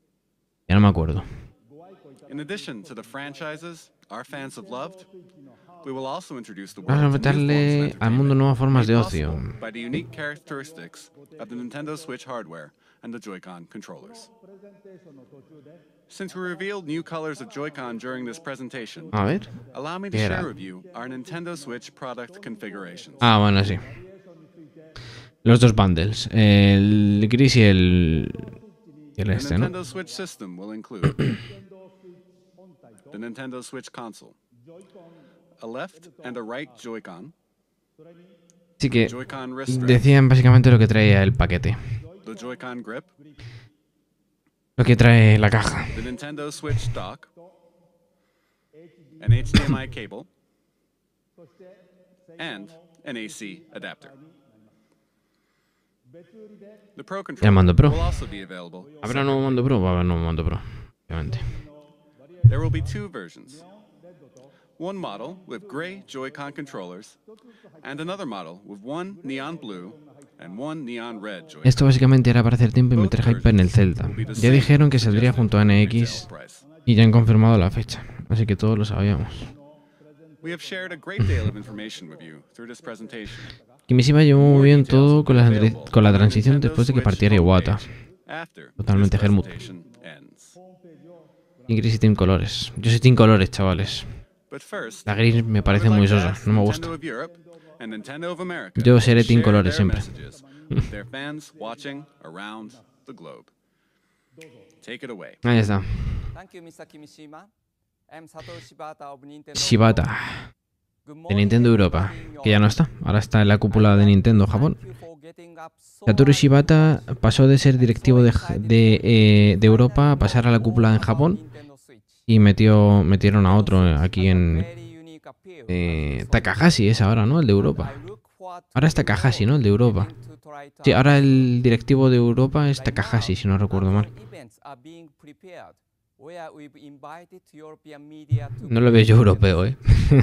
Ya no me acuerdo. In addition to the franchises our fans have loved, We will also introduce the Vamos a world to new meterle forms of al mundo nuevas formas de made ocio. possible by the unique characteristics of the Nintendo Switch hardware and the Joy-Con controllers. Since we revealed new colors of Joy-Con during this presentation, A ver. allow me to ¿Qué era? share with you our Nintendo Switch product configurations. Ah, bueno, sí. Los dos bundles. El gris y el The este, ¿no? Nintendo Switch system will include the Nintendo Switch console, a left and a right Joy-Con, Así que Joy-Con wrist strap, decían básicamente lo que traía el paquete. the Joy-Con grip, Lo que trae la caja. the Nintendo Switch dock, an HDMI cable, and an AC adapter. The Pro El mando Pro. controller will also be available. ¿Habrá nuevo mando Pro? Va a haber nuevo mando Pro, obviamente. There will be two versions. One model with gray Joy-Con controllers, and another model with one neon blue and one neon red Joy-Con. Esto básicamente era para hacer tiempo y meter hype en el Zelda. Ya dijeron que saldría junto a NX y ya han confirmado la fecha, así que todos lo sabíamos. We have shared a great deal of information with you through this presentation. Kimishima llevó muy bien todo con la transición después de que partiera Iwata. After Totalmente this Helmut. presentation ends. Y gris y Team Colores. Yo soy Team Colores, chavales. But first, La gris me I parece would muy like to sosa, ask no me Nintendo gusta. of Europe and Nintendo of America Yo seré to Team share Colores their siempre. messages with their fans watching around the globe. Take it away. Ahí está. Thank you, Mr. Kimishima. I'm Satoru Shibata of Nintendo. Shibata, de Nintendo Europa, que ya no está. Ahora está en la cúpula de Nintendo Japón. Satoru Shibata pasó de ser directivo de Europa a pasar a la cúpula en Japón y metieron a otro aquí en Takahashi es ahora, ¿no? El de Europa. Ahora es Takahashi, ¿no? El de Europa. Sí, ahora el directivo de Europa es Takahashi, si no recuerdo mal. No lo veo yo europeo, ¿eh?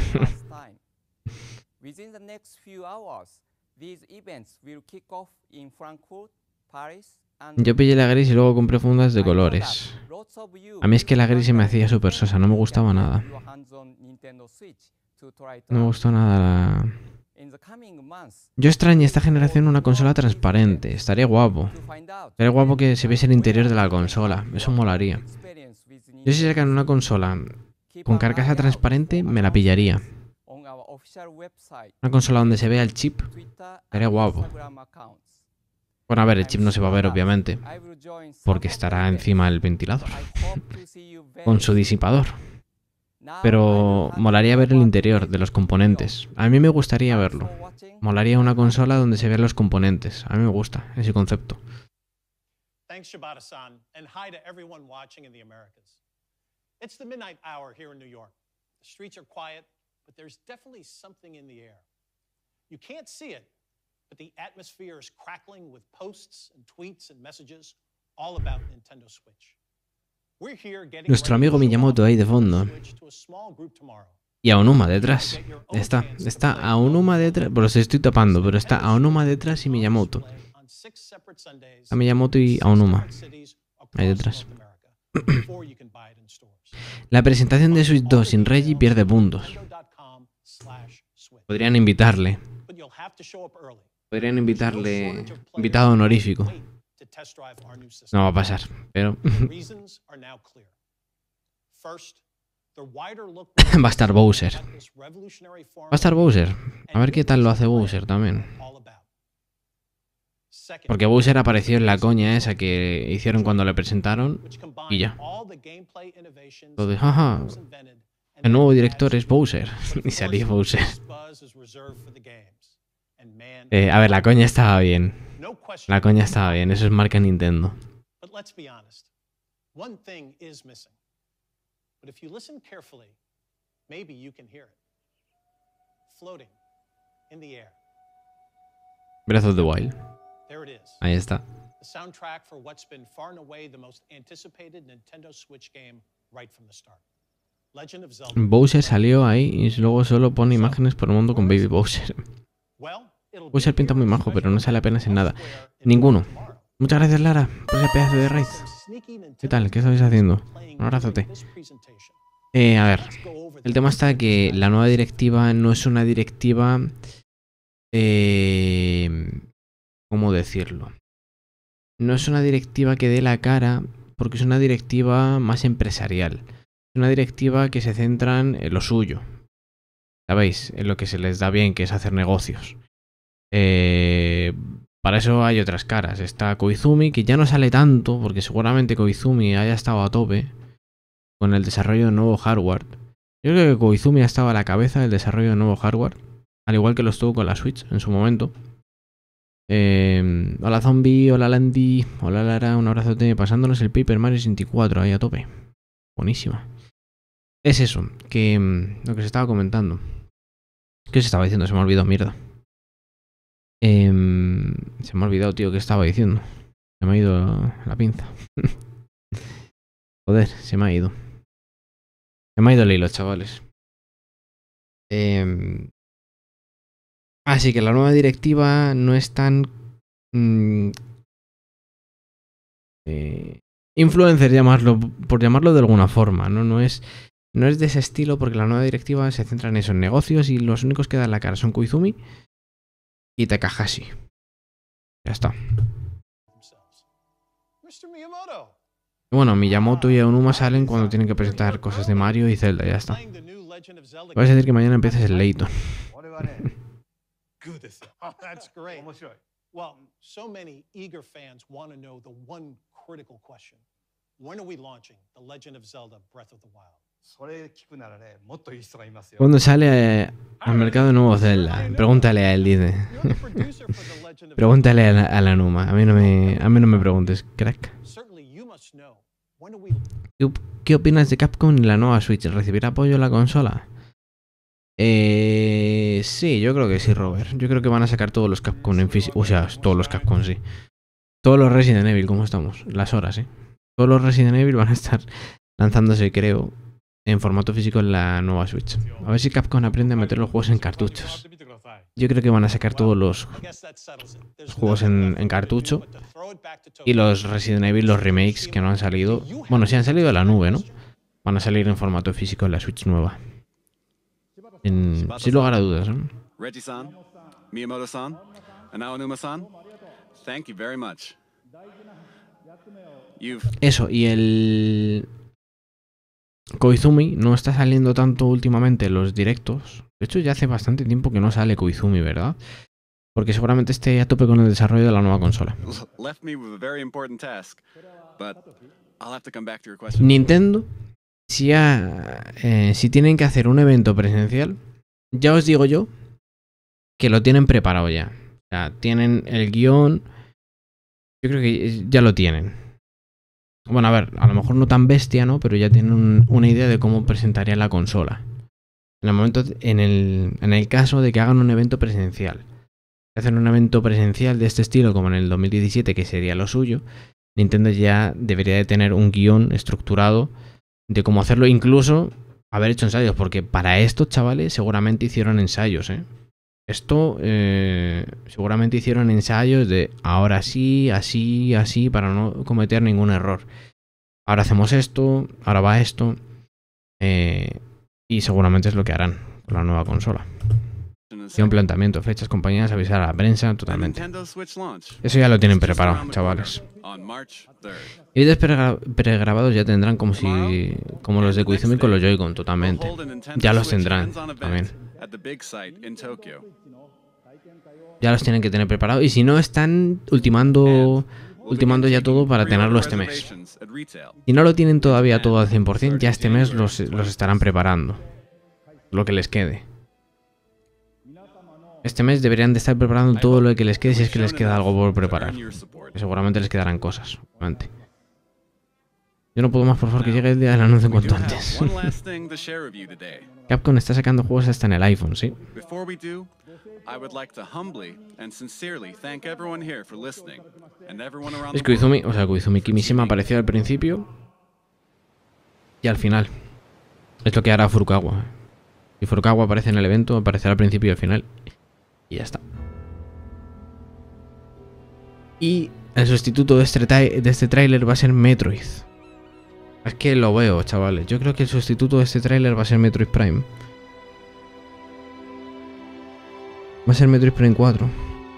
Within the next few hours, these events will kick off in Frankfurt, Paris, and Yo pillé la gris y luego compré fundas de colores. A mí es que la gris se me hacía súper sosa, no me gustaba nada. No me gustó nada la... Yo extrañé esta generación una consola transparente. Estaría guapo. Estaría guapo que se viese el interior de la consola. Eso molaría. Yo si sacan una consola con carcasa transparente, me la pillaría. Una consola donde se vea el chip. Estaría guapo. Bueno, a ver, el chip no se va a ver, obviamente. Porque estará encima del ventilador. Con su disipador. Pero molaría ver el interior de los componentes. A mí me gustaría verlo. Molaría una consola donde se vean los componentes. A mí me gusta ese concepto. Thanks, Shibata-san, and hi to everyone watching in the Americas. It's the midnight hour here in New York. The streets are quiet, but there's definitely something in the air. You can't see it, but the atmosphere is crackling with posts and tweets and messages all about Nintendo Switch. We're here getting Nuestro ready amigo to show Miyamoto off ahí de Nintendo fondo. Switch to a small group tomorrow. Y Aonuma detrás. Está Aonuma detrás. Bueno, se estoy tapando, pero está Aonuma detrás y Miyamoto. Está Miyamoto y Aonuma ahí detrás. La presentación de Switch 2 sin Reggie pierde puntos. Podrían invitarle. Podrían invitarle. Invitado honorífico. No va a pasar, pero. Va a estar Bowser. Va a estar Bowser. A ver qué tal lo hace Bowser también. Porque Bowser apareció en la coña esa que hicieron cuando le presentaron y ya. Todo de, jaja, el nuevo director es Bowser. Y salió Bowser. A ver, la coña estaba bien. La coña estaba bien, eso es marca Nintendo. Breath of the Wild. Ahí está. The soundtrack for what's been far and away the most anticipated Nintendo Switch game right from the start. Legend of Zelda. Bowser salió ahí y luego solo pone imágenes por el mundo con Baby Bowser. Bowser pinta muy majo, pero no sale apenas en nada. Ninguno. Muchas gracias, Lara, por ese pedazo de raid. ¿Qué tal? ¿Qué estáis haciendo? Un abrazote. A ver, el tema está que la nueva directiva no es una directiva... ¿cómo decirlo? No es una directiva que dé la cara, porque es una directiva más empresarial. Es una directiva que se centra en lo suyo. ¿Sabéis? En lo que se les da bien, que es hacer negocios. Para eso hay otras caras. Está Koizumi, que ya no sale tanto, porque seguramente Koizumi haya estado a tope con el desarrollo de nuevo hardware. Yo creo que Koizumi ha estado a la cabeza del desarrollo de nuevo hardware, al igual que lo estuvo con la Switch en su momento. Hola Zombie, hola Landy, hola Lara, un abrazote, pasándonos el Paper Mario 64 ahí a tope. Buenísima. Es eso, que lo que se estaba comentando. ¿Qué se estaba diciendo? Se me ha olvidado, mierda. Se me ha olvidado, tío, qué estaba diciendo. Se me ha ido la pinza. Joder, se me ha ido. Se me ha ido el hilo, chavales. Así que la nueva directiva no es tan... influencer, llamarlo, por llamarlo de alguna forma, ¿no? No es de ese estilo, porque la nueva directiva se centra en eso, en negocios, y los únicos que dan la cara son Koizumi y Takahashi. Ya está. Y bueno, Miyamoto y Aonuma salen cuando tienen que presentar cosas de Mario y Zelda, ya está. Vas a decir que mañana empieces el Layton. That's great. Well, so many eager fans want to know the one critical question. When are we launching The Legend of Zelda Breath of the Wild? ¿Cuándo sale al mercado de nuevo Zelda? Pregúntale a él, dice. Pregúntale a la Numa. A mí no me preguntes, crack. ¿Qué opinas de Capcom y la nueva Switch? ¿Recibirá apoyo en la consola? Sí, yo creo que sí, Robert. Yo creo que van a sacar todos los Capcom en físico. O sea, todos los Capcom, sí. Todos los Resident Evil, ¿cómo estamos? Las horas, Todos los Resident Evil van a estar lanzándose, creo, en formato físico en la nueva Switch. A ver si Capcom aprende a meter los juegos en cartuchos. Yo creo que van a sacar todos los juegos en cartucho. Y los Resident Evil, los remakes que no han salido. Bueno, sí han salido de la nube, ¿no? Van a salir en formato físico en la Switch nueva. Sin lugar a dudas, ¿no? Reggie-san, Miyamoto-san, and Aonuma-san, thank you very much. Eso, y el Koizumi no está saliendo tanto últimamente en los directos. De hecho, ya hace bastante tiempo que no sale Koizumi, ¿verdad? Porque seguramente esté a tope con el desarrollo de la nueva consola. Nintendo, si tienen que hacer un evento presencial, ya os digo yo que lo tienen preparado ya. O sea, tienen el guión. Yo creo que ya lo tienen. Bueno, a ver, a lo mejor no tan bestia, ¿no? Pero ya tienen una idea de cómo presentaría la consola. En el caso de que hagan un evento presencial. Si hacen un evento presencial de este estilo, como en el 2017, que sería lo suyo, Nintendo ya debería de tener un guión estructurado de cómo hacerlo, incluso haber hecho ensayos, porque para esto, chavales, seguramente hicieron ensayos, Esto seguramente hicieron ensayos de ahora sí, así, así, para no cometer ningún error. Ahora hacemos esto, ahora va esto. Y seguramente es lo que harán con la nueva consola. Y un planteamiento, fechas, compañías, avisar a la prensa, totalmente. Eso ya lo tienen preparado, chavales. Y vídeos pregrabados ya tendrán como los de Koizumi con los Joy-Con, totalmente. Ya los tendrán también. Ya los tienen que tener preparados. Y si no, están ultimando ya todo para tenerlo este mes. Si no lo tienen todavía todo al 100%, ya este mes los estarán preparando. Lo que les quede. Este mes deberían de estar preparando todo lo que les quede, si es que les queda algo por preparar. Que seguramente les quedarán cosas, obviamente. Yo no puedo más, por favor, que llegue el día del anuncio cuanto antes. Capcom está sacando juegos hasta en el iPhone, ¿sí? Es que Koizumi Kimishima apareció al principio y al final. Es lo que hará Furukawa. Si Furukawa aparece en el evento, aparecerá al principio y al final. Y ya está. Y el sustituto de este tráiler va a ser Metroid. Es que lo veo, chavales. Yo creo que el sustituto de este tráiler va a ser Metroid Prime. Va a ser Metroid Prime 4.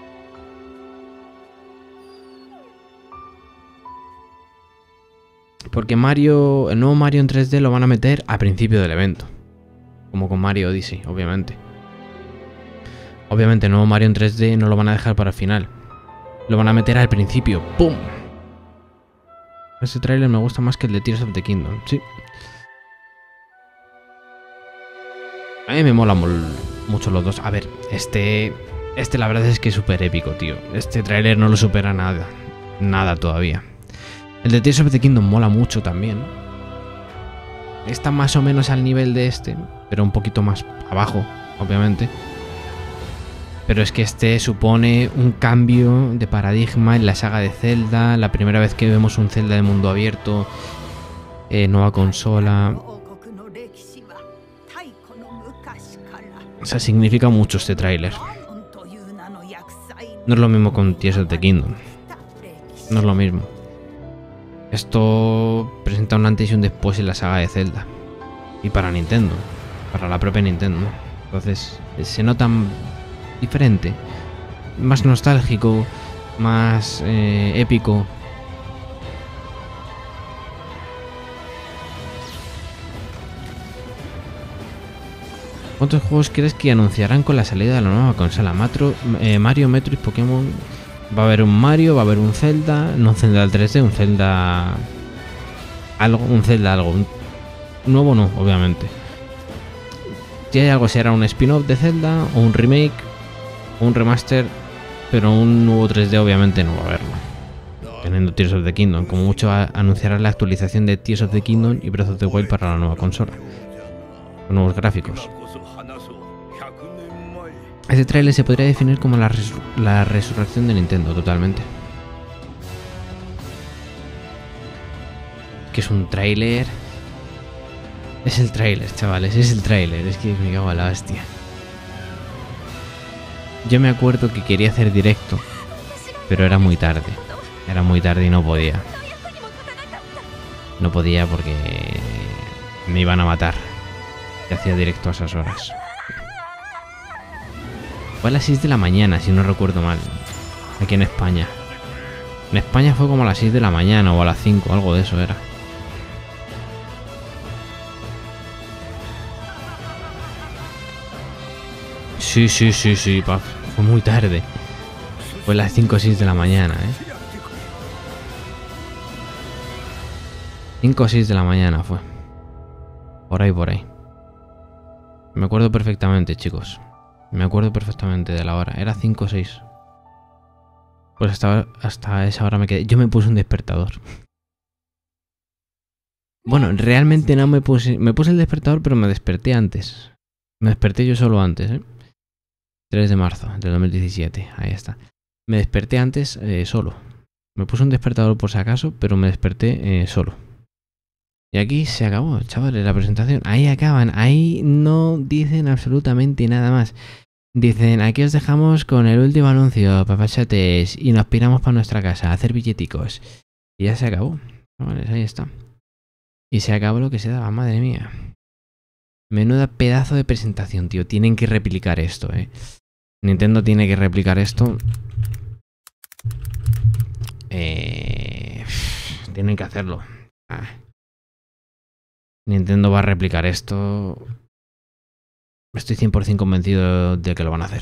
Porque Mario, el nuevo Mario en 3D lo van a meter a principio del evento. Como con Mario Odyssey, obviamente. Obviamente el nuevo Mario en 3D no lo van a dejar para el final. Lo van a meter al principio. ¡Pum! Este tráiler me gusta más que el de Tears of the Kingdom, sí. A mí me molan mucho los dos. A ver, este la verdad es que es súper épico, tío. Este tráiler no lo supera nada. Nada todavía. El de Tears of the Kingdom mola mucho también. Está más o menos al nivel de este, pero un poquito más abajo, obviamente. Pero es que este supone un cambio de paradigma en la saga de Zelda. La primera vez que vemos un Zelda de mundo abierto. Nueva consola. O sea, significa mucho este tráiler. No es lo mismo con Tears of the Kingdom. No es lo mismo. Esto presenta un antes y un después en la saga de Zelda. Y para Nintendo. Para la propia Nintendo. Entonces, se nota diferente. Más nostálgico. Más épico. ¿Cuántos juegos crees que anunciarán con la salida de la nueva consola? Mario, Metroid, Pokémon. Va a haber un Mario, va a haber un Zelda. No un Zelda 3D, un Zelda. Un Zelda algo. Nuevo no, obviamente. Si hay algo, será un spin-off de Zelda, o un remake, o un remaster. Pero un nuevo 3D obviamente no va a haberlo. Teniendo Tears of the Kingdom. Como mucho anunciará la actualización de Tears of the Kingdom y Breath of the Wild para la nueva consola. Con nuevos gráficos. Este tráiler se podría definir como la resurrección de Nintendo, totalmente. Que es un tráiler. Es el tráiler, chavales, es el tráiler. Es que me cago en la hostia. Yo me acuerdo que quería hacer directo, pero era muy tarde. Era muy tarde y no podía. No podía porque me iban a matar. Y hacía directo a esas horas. Fue a las 6 de la mañana, si no recuerdo mal. Aquí en España. En España fue como a las 6 de la mañana o a las 5, algo de eso era. Sí, paf. Fue muy tarde. Fue a las 5 o 6 de la mañana, 5 o 6 de la mañana fue. Por ahí. Me acuerdo perfectamente, chicos. Me acuerdo perfectamente de la hora. Era 5 o 6. Pues hasta esa hora me quedé. Yo me puse un despertador. Bueno, realmente no me puse... Me puse el despertador, pero me desperté antes. Me desperté yo solo antes, 3 de marzo del 2017. Ahí está. Me desperté antes solo. Me puse un despertador por si acaso, pero me desperté solo. Y aquí se acabó, chavales, la presentación. Ahí acaban, ahí no dicen absolutamente nada más. Dicen, aquí os dejamos con el último anuncio, papachotes, y nos piramos para nuestra casa a hacer billeticos. Y ya se acabó, chavales, ahí está. Y se acabó lo que se daba, madre mía. Menuda pedazo de presentación, tío. Tienen que replicar esto, Nintendo tiene que replicar esto. Tienen que hacerlo. Nintendo va a replicar esto. Estoy 100% convencido de que lo van a hacer.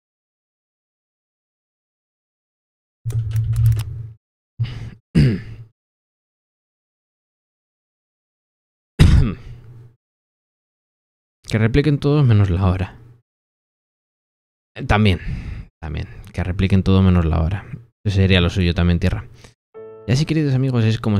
Que repliquen todos menos la hora. También. Que repliquen todo menos la hora. Eso sería lo suyo también, tierra. Y así, queridos amigos, es como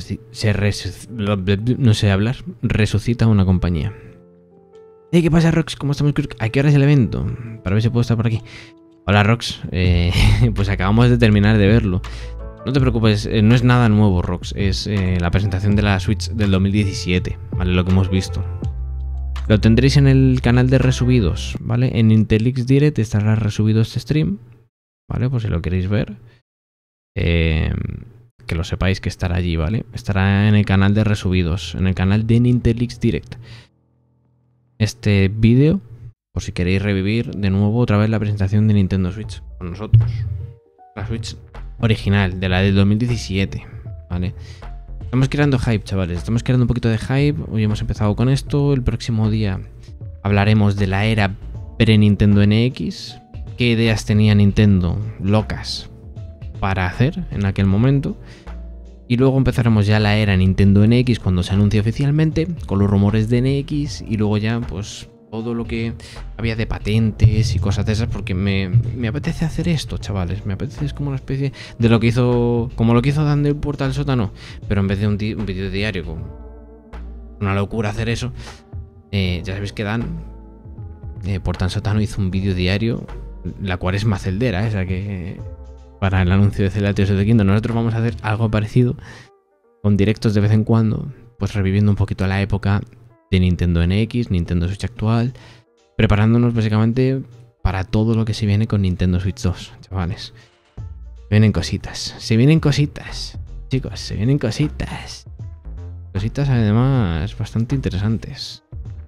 no sé hablar. Resucita una compañía. Hey, ¿qué pasa, Rox? ¿Cómo estamos? ¿A qué hora es el evento? Para ver si puedo estar por aquí. Hola, Rox. Pues acabamos de terminar de verlo. No te preocupes, no es nada nuevo, Rox. Es la presentación de la Switch del 2017, ¿vale? Lo que hemos visto. Lo tendréis en el canal de resubidos, ¿vale? En Intelix Direct estará resubido este stream, ¿vale? Pues si lo queréis ver. que lo sepáis que estará allí, ¿vale? Estará en el canal de Resubidos, en el canal de Nintendo Leaks Direct. Este vídeo, por si queréis revivir de nuevo otra vez la presentación de Nintendo Switch con nosotros. La Switch original, de la del 2017, ¿vale? Estamos creando hype, chavales. Estamos creando un poquito de hype. Hoy hemos empezado con esto. El próximo día hablaremos de la era pre-Nintendo NX. ¿Qué ideas tenía Nintendo locas para hacer en aquel momento? Y luego empezaremos ya la era Nintendo NX cuando se anuncie oficialmente, con los rumores de NX, y luego ya pues todo lo que había de patentes y cosas de esas, porque me apetece hacer esto, chavales. Me apetece, es como una especie de lo que hizo, como lo que hizo Dan del Puerta al Sótano, pero en vez de un vídeo diario, con una locura hacer eso. Ya sabéis que Dan Puerta al Sótano hizo un vídeo diario, la cuaresma celdera esa que para el anuncio de Zelda Tears of the Kingdom. Nosotros vamos a hacer algo parecido, con directos de vez en cuando, pues reviviendo un poquito la época de Nintendo NX, Nintendo Switch actual, preparándonos básicamente para todo lo que se viene con Nintendo Switch 2, chavales. Vienen cositas, se vienen cositas, chicos, se vienen cositas. Cositas además bastante interesantes.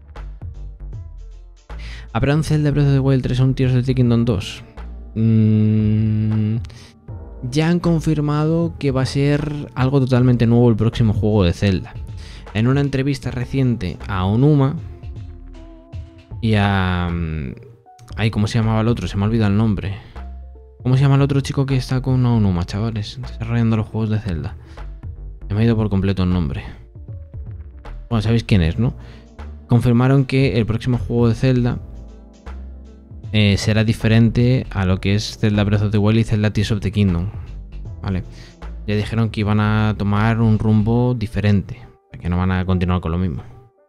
¿Habrá un Zelda Breath of the Wild 3 o un Tears of the Kingdom 2? Ya han confirmado que va a ser algo totalmente nuevo el próximo juego de Zelda. En una entrevista reciente a Onuma y a... Ay, ¿cómo se llamaba el otro? Se me ha olvidado el nombre. ¿Cómo se llama el otro chico que está con Onuma, chavales? Desarrollando los juegos de Zelda. Se me ha ido por completo el nombre. Bueno, sabéis quién es, ¿no? Confirmaron que el próximo juego de Zelda será diferente a lo que es Zelda Breath of the Wild y Zelda Tears of the Kingdom, ¿vale? Ya dijeron que iban a tomar un rumbo diferente, que no van a continuar con lo mismo.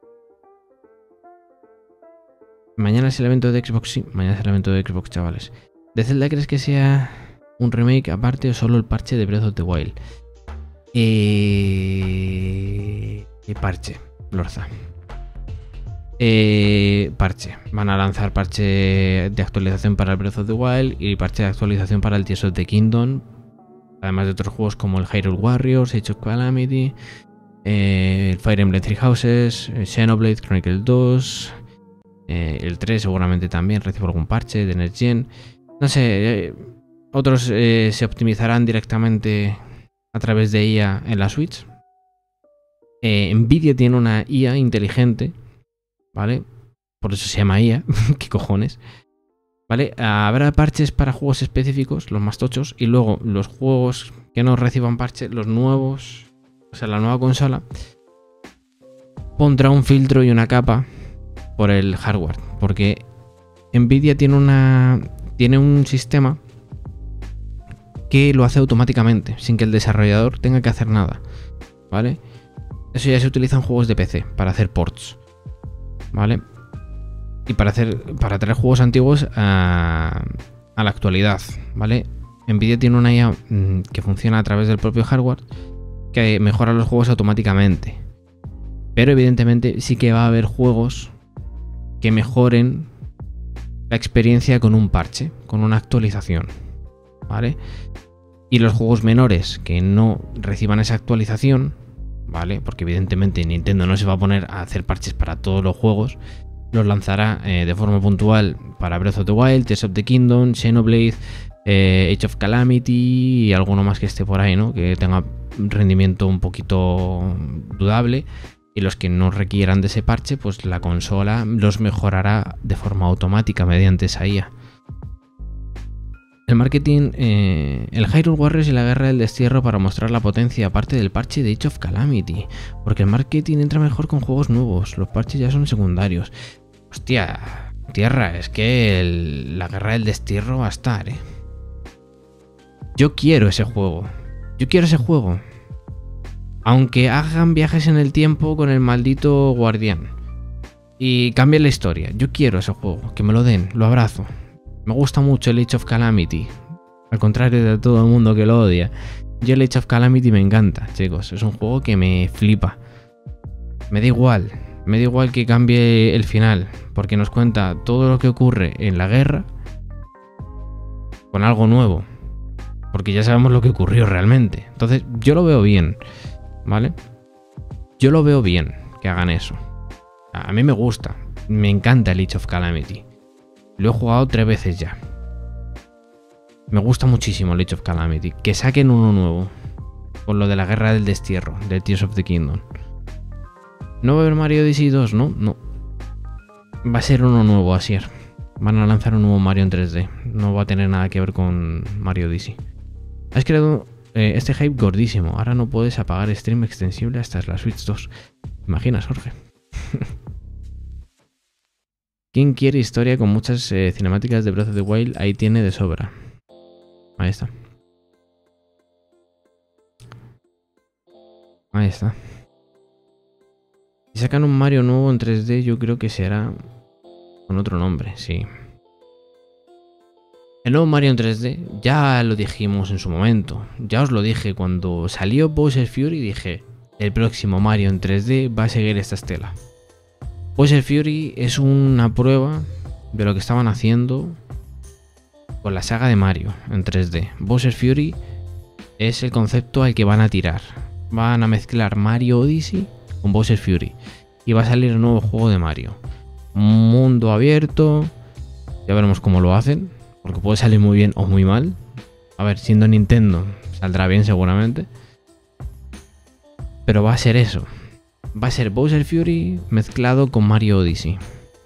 Mañana es el evento de Xbox, sí, mañana es el evento de Xbox, chavales. ¿De Zelda crees que sea un remake aparte o solo el parche de Breath of the Wild? ¿Qué parche, Lorza? Parche. Van a lanzar parche de actualización para el Breath of the Wild y parche de actualización para el Tears of the Kingdom. Además de otros juegos como el Hyrule Warriors, Age of Calamity, el Fire Emblem Three Houses, Xenoblade Chronicles 2, el 3 seguramente también recibe algún parche de Next Gen. No sé, otros se optimizarán directamente a través de IA en la Switch. Nvidia tiene una IA inteligente, ¿vale? Por eso se llama IA, ¿qué cojones? ¿Vale? Habrá parches para juegos específicos, los más tochos, y luego los juegos que no reciban parche, los nuevos, o sea, la nueva consola, pondrá un filtro y una capa por el hardware, porque Nvidia tiene un sistema que lo hace automáticamente, sin que el desarrollador tenga que hacer nada, ¿vale? Eso ya se utiliza en juegos de PC, para hacer ports, ¿vale? Y para traer juegos antiguos a la actualidad, ¿vale? Nvidia tiene una IA que funciona a través del propio hardware que mejora los juegos automáticamente. Pero evidentemente sí que va a haber juegos que mejoren la experiencia con un parche, con una actualización, ¿vale? Y los juegos menores que no reciban esa actualización, ¿vale? Porque evidentemente Nintendo no se va a poner a hacer parches para todos los juegos. Los lanzará de forma puntual para Breath of the Wild, Tears of the Kingdom, Xenoblade, Age of Calamity y alguno más que esté por ahí, ¿no? Que tenga un rendimiento un poquito dudable. Y los que no requieran de ese parche, pues la consola los mejorará de forma automática mediante esa IA. El marketing, el Hyrule Warriors y la Guerra del Destierro para mostrar la potencia aparte del parche de Age of Calamity. Porque el marketing entra mejor con juegos nuevos, los parches ya son secundarios. Hostia, tierra, es que la Guerra del Destierro va a estar, ¿eh? Yo quiero ese juego. Yo quiero ese juego. Aunque hagan viajes en el tiempo con el maldito guardián. Y cambien la historia. Yo quiero ese juego. Que me lo den, lo abrazo. Me gusta mucho el Age of Calamity. Al contrario de todo el mundo que lo odia. Yo el Age of Calamity me encanta, chicos. Es un juego que me flipa. Me da igual. Me da igual que cambie el final. Porque nos cuenta todo lo que ocurre en la guerra con algo nuevo. Porque ya sabemos lo que ocurrió realmente. Entonces, yo lo veo bien, ¿vale? Yo lo veo bien que hagan eso. A mí me gusta. Me encanta el Age of Calamity. Lo he jugado 3 veces ya. Me gusta muchísimo el Age of Calamity. Que saquen uno nuevo. Con lo de la Guerra del Destierro, de Tears of the Kingdom. ¿No va a haber Mario Odyssey 2? No, no. Va a ser uno nuevo, Asier. Van a lanzar un nuevo Mario en 3D. No va a tener nada que ver con Mario Odyssey. Has creado este hype gordísimo. Ahora no puedes apagar stream extensible hasta la Switch 2. ¿Te imaginas, Jorge? ¿Quién quiere historia con muchas cinemáticas de Breath of the Wild? Ahí tiene de sobra. Ahí está. Ahí está. Si sacan un Mario nuevo en 3D, yo creo que será con otro nombre, sí. El nuevo Mario en 3D, ya lo dijimos en su momento. Ya os lo dije cuando salió Bowser Fury, dije, el próximo Mario en 3D va a seguir esta estela. Bowser Fury es una prueba de lo que estaban haciendo con la saga de Mario en 3D. Bowser Fury es el concepto al que van a tirar. Van a mezclar Mario Odyssey con Bowser Fury. Y va a salir un nuevo juego de Mario. Mundo abierto. Ya veremos cómo lo hacen. Porque puede salir muy bien o muy mal. A ver, siendo Nintendo, saldrá bien seguramente. Pero va a ser eso. Va a ser Bowser Fury mezclado con Mario Odyssey.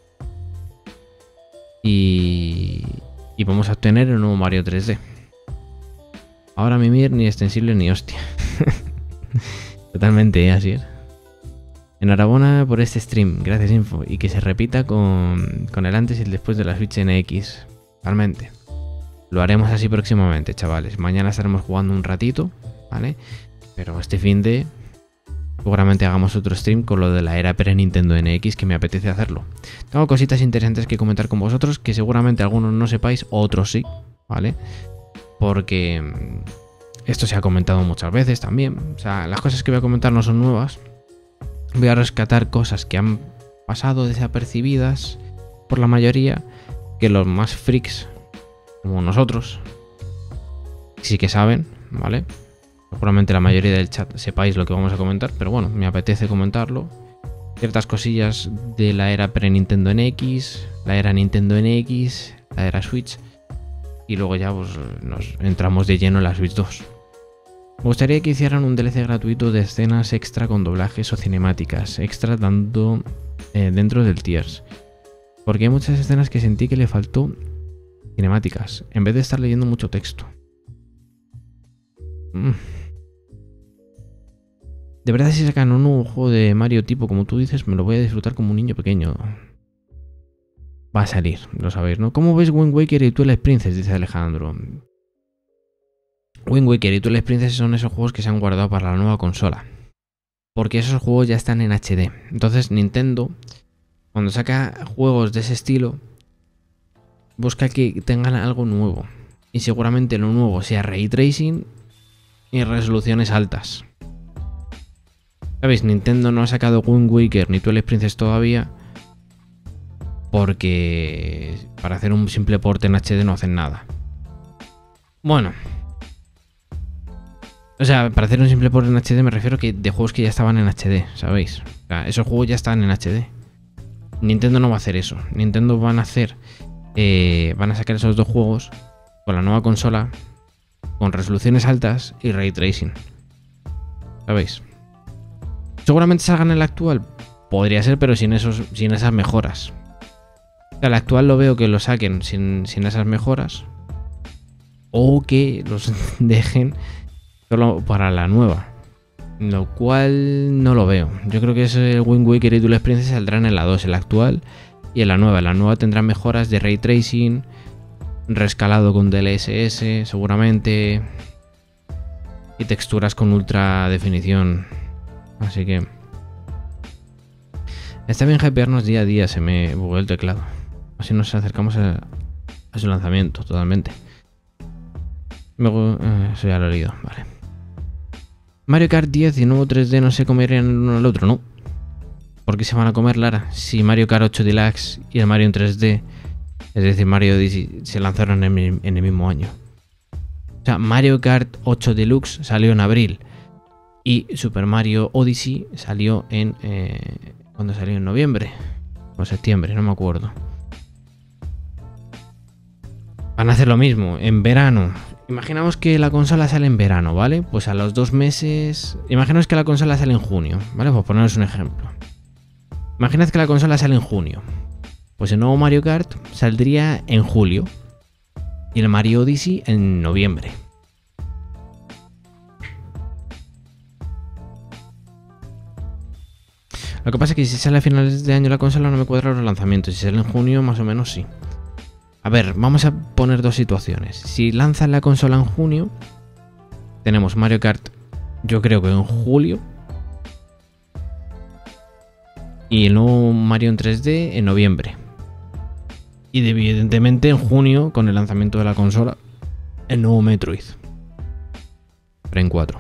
Y vamos a obtener el nuevo Mario 3D. Ahora Mimir ni extensible ni hostia. Totalmente, así es. Enhorabuena por este stream, gracias Info. Y que se repita con el antes y el después de la Switch NX. Totalmente. Lo haremos así próximamente, chavales. Mañana estaremos jugando un ratito, ¿vale? Pero este fin de seguramente hagamos otro stream con lo de la era pre-Nintendo NX, que me apetece hacerlo. Tengo cositas interesantes que comentar con vosotros, que seguramente algunos no sepáis, otros sí, ¿vale? Porque esto se ha comentado muchas veces también. O sea, las cosas que voy a comentar no son nuevas. Voy a rescatar cosas que han pasado desapercibidas por la mayoría, que los más freaks, como nosotros, sí que saben, ¿vale? Seguramente la mayoría del chat sepáis lo que vamos a comentar, pero bueno, me apetece comentarlo. Ciertas cosillas de la era pre-Nintendo NX, la era Nintendo NX, la era Switch, y luego ya pues, nos entramos de lleno en la Switch 2. Me gustaría que hicieran un DLC gratuito de escenas extra con doblajes o cinemáticas extra dando dentro del Tears. Porque hay muchas escenas que sentí que le faltó cinemáticas, en vez de estar leyendo mucho texto. De verdad, si sacan un nuevo juego de Mario tipo, como tú dices, me lo voy a disfrutar como un niño pequeño. Va a salir, lo sabéis, ¿no? ¿Cómo ves Wind Waker y Twilight Princess? Dice Alejandro. Wind Waker y Twilight Princess son esos juegos que se han guardado para la nueva consola. Porque esos juegos ya están en HD. Entonces Nintendo, cuando saca juegos de ese estilo, busca que tengan algo nuevo. Y seguramente lo nuevo sea Ray Tracing y resoluciones altas. ¿Sabéis? Nintendo no ha sacado Wind Waker ni Twilight Princess todavía, porque para hacer un simple port en HD no hacen nada. Bueno, o sea, para hacer un simple port en HD me refiero que de juegos que ya estaban en HD, ¿sabéis? O sea, esos juegos ya están en HD. Nintendo no va a hacer eso. Nintendo van a hacer, van a sacar esos dos juegos con la nueva consola, con resoluciones altas y Ray Tracing. ¿Sabéis? Seguramente salgan en el actual. Podría ser, pero sin esas mejoras. O sea, el actual lo veo que lo saquen sin esas mejoras. O que los dejen solo para la nueva. Lo cual no lo veo. Yo creo que ese Wind Waker y Twilight Princess saldrán en la 2, en la actual y en la nueva. La nueva tendrá mejoras de Ray Tracing, rescalado con DLSS seguramente, y texturas con ultra definición. Así que está bien hypearnos día a día. Se me bugueó el teclado. Así nos acercamos a su lanzamiento totalmente. Eso ya lo he leído, vale. Mario Kart 10 y nuevo 3D no se comerían el uno al otro, ¿no? ¿Por qué se van a comer, Lara? Si Mario Kart 8 Deluxe y el Mario en 3D, es decir, Mario Odyssey, se lanzaron en el mismo año. O sea, Mario Kart 8 Deluxe salió en abril. Y Super Mario Odyssey salió en... ¿cuándo salió? ¿En noviembre? O septiembre, no me acuerdo. Van a hacer lo mismo, en verano. Imaginamos que la consola sale en verano, ¿vale? Pues a los 2 meses... Imaginaos que la consola sale en junio, ¿vale? Por poneros un ejemplo. Imaginad que la consola sale en junio. Pues el nuevo Mario Kart saldría en julio. Y el Mario Odyssey en noviembre. Lo que pasa es que si sale a finales de año la consola no me cuadran los lanzamientos. Si sale en junio, más o menos sí. A ver, vamos a poner dos situaciones. Si lanzan la consola en junio, tenemos Mario Kart, yo creo que en julio. Y el nuevo Mario en 3D en noviembre. Y evidentemente en junio, con el lanzamiento de la consola, el nuevo Metroid Prime 4.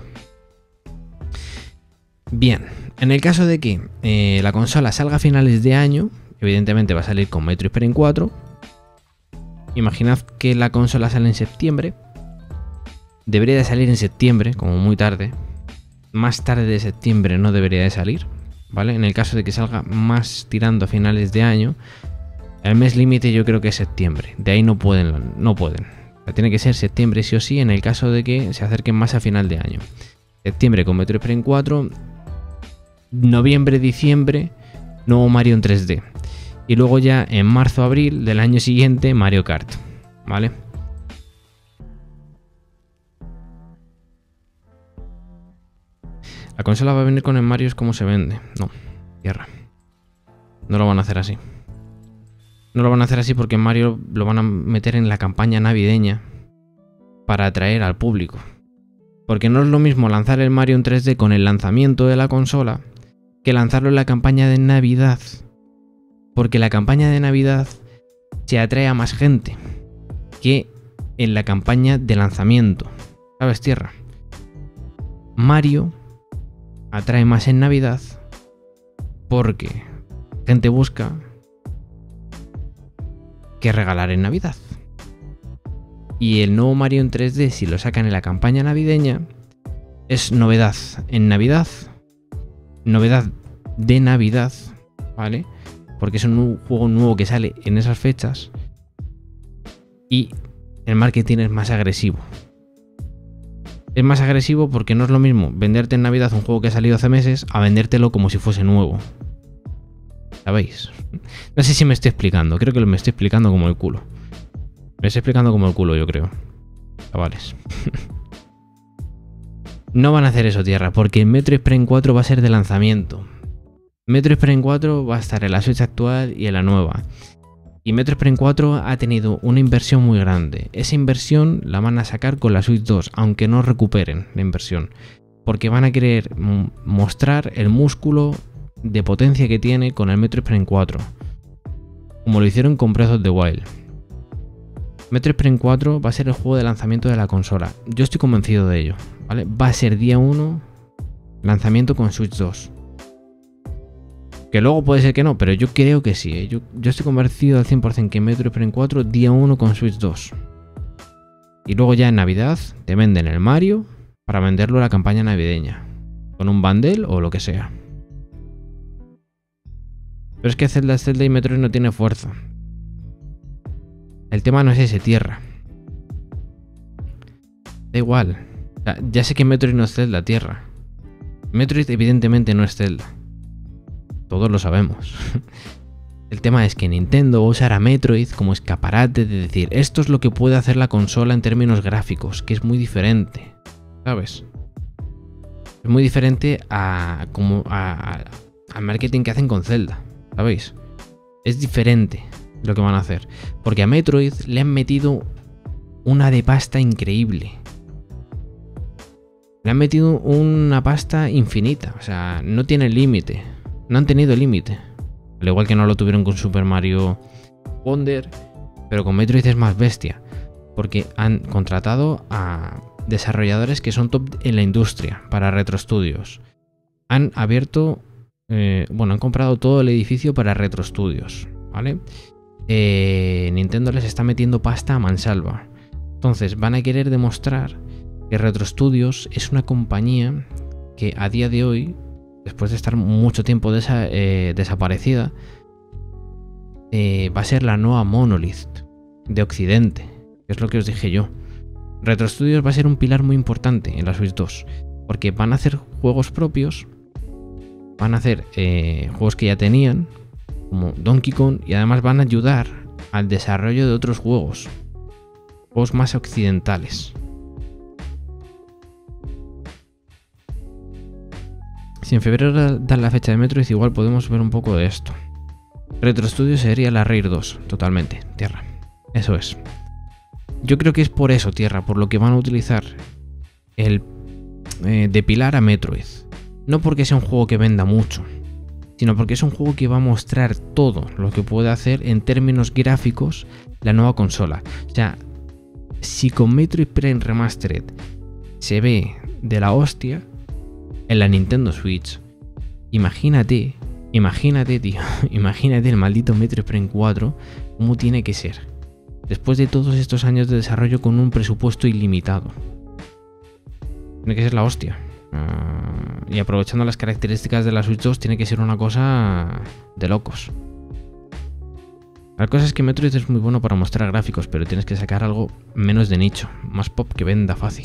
Bien, en el caso de que la consola salga a finales de año, evidentemente va a salir con Metroid Prime 4. Imaginad que la consola sale en septiembre. Debería de salir en septiembre, como muy tarde. Más tarde de septiembre no debería de salir, ¿vale? En el caso de que salga más tirando a finales de año, el mes límite yo creo que es septiembre. De ahí no pueden. O sea, tiene que ser septiembre sí o sí en el caso de que se acerquen más a final de año. Septiembre con Metroid Prime 4. Noviembre, diciembre, nuevo Mario en 3D. Y luego ya en marzo, abril del año siguiente, Mario Kart. ¿Vale? La consola va a venir con el Mario, es como se vende. No, tierra. No lo van a hacer así. No lo van a hacer así porque Mario lo van a meter en la campaña navideña para atraer al público. Porque no es lo mismo lanzar el Mario en 3D con el lanzamiento de la consola que lanzarlo en la campaña de Navidad. Porque la campaña de Navidad se atrae a más gente que en la campaña de lanzamiento. ¿Sabes, tierra? Mario atrae más en Navidad porque gente busca que regalar en Navidad. Y el nuevo Mario en 3D, si lo sacan en la campaña navideña, es novedad en Navidad. Novedad de Navidad, ¿vale? Porque es un juego nuevo que sale en esas fechas. Y el marketing es más agresivo. Es más agresivo porque no es lo mismo venderte en Navidad un juego que ha salido hace meses a vendértelo como si fuese nuevo. ¿Sabéis? No sé si me estoy explicando. Creo que me estoy explicando como el culo. Me estoy explicando como el culo, yo creo. Chavales. No van a hacer eso, tierra, porque Metroid Prime 4 va a ser de lanzamiento. Metroid Prime 4 va a estar en la Switch actual y en la nueva. Y Metroid Prime 4 ha tenido una inversión muy grande. Esa inversión la van a sacar con la Switch 2, aunque no recuperen la inversión. Porque van a querer mostrar el músculo de potencia que tiene con el Metroid Prime 4. Como lo hicieron con Breath of the Wild. Metroid Prime 4 va a ser el juego de lanzamiento de la consola. Yo estoy convencido de ello, ¿vale? Va a ser día 1 lanzamiento con Switch 2. Que luego puede ser que no, pero yo creo que sí, ¿eh? Yo estoy convencido al 100% que Metroid Prime 4 día 1 con Switch 2. Y luego ya en Navidad te venden el Mario para venderlo a la campaña navideña. Con un bundle o lo que sea. Pero es que Zelda y Metroid no tiene fuerza. El tema no es ese, tierra. Da igual. O sea, ya sé que Metroid no es Zelda, tierra. Metroid evidentemente no es Zelda. Todos lo sabemos. El tema es que Nintendo va a usar a Metroid como escaparate de decir esto es lo que puede hacer la consola en términos gráficos, que es muy diferente. ¿Sabes? Es muy diferente al marketing que hacen con Zelda. ¿Sabéis? Es diferente lo que van a hacer. Porque a Metroid le han metido una de pasta increíble. Le han metido una pasta infinita. O sea, no tiene límite. No han tenido límite. Al igual que no lo tuvieron con Super Mario Wonder. Pero con Metroid es más bestia. Porque han contratado a desarrolladores que son top en la industria para Retro Studios. Han abierto... han comprado todo el edificio para Retro Studios, ¿vale? Nintendo les está metiendo pasta a mansalva. Entonces van a querer demostrar que Retro Studios es una compañía que a día de hoy, después de estar mucho tiempo desaparecida, va a ser la nueva Monolith de Occidente, que es lo que os dije yo. Retro Studios va a ser un pilar muy importante en la Switch 2, porque van a hacer juegos propios, van a hacer juegos que ya tenían, como Donkey Kong, y además van a ayudar al desarrollo de otros juegos más occidentales. Si en febrero dan la fecha de Metroid, igual podemos ver un poco de esto. Retro Studios sería la Rare 2, totalmente, Tierra. Eso es. Yo creo que es por eso, Tierra, por lo que van a utilizar el depilar a Metroid. No porque sea un juego que venda mucho, sino porque es un juego que va a mostrar todo lo que puede hacer en términos gráficos la nueva consola. O sea, si con Metroid Prime Remastered se ve de la hostia en la Nintendo Switch, imagínate, tío, imagínate el maldito Metroid Prime 4, cómo tiene que ser. Después de todos estos años de desarrollo con un presupuesto ilimitado. Tiene que ser la hostia. Y aprovechando las características de la Switch 2, tiene que ser una cosa de locos. La cosa es que Metroid es muy bueno para mostrar gráficos, pero tienes que sacar algo menos de nicho, más pop, que venda fácil.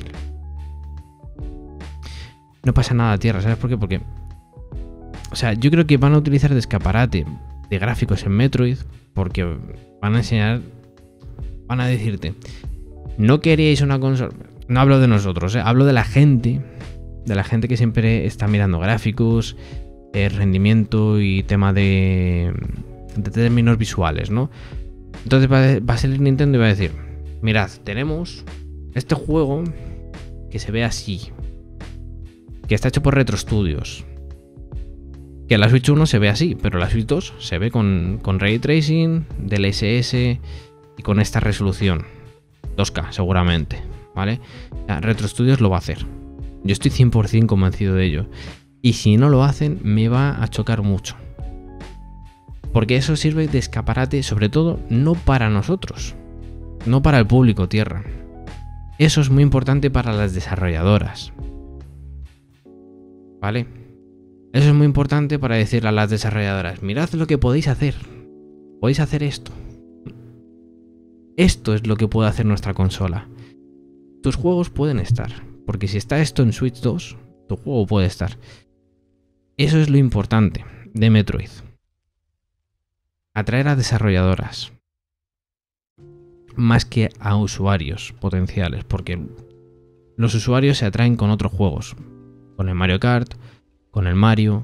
No pasa nada, Tierra, ¿sabes por qué? Porque, o sea, yo creo que van a utilizar de escaparate de gráficos en Metroid, porque van a enseñar, van a decirte, no queríais una consola. No hablo de nosotros, hablo de la gente que siempre está mirando gráficos, rendimiento y tema de términos visuales, ¿no? Entonces va a salir Nintendo y va a decir, mirad, tenemos este juego que se ve así, que está hecho por Retro Studios, que la Switch 1 se ve así, pero la Switch 2 se ve con Ray Tracing, DLSS y con esta resolución 2K seguramente, ¿vale? Retro Studios lo va a hacer. Yo estoy 100% convencido de ello. Y si no lo hacen, me va a chocar mucho. Porque eso sirve de escaparate, sobre todo, no para nosotros. No para el público, Tierra. Eso es muy importante para las desarrolladoras. ¿Vale? Eso es muy importante para decirle a las desarrolladoras, mirad lo que podéis hacer. Podéis hacer esto. Esto es lo que puede hacer nuestra consola. Tus juegos pueden estar. Porque si está esto en Switch 2, tu juego puede estar. Eso es lo importante de Metroid. Atraer a desarrolladoras. Más que a usuarios potenciales. Porque los usuarios se atraen con otros juegos. Con el Mario Kart, con el Mario,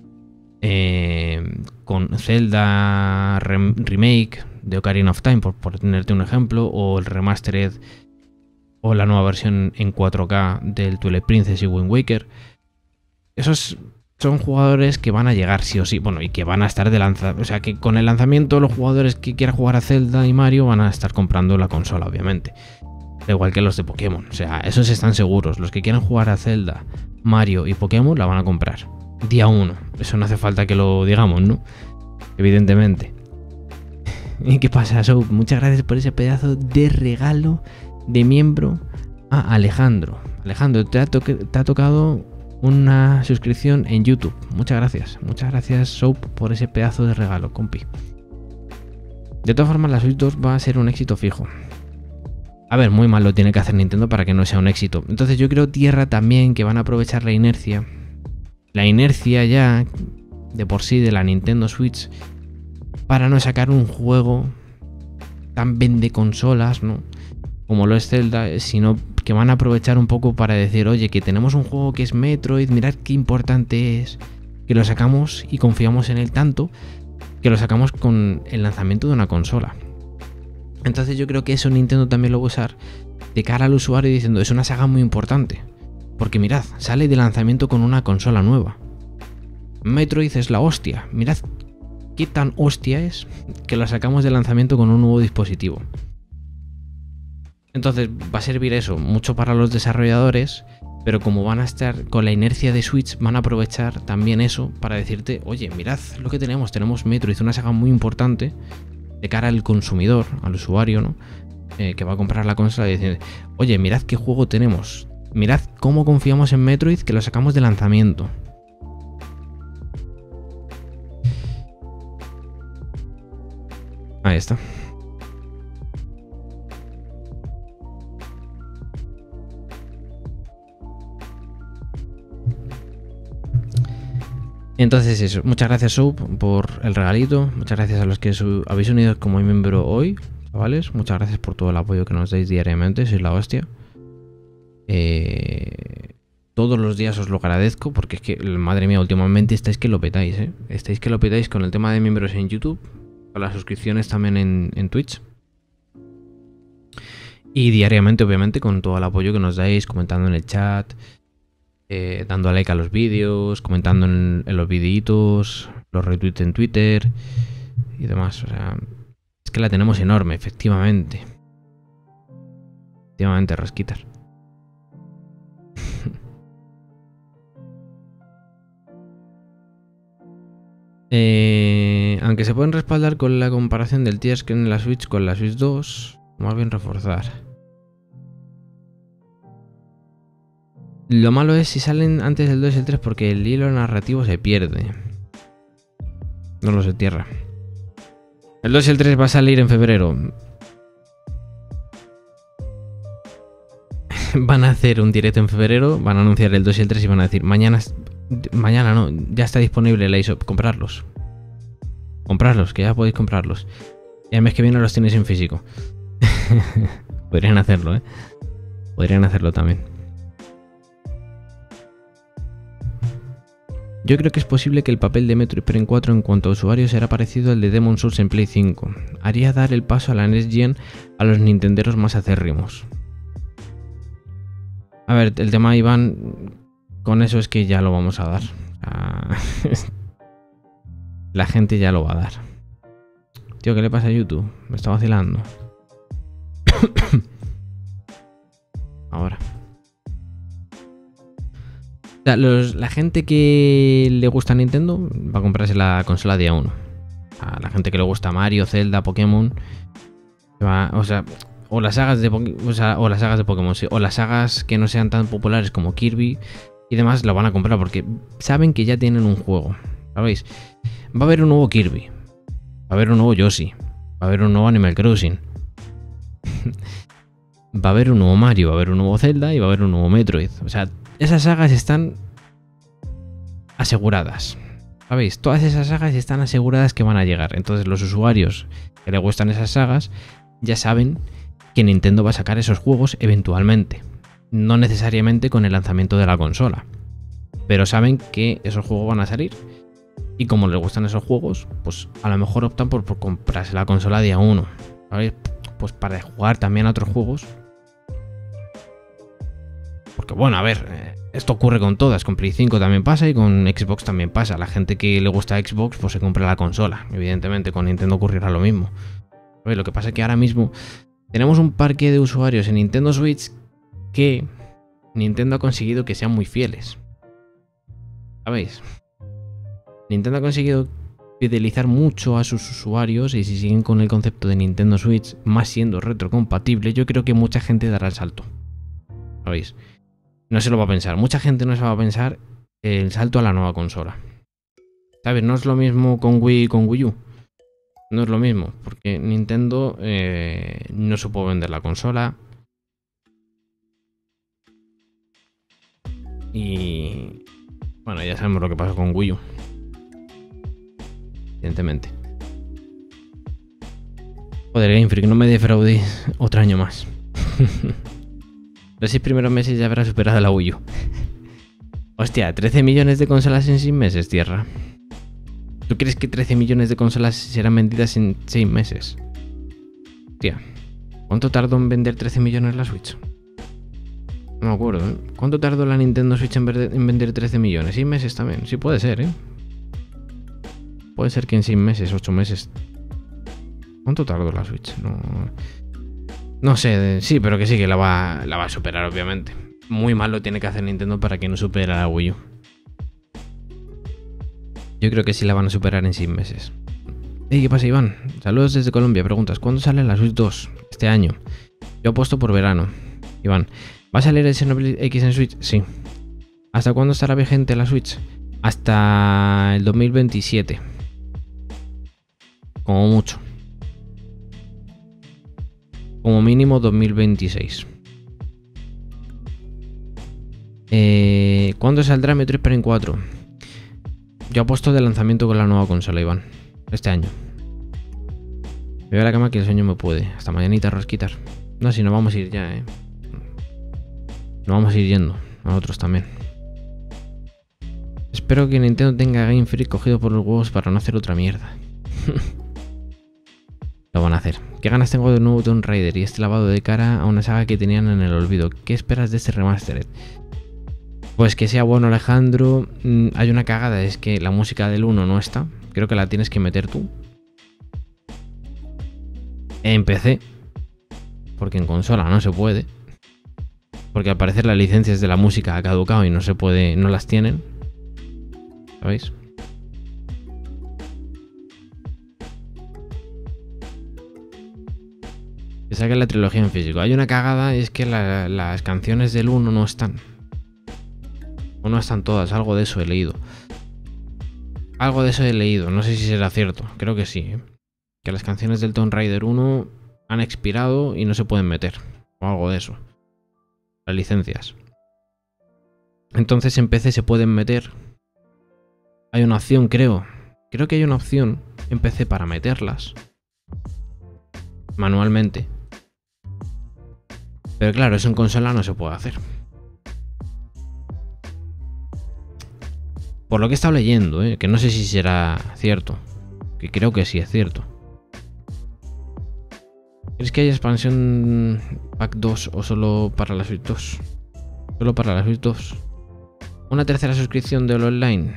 con Zelda Remake de Ocarina of Time, por tenerte un ejemplo, o el Remastered, o la nueva versión en 4K del Twilight Princess y Wind Waker. Esos son jugadores que van a llegar sí o sí, bueno, y que van a estar de lanzamiento. O sea, que con el lanzamiento los jugadores que quieran jugar a Zelda y Mario van a estar comprando la consola, obviamente. Da igual que los de Pokémon, o sea, esos están seguros. Los que quieran jugar a Zelda, Mario y Pokémon la van a comprar. Día 1. Eso no hace falta que lo digamos, ¿no? Evidentemente. ¿Y qué pasa, Soap? Muchas gracias por ese pedazo de regalo de miembro a Alejandro. Alejandro, te ha tocado una suscripción en YouTube. Muchas gracias. Muchas gracias, Soap, por ese pedazo de regalo, compi. De todas formas, la Switch 2 va a ser un éxito fijo. A ver, muy mal lo tiene que hacer Nintendo para que no sea un éxito. Entonces yo creo, Tierra, también que van a aprovechar la inercia. La inercia ya de por sí de la Nintendo Switch para no sacar un juego tan vende consolas, ¿no? Como lo es Zelda, sino que van a aprovechar un poco para decir, oye, que tenemos un juego que es Metroid, mirad qué importante es, que lo sacamos y confiamos en él tanto, que lo sacamos con el lanzamiento de una consola. Entonces yo creo que eso Nintendo también lo va a usar de cara al usuario diciendo, es una saga muy importante, porque mirad, sale de lanzamiento con una consola nueva. Metroid es la hostia, mirad qué tan hostia es que lo sacamos de lanzamiento con un nuevo dispositivo. Entonces va a servir eso mucho para los desarrolladores, pero como van a estar con la inercia de Switch, van a aprovechar también eso para decirte, oye, mirad lo que tenemos Metroid, una saga muy importante de cara al consumidor, al usuario, ¿no? que va a comprar la consola y decir, oye, mirad qué juego tenemos. Mirad cómo confiamos en Metroid, que lo sacamos de lanzamiento. Ahí está. Entonces eso, muchas gracias Soap por el regalito, muchas gracias a los que habéis unido como miembro hoy, chavales, muchas gracias por todo el apoyo que nos dais diariamente, sois la hostia. Todos los días os lo agradezco porque es que, madre mía, últimamente estáis que lo petáis, estáis que lo petáis con el tema de miembros en YouTube, con las suscripciones también en Twitch. Y diariamente, obviamente, con todo el apoyo que nos dais, comentando en el chat, dando like a los vídeos, comentando en los videitos, los retweets en Twitter y demás. O sea, es que la tenemos enorme, efectivamente. Efectivamente, Rasquitar. Aunque se pueden respaldar con la comparación del T-Screen en la Switch con la Switch 2, más bien reforzar. Lo malo es si salen antes del 2 y el 3 porque el hilo narrativo se pierde. No lo sé, tierra. El 2 y el 3 va a salir en febrero. Van a hacer un directo en febrero, van a anunciar el 2 y el 3 y van a decir mañana no, ya está disponible la eShop, comprarlos. Comprarlos, que ya podéis comprarlos. Y el mes que viene los tenéis en físico. Podrían hacerlo, Podrían hacerlo también. Yo creo que es posible que el papel de Metroid Prime 4 en cuanto a usuarios será parecido al de Demon's Souls en Play 5. Haría dar el paso a la Next Gen a los nintenderos más acérrimos. A ver, el tema Iván, con eso es que ya lo vamos a dar. La gente ya lo va a dar. Tío, ¿qué le pasa a YouTube? Me está vacilando. Ahora. O sea, la gente que le gusta Nintendo va a comprarse la consola día 1. A la gente que le gusta Mario, Zelda, Pokémon, o las sagas de Pokémon, sí, o las sagas que no sean tan populares como Kirby y demás, lo van a comprar porque saben que ya tienen un juego, ¿sabéis? Va a haber un nuevo Kirby, va a haber un nuevo Yoshi, va a haber un nuevo Animal Crossing, va a haber un nuevo Mario, va a haber un nuevo Zelda y va a haber un nuevo Metroid. O sea, esas sagas están aseguradas, ¿sabéis? Todas esas sagas están aseguradas que van a llegar. Entonces los usuarios que les gustan esas sagas ya saben que Nintendo va a sacar esos juegos eventualmente. No necesariamente con el lanzamiento de la consola, pero saben que esos juegos van a salir. Y como les gustan esos juegos, pues a lo mejor optan por comprarse la consola día 1, ¿sabéis? Pues para jugar también a otros juegos. Porque bueno, a ver, esto ocurre con todas, con Play 5 también pasa y con Xbox también pasa. La gente que le gusta Xbox pues se compra la consola. Evidentemente con Nintendo ocurrirá lo mismo. ¿Sabéis? Lo que pasa es que ahora mismo tenemos un parque de usuarios en Nintendo Switch que Nintendo ha conseguido que sean muy fieles. ¿Sabéis? Nintendo ha conseguido fidelizar mucho a sus usuarios y si siguen con el concepto de Nintendo Switch, más siendo retrocompatible, yo creo que mucha gente dará el salto. ¿Sabéis? No se lo va a pensar. Mucha gente no se va a pensar el salto a la nueva consola. ¿Sabes? No es lo mismo con Wii y con Wii U. No es lo mismo, porque Nintendo no supo vender la consola. Y bueno, ya sabemos lo que pasó con Wii U. Evidentemente. Joder, Game Freak, no me defraudéis otro año más. Los 6 primeros meses ya habrá superado la Wii U. Hostia, 13 millones de consolas en 6 meses, tierra. ¿Tú crees que 13 millones de consolas serán vendidas en 6 meses? Tía, ¿cuánto tardó en vender 13 millones la Switch? No me acuerdo, ¿eh? ¿Cuánto tardó la Nintendo Switch en vender 13 millones? 6 meses también. Sí, puede ser, ¿eh? Puede ser que en 6 meses, 8 meses. ¿Cuánto tardó la Switch? No sé, sí, pero que sí, que la va a superar, obviamente. Muy mal lo tiene que hacer Nintendo para que no supere a la Wii U. Yo creo que sí la van a superar en 6 meses. ¿Qué pasa, Iván? Saludos desde Colombia. Preguntas, ¿cuándo sale la Switch 2? Este año. Yo apuesto por verano. Iván, ¿va a salir el Xenoblade X en Switch? Sí. ¿Hasta cuándo estará vigente la Switch? Hasta el 2027. Como mucho. Como mínimo 2026. ¿Cuándo saldrá Metroid Prime 4? Yo apuesto de lanzamiento con la nueva consola, Iván. Este año. Me voy a la cama que el sueño me puede. Hasta mañanita, rosquitar. No, si nos vamos a ir ya, Nos vamos a ir yendo. A nosotros también. Espero que Nintendo tenga Game Freak cogido por los huevos para no hacer otra mierda. Lo van a hacer. ¿Qué ganas tengo de nuevo Tomb Raider y este lavado de cara a una saga que tenían en el olvido? ¿Qué esperas de este remastered? Pues que sea bueno, Alejandro. Hay una cagada, es que la música del 1 no está. Creo que la tienes que meter tú. En PC. Porque en consola no se puede. Porque al parecer las licencias de la música ha caducado y no se puede, no las tienen. ¿Sabéis? Que saque la trilogía en físico. Hay una cagada, es que las canciones del 1 no están. O no están todas, algo de eso he leído. Algo de eso he leído, no sé si será cierto, creo que sí, Que las canciones del Tomb Raider 1 han expirado y no se pueden meter. O algo de eso. Las licencias. Entonces en PC se pueden meter. Hay una opción, creo. Creo que hay una opción en PC para meterlas. Manualmente. Pero claro, eso en consola no se puede hacer. Por lo que he estado leyendo, que no sé si será cierto. Que creo que sí es cierto. ¿Crees que hay expansión Pack 2 o solo para la Switch 2? Solo para la Switch 2. Una tercera suscripción de online.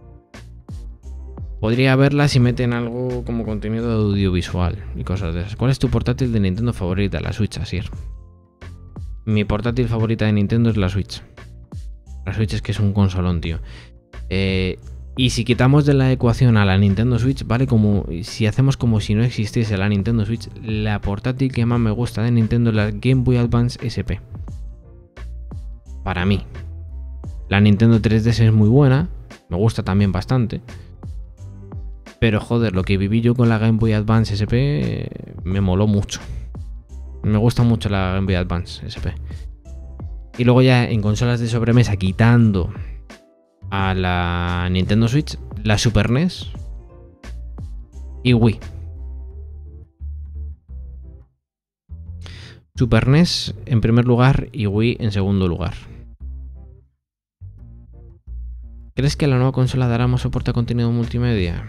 Podría haberla si meten algo como contenido audiovisual y cosas de esas. ¿Cuál es tu portátil de Nintendo favorita? La Switch, Asier. Mi portátil favorita de Nintendo es la Switch. La Switch es que es un consolón, tío. Y si quitamos de la ecuación a la Nintendo Switch, vale, como si hacemos como si no existiese la Nintendo Switch, la portátil que más me gusta de Nintendo es la Game Boy Advance SP. Para mí. La Nintendo 3DS es muy buena, me gusta también bastante. Pero joder, lo que viví yo con la Game Boy Advance SP me moló mucho. Me gusta mucho la Game Boy Advance SP. Y luego ya en consolas de sobremesa, quitando a la Nintendo Switch, la Super NES y Wii. Super NES en primer lugar y Wii en segundo lugar. ¿Crees que la nueva consola dará más soporte a contenido multimedia?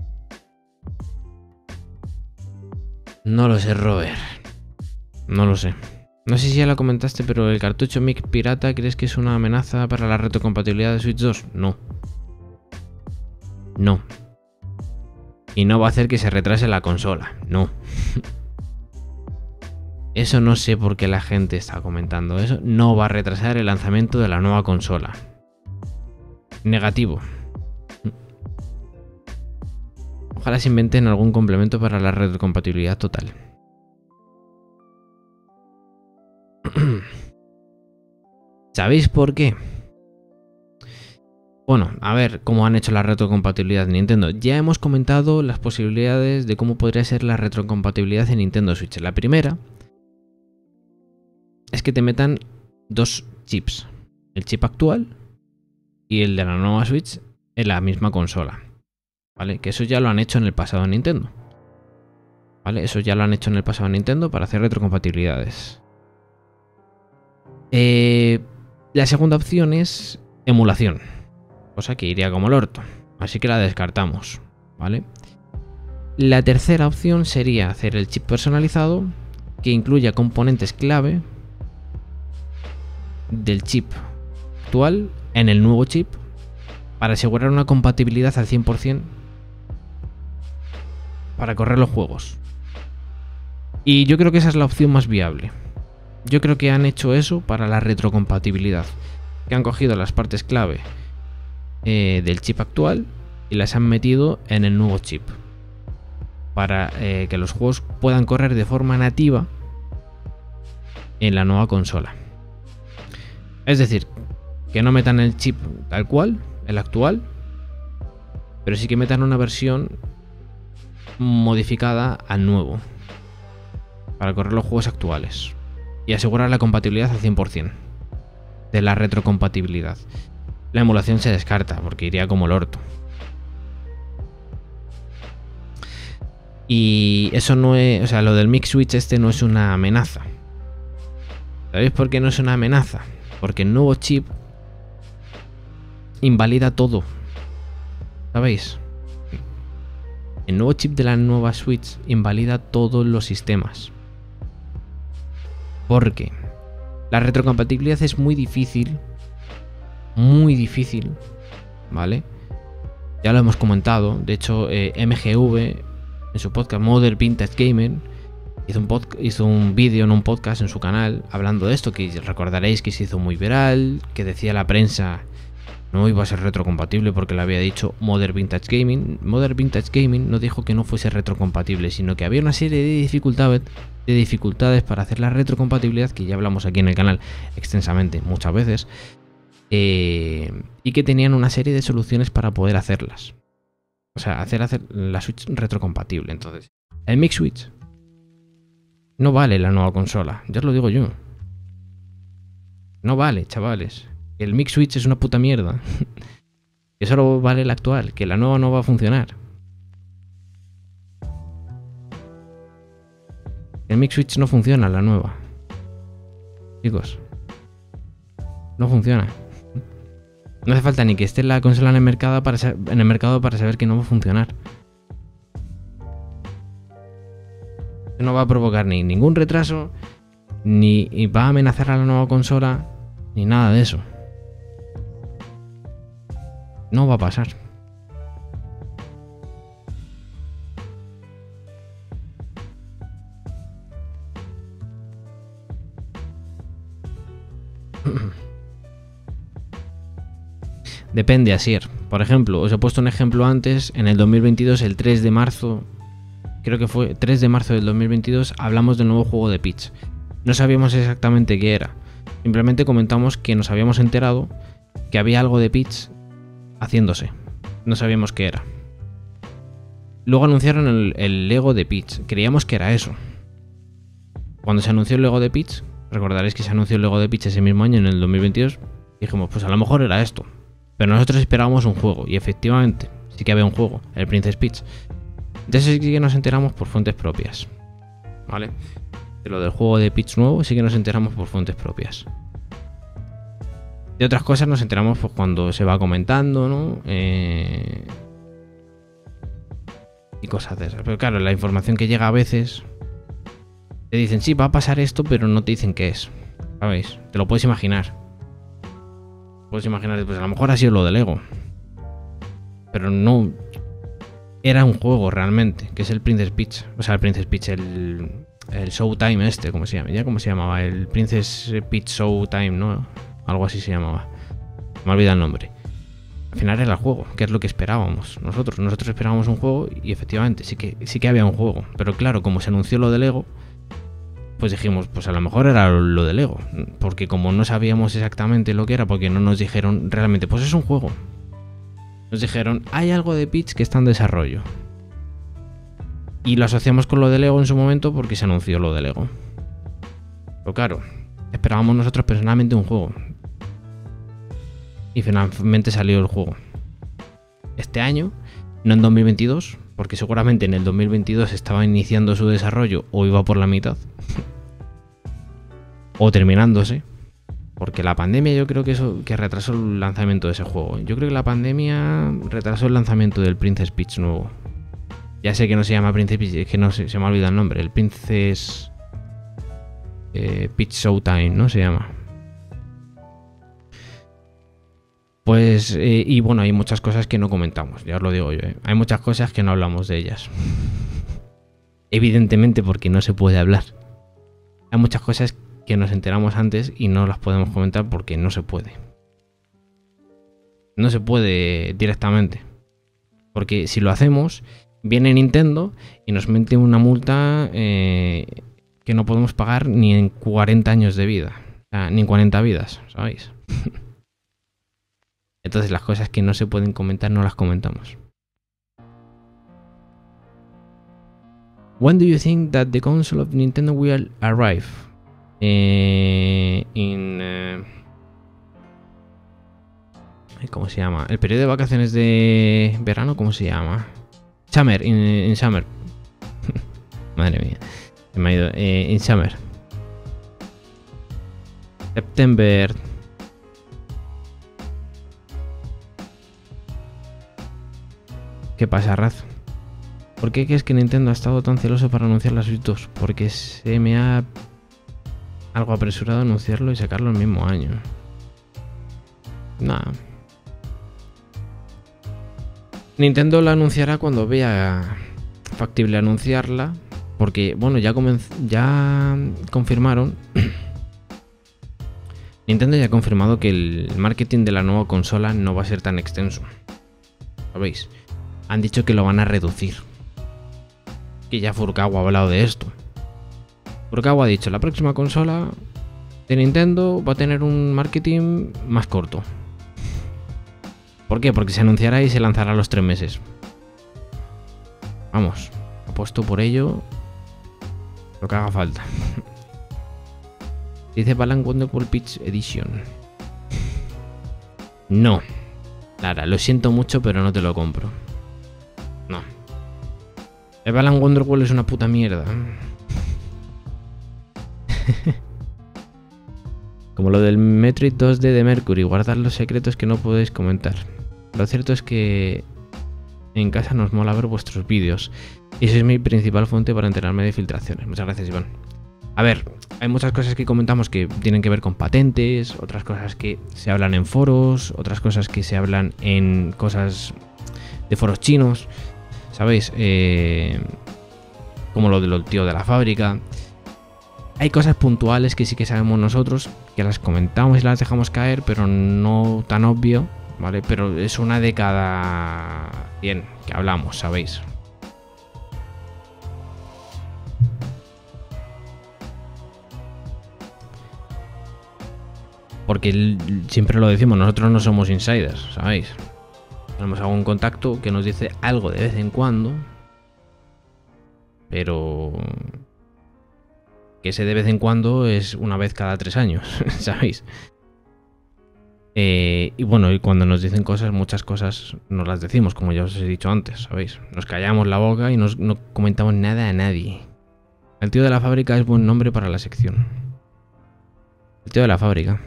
No lo sé, Robert. No lo sé. No sé si ya lo comentaste, pero el cartucho MIC pirata, ¿crees que es una amenaza para la retrocompatibilidad de Switch 2? No. No. Y no va a hacer que se retrase la consola. No. Eso no sé por qué la gente está comentando eso. No va a retrasar el lanzamiento de la nueva consola. Negativo. Ojalá se inventen algún complemento para la retrocompatibilidad total. ¿Sabéis por qué? Bueno, a ver cómo han hecho la retrocompatibilidad de Nintendo. Ya hemos comentado las posibilidades de cómo podría ser la retrocompatibilidad en Nintendo Switch. La primera es que te metan dos chips. El chip actual y el de la nueva Switch en la misma consola. ¿Vale? Que eso ya lo han hecho en el pasado en Nintendo. ¿Vale? Eso ya lo han hecho en el pasado en Nintendo para hacer retrocompatibilidades. La segunda opción es emulación, cosa que iría como el orto, así que la descartamos, ¿vale? La tercera opción sería hacer el chip personalizado que incluya componentes clave del chip actual en el nuevo chip para asegurar una compatibilidad al 100% para correr los juegos. Y yo creo que esa es la opción más viable. Yo creo que han hecho eso para la retrocompatibilidad. Que han cogido las partes clave del chip actual y las han metido en el nuevo chip. para que los juegos puedan correr de forma nativa en la nueva consola. Es decir, que no metan el chip tal cual, el actual, pero sí que metan una versión modificada al nuevo para correr los juegos actuales y asegurar la compatibilidad al 100% de la retrocompatibilidad. La emulación se descarta porque iría como el orto. Y eso no es, o sea, lo del Mix Switch este no es una amenaza. ¿Sabéis por qué no es una amenaza? Porque el nuevo chip invalida todo. ¿Sabéis? El nuevo chip de la nueva Switch invalida todos los sistemas. Porque la retrocompatibilidad es muy difícil. Muy difícil. ¿Vale? Ya lo hemos comentado. De hecho, MGV en su podcast Modern Vintage Gaming hizo un vídeo en un podcast en su canal hablando de esto, que recordaréis que se hizo muy viral, que decía la prensa no iba a ser retrocompatible porque lo había dicho Modern Vintage Gaming. Modern Vintage Gaming no dijo que no fuese retrocompatible, sino que había una serie de dificultades para hacer la retrocompatibilidad, que ya hablamos aquí en el canal extensamente muchas veces, y que tenían una serie de soluciones para poder hacerlas. O sea, hacer la Switch retrocompatible. Entonces, el Mix Switch no vale la nueva consola, ya os lo digo yo. No vale, chavales. El Mix Switch es una puta mierda. Que solo vale la actual, que la nueva no va a funcionar. El Mix Switch no funciona, la nueva. Chicos, no funciona. No hace falta ni que esté la consola en el mercado para saber que no va a funcionar. No va a provocar ni ningún retraso, ni va a amenazar a la nueva consola, ni nada de eso. No va a pasar. Depende, Asier. Por ejemplo, os he puesto un ejemplo antes. En el 2022, el 3 de marzo, creo que fue 3 de marzo del 2022, hablamos del nuevo juego de Peach. No sabíamos exactamente qué era. Simplemente comentamos que nos habíamos enterado que había algo de Peach haciéndose. No sabíamos qué era. Luego anunciaron el Lego de Peach. Creíamos que era eso. Cuando se anunció el Lego de Peach, recordaréis que se anunció el Lego de Peach ese mismo año, en el 2022, dijimos, pues a lo mejor era esto. Pero nosotros esperábamos un juego, y efectivamente, sí que había un juego, el Princess Peach. De eso sí que nos enteramos por fuentes propias. ¿Vale? De lo del juego de Peach nuevo sí que nos enteramos por fuentes propias. De otras cosas nos enteramos pues cuando se va comentando, ¿no? Y cosas de esas. Pero claro, la información que llega a veces te dicen, sí, va a pasar esto, pero no te dicen qué es. ¿Sabéis? Te lo puedes imaginar. Puedes imaginar, pues a lo mejor ha sido lo del Lego. Pero no era un juego realmente, que es el Princess Peach. O sea, el Princess Peach, el Showtime este, ¿cómo se llama? ¿Ya cómo se llamaba? El Princess Peach Showtime, ¿no? Algo así se llamaba. Me olvidado el nombre. Al final era el juego, que es lo que esperábamos nosotros. Nosotros esperábamos un juego y efectivamente sí que había un juego. Pero claro, como se anunció lo del Lego, pues dijimos, pues a lo mejor era lo del Lego. Porque como no sabíamos exactamente lo que era, porque no nos dijeron realmente, pues es un juego. Nos dijeron, hay algo de Peach que está en desarrollo. Y lo asociamos con lo de Lego en su momento porque se anunció lo de Lego. Pero claro, esperábamos nosotros personalmente un juego. Y finalmente salió el juego. Este año, no en 2022, porque seguramente en el 2022 estaba iniciando su desarrollo o iba por la mitad. O terminándose. Porque la pandemia yo creo que retrasó el lanzamiento de ese juego. Yo creo que la pandemia retrasó el lanzamiento del Princess Peach nuevo. Ya sé que no se llama Princess Peach, es que no sé, se me ha olvidado el nombre. El Princess Peach Showtime, ¿no? Se llama. Pues, y bueno, hay muchas cosas que no comentamos, ya os lo digo yo, ¿eh? Hay muchas cosas que no hablamos de ellas. Evidentemente porque no se puede hablar. Hay muchas cosas que nos enteramos antes y no las podemos comentar porque no se puede. No se puede directamente. Porque si lo hacemos, viene Nintendo y nos mete una multa que no podemos pagar ni en 40 años de vida. O sea, ni en 40 vidas, ¿sabéis? Entonces las cosas que no se pueden comentar no las comentamos. When do you think that the console of Nintendo will arrive? ¿Cómo se llama? El periodo de vacaciones de verano, ¿cómo se llama? Summer, in summer. Madre mía, se me ha ido. In summer. September. ¿Qué pasa, Raz? ¿Por qué crees que Nintendo ha estado tan celoso para anunciar las Switch 2? Porque se me ha algo apresurado anunciarlo y sacarlo el mismo año. Nada. Nintendo la anunciará cuando vea factible anunciarla. Porque, bueno, ya confirmaron. Nintendo ya ha confirmado que el marketing de la nueva consola no va a ser tan extenso. ¿Sabéis? Han dicho que lo van a reducir. Que ya Furukawa ha hablado de esto. Furukawa ha dicho, la próxima consola de Nintendo va a tener un marketing más corto. ¿Por qué? Porque se anunciará y se lanzará a los 3 meses. Vamos, apuesto por ello lo que haga falta. Dice Balan Wonderful Peach Edition. No, Lara, lo siento mucho, pero no te lo compro. No. El Balan Wonderful es una puta mierda. Como lo del Metroid 2D de Mercury, guardar los secretos que no podéis comentar. Lo cierto es que en casa nos mola ver vuestros vídeos y esa es mi principal fuente para enterarme de filtraciones. Muchas gracias, Iván. A ver, hay muchas cosas que comentamos que tienen que ver con patentes, otras cosas que se hablan en foros, otras cosas que se hablan en cosas de foros chinos, ¿sabéis? Como lo del tío de la fábrica. Hay cosas puntuales que sí que sabemos nosotros, que las comentamos y las dejamos caer, pero no tan obvio, ¿vale? Pero es una de cada 100 que hablamos, ¿sabéis? Porque siempre lo decimos, nosotros no somos insiders, ¿sabéis? Tenemos algún contacto que nos dice algo de vez en cuando, pero que ese de vez en cuando es una vez cada 3 años, ¿sabéis? Y bueno, y cuando nos dicen cosas, muchas cosas nos las decimos, como ya os he dicho antes, ¿sabéis? Nos callamos la boca y no comentamos nada a nadie. El tío de la fábrica es buen nombre para la sección. El tío de la fábrica.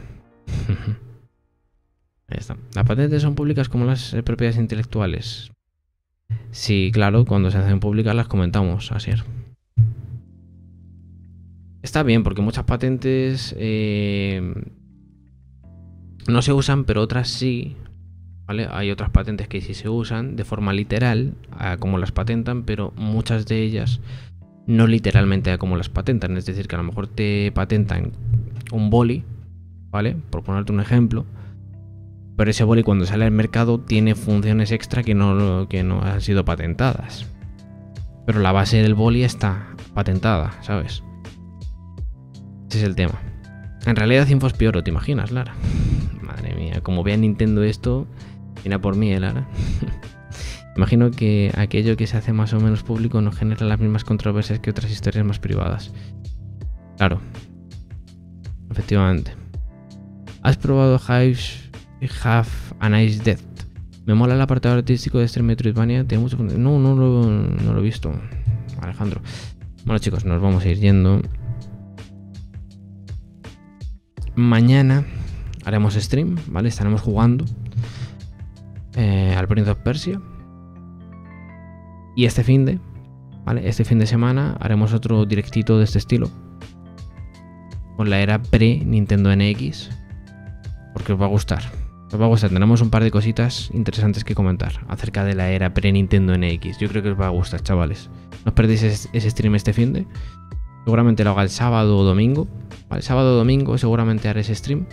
Ahí está. ¿Las patentes son públicas como las propiedades intelectuales? Sí, claro, cuando se hacen públicas las comentamos, así es. Está bien, porque muchas patentes no se usan, pero otras sí, ¿vale? Hay otras patentes que sí se usan de forma literal, como las patentan, pero muchas de ellas no literalmente a como las patentan. Es decir, que a lo mejor te patentan un boli, ¿vale? Por ponerte un ejemplo. Pero ese boli cuando sale al mercado tiene funciones extra que no han sido patentadas. Pero la base del boli está patentada, ¿sabes? Ese es el tema. En realidad Infospioro, ¿te imaginas, Lara? Madre mía, como vea Nintendo esto, viene a por mí, Lara. Imagino que aquello que se hace más o menos público no genera las mismas controversias que otras historias más privadas. Claro. Efectivamente. ¿Has probado Have a Nice Death? Me mola el apartado artístico de este Metroidvania. Tiene mucho... No lo he visto, Alejandro. Bueno, chicos, nos vamos a ir yendo. Mañana haremos stream, ¿vale? Estaremos jugando al Prince of Persia. Y este fin de semana haremos otro directito de este estilo. Con la era pre-Nintendo NX. Porque os va a gustar. Os va a gustar. Tenemos un par de cositas interesantes que comentar acerca de la era pre-Nintendo NX. Yo creo que os va a gustar, chavales. No os perdéis ese stream este fin de. Seguramente lo haga el sábado o domingo. Vale, sábado o domingo seguramente haré ese stream.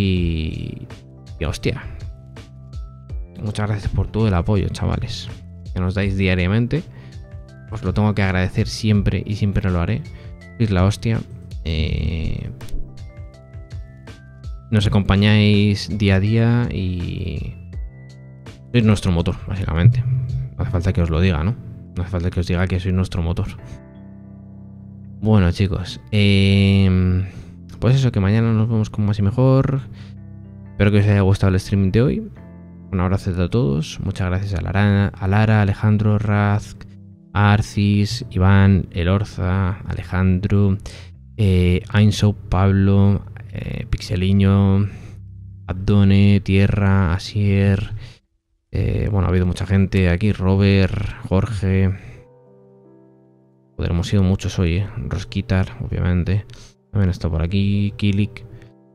Y hostia. Muchas gracias por todo el apoyo, chavales. que nos dais diariamente. Os lo tengo que agradecer siempre y siempre lo haré. Sois la hostia. Nos acompañáis día a día y sois nuestro motor, básicamente. No hace falta que os lo diga, ¿no? No hace falta que os diga que sois nuestro motor. Bueno, chicos, pues eso, que mañana nos vemos con más y mejor. Espero que os haya gustado el streaming de hoy. Un abrazo a todos. Muchas gracias a Lara, Alejandro, Razk, Arcis, Iván, Elorza, Alejandro, Ainso, Pablo, Pixeliño, Abdone, Tierra, Asier. Bueno, ha habido mucha gente aquí. Robert, Jorge. Joder, hemos sido muchos hoy, Rosquitar, obviamente. También está por aquí. Kilik.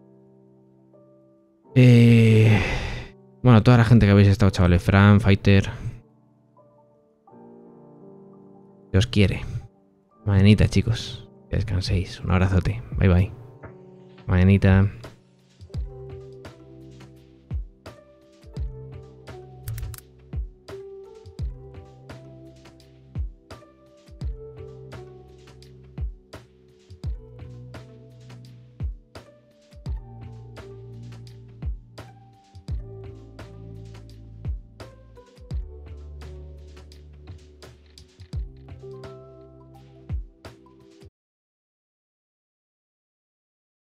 Bueno, toda la gente que habéis estado, chavales. Fran, Fighter. Que os quiere. Mañanita, chicos. Que descanséis. Un abrazote. Bye, bye. Mañanita.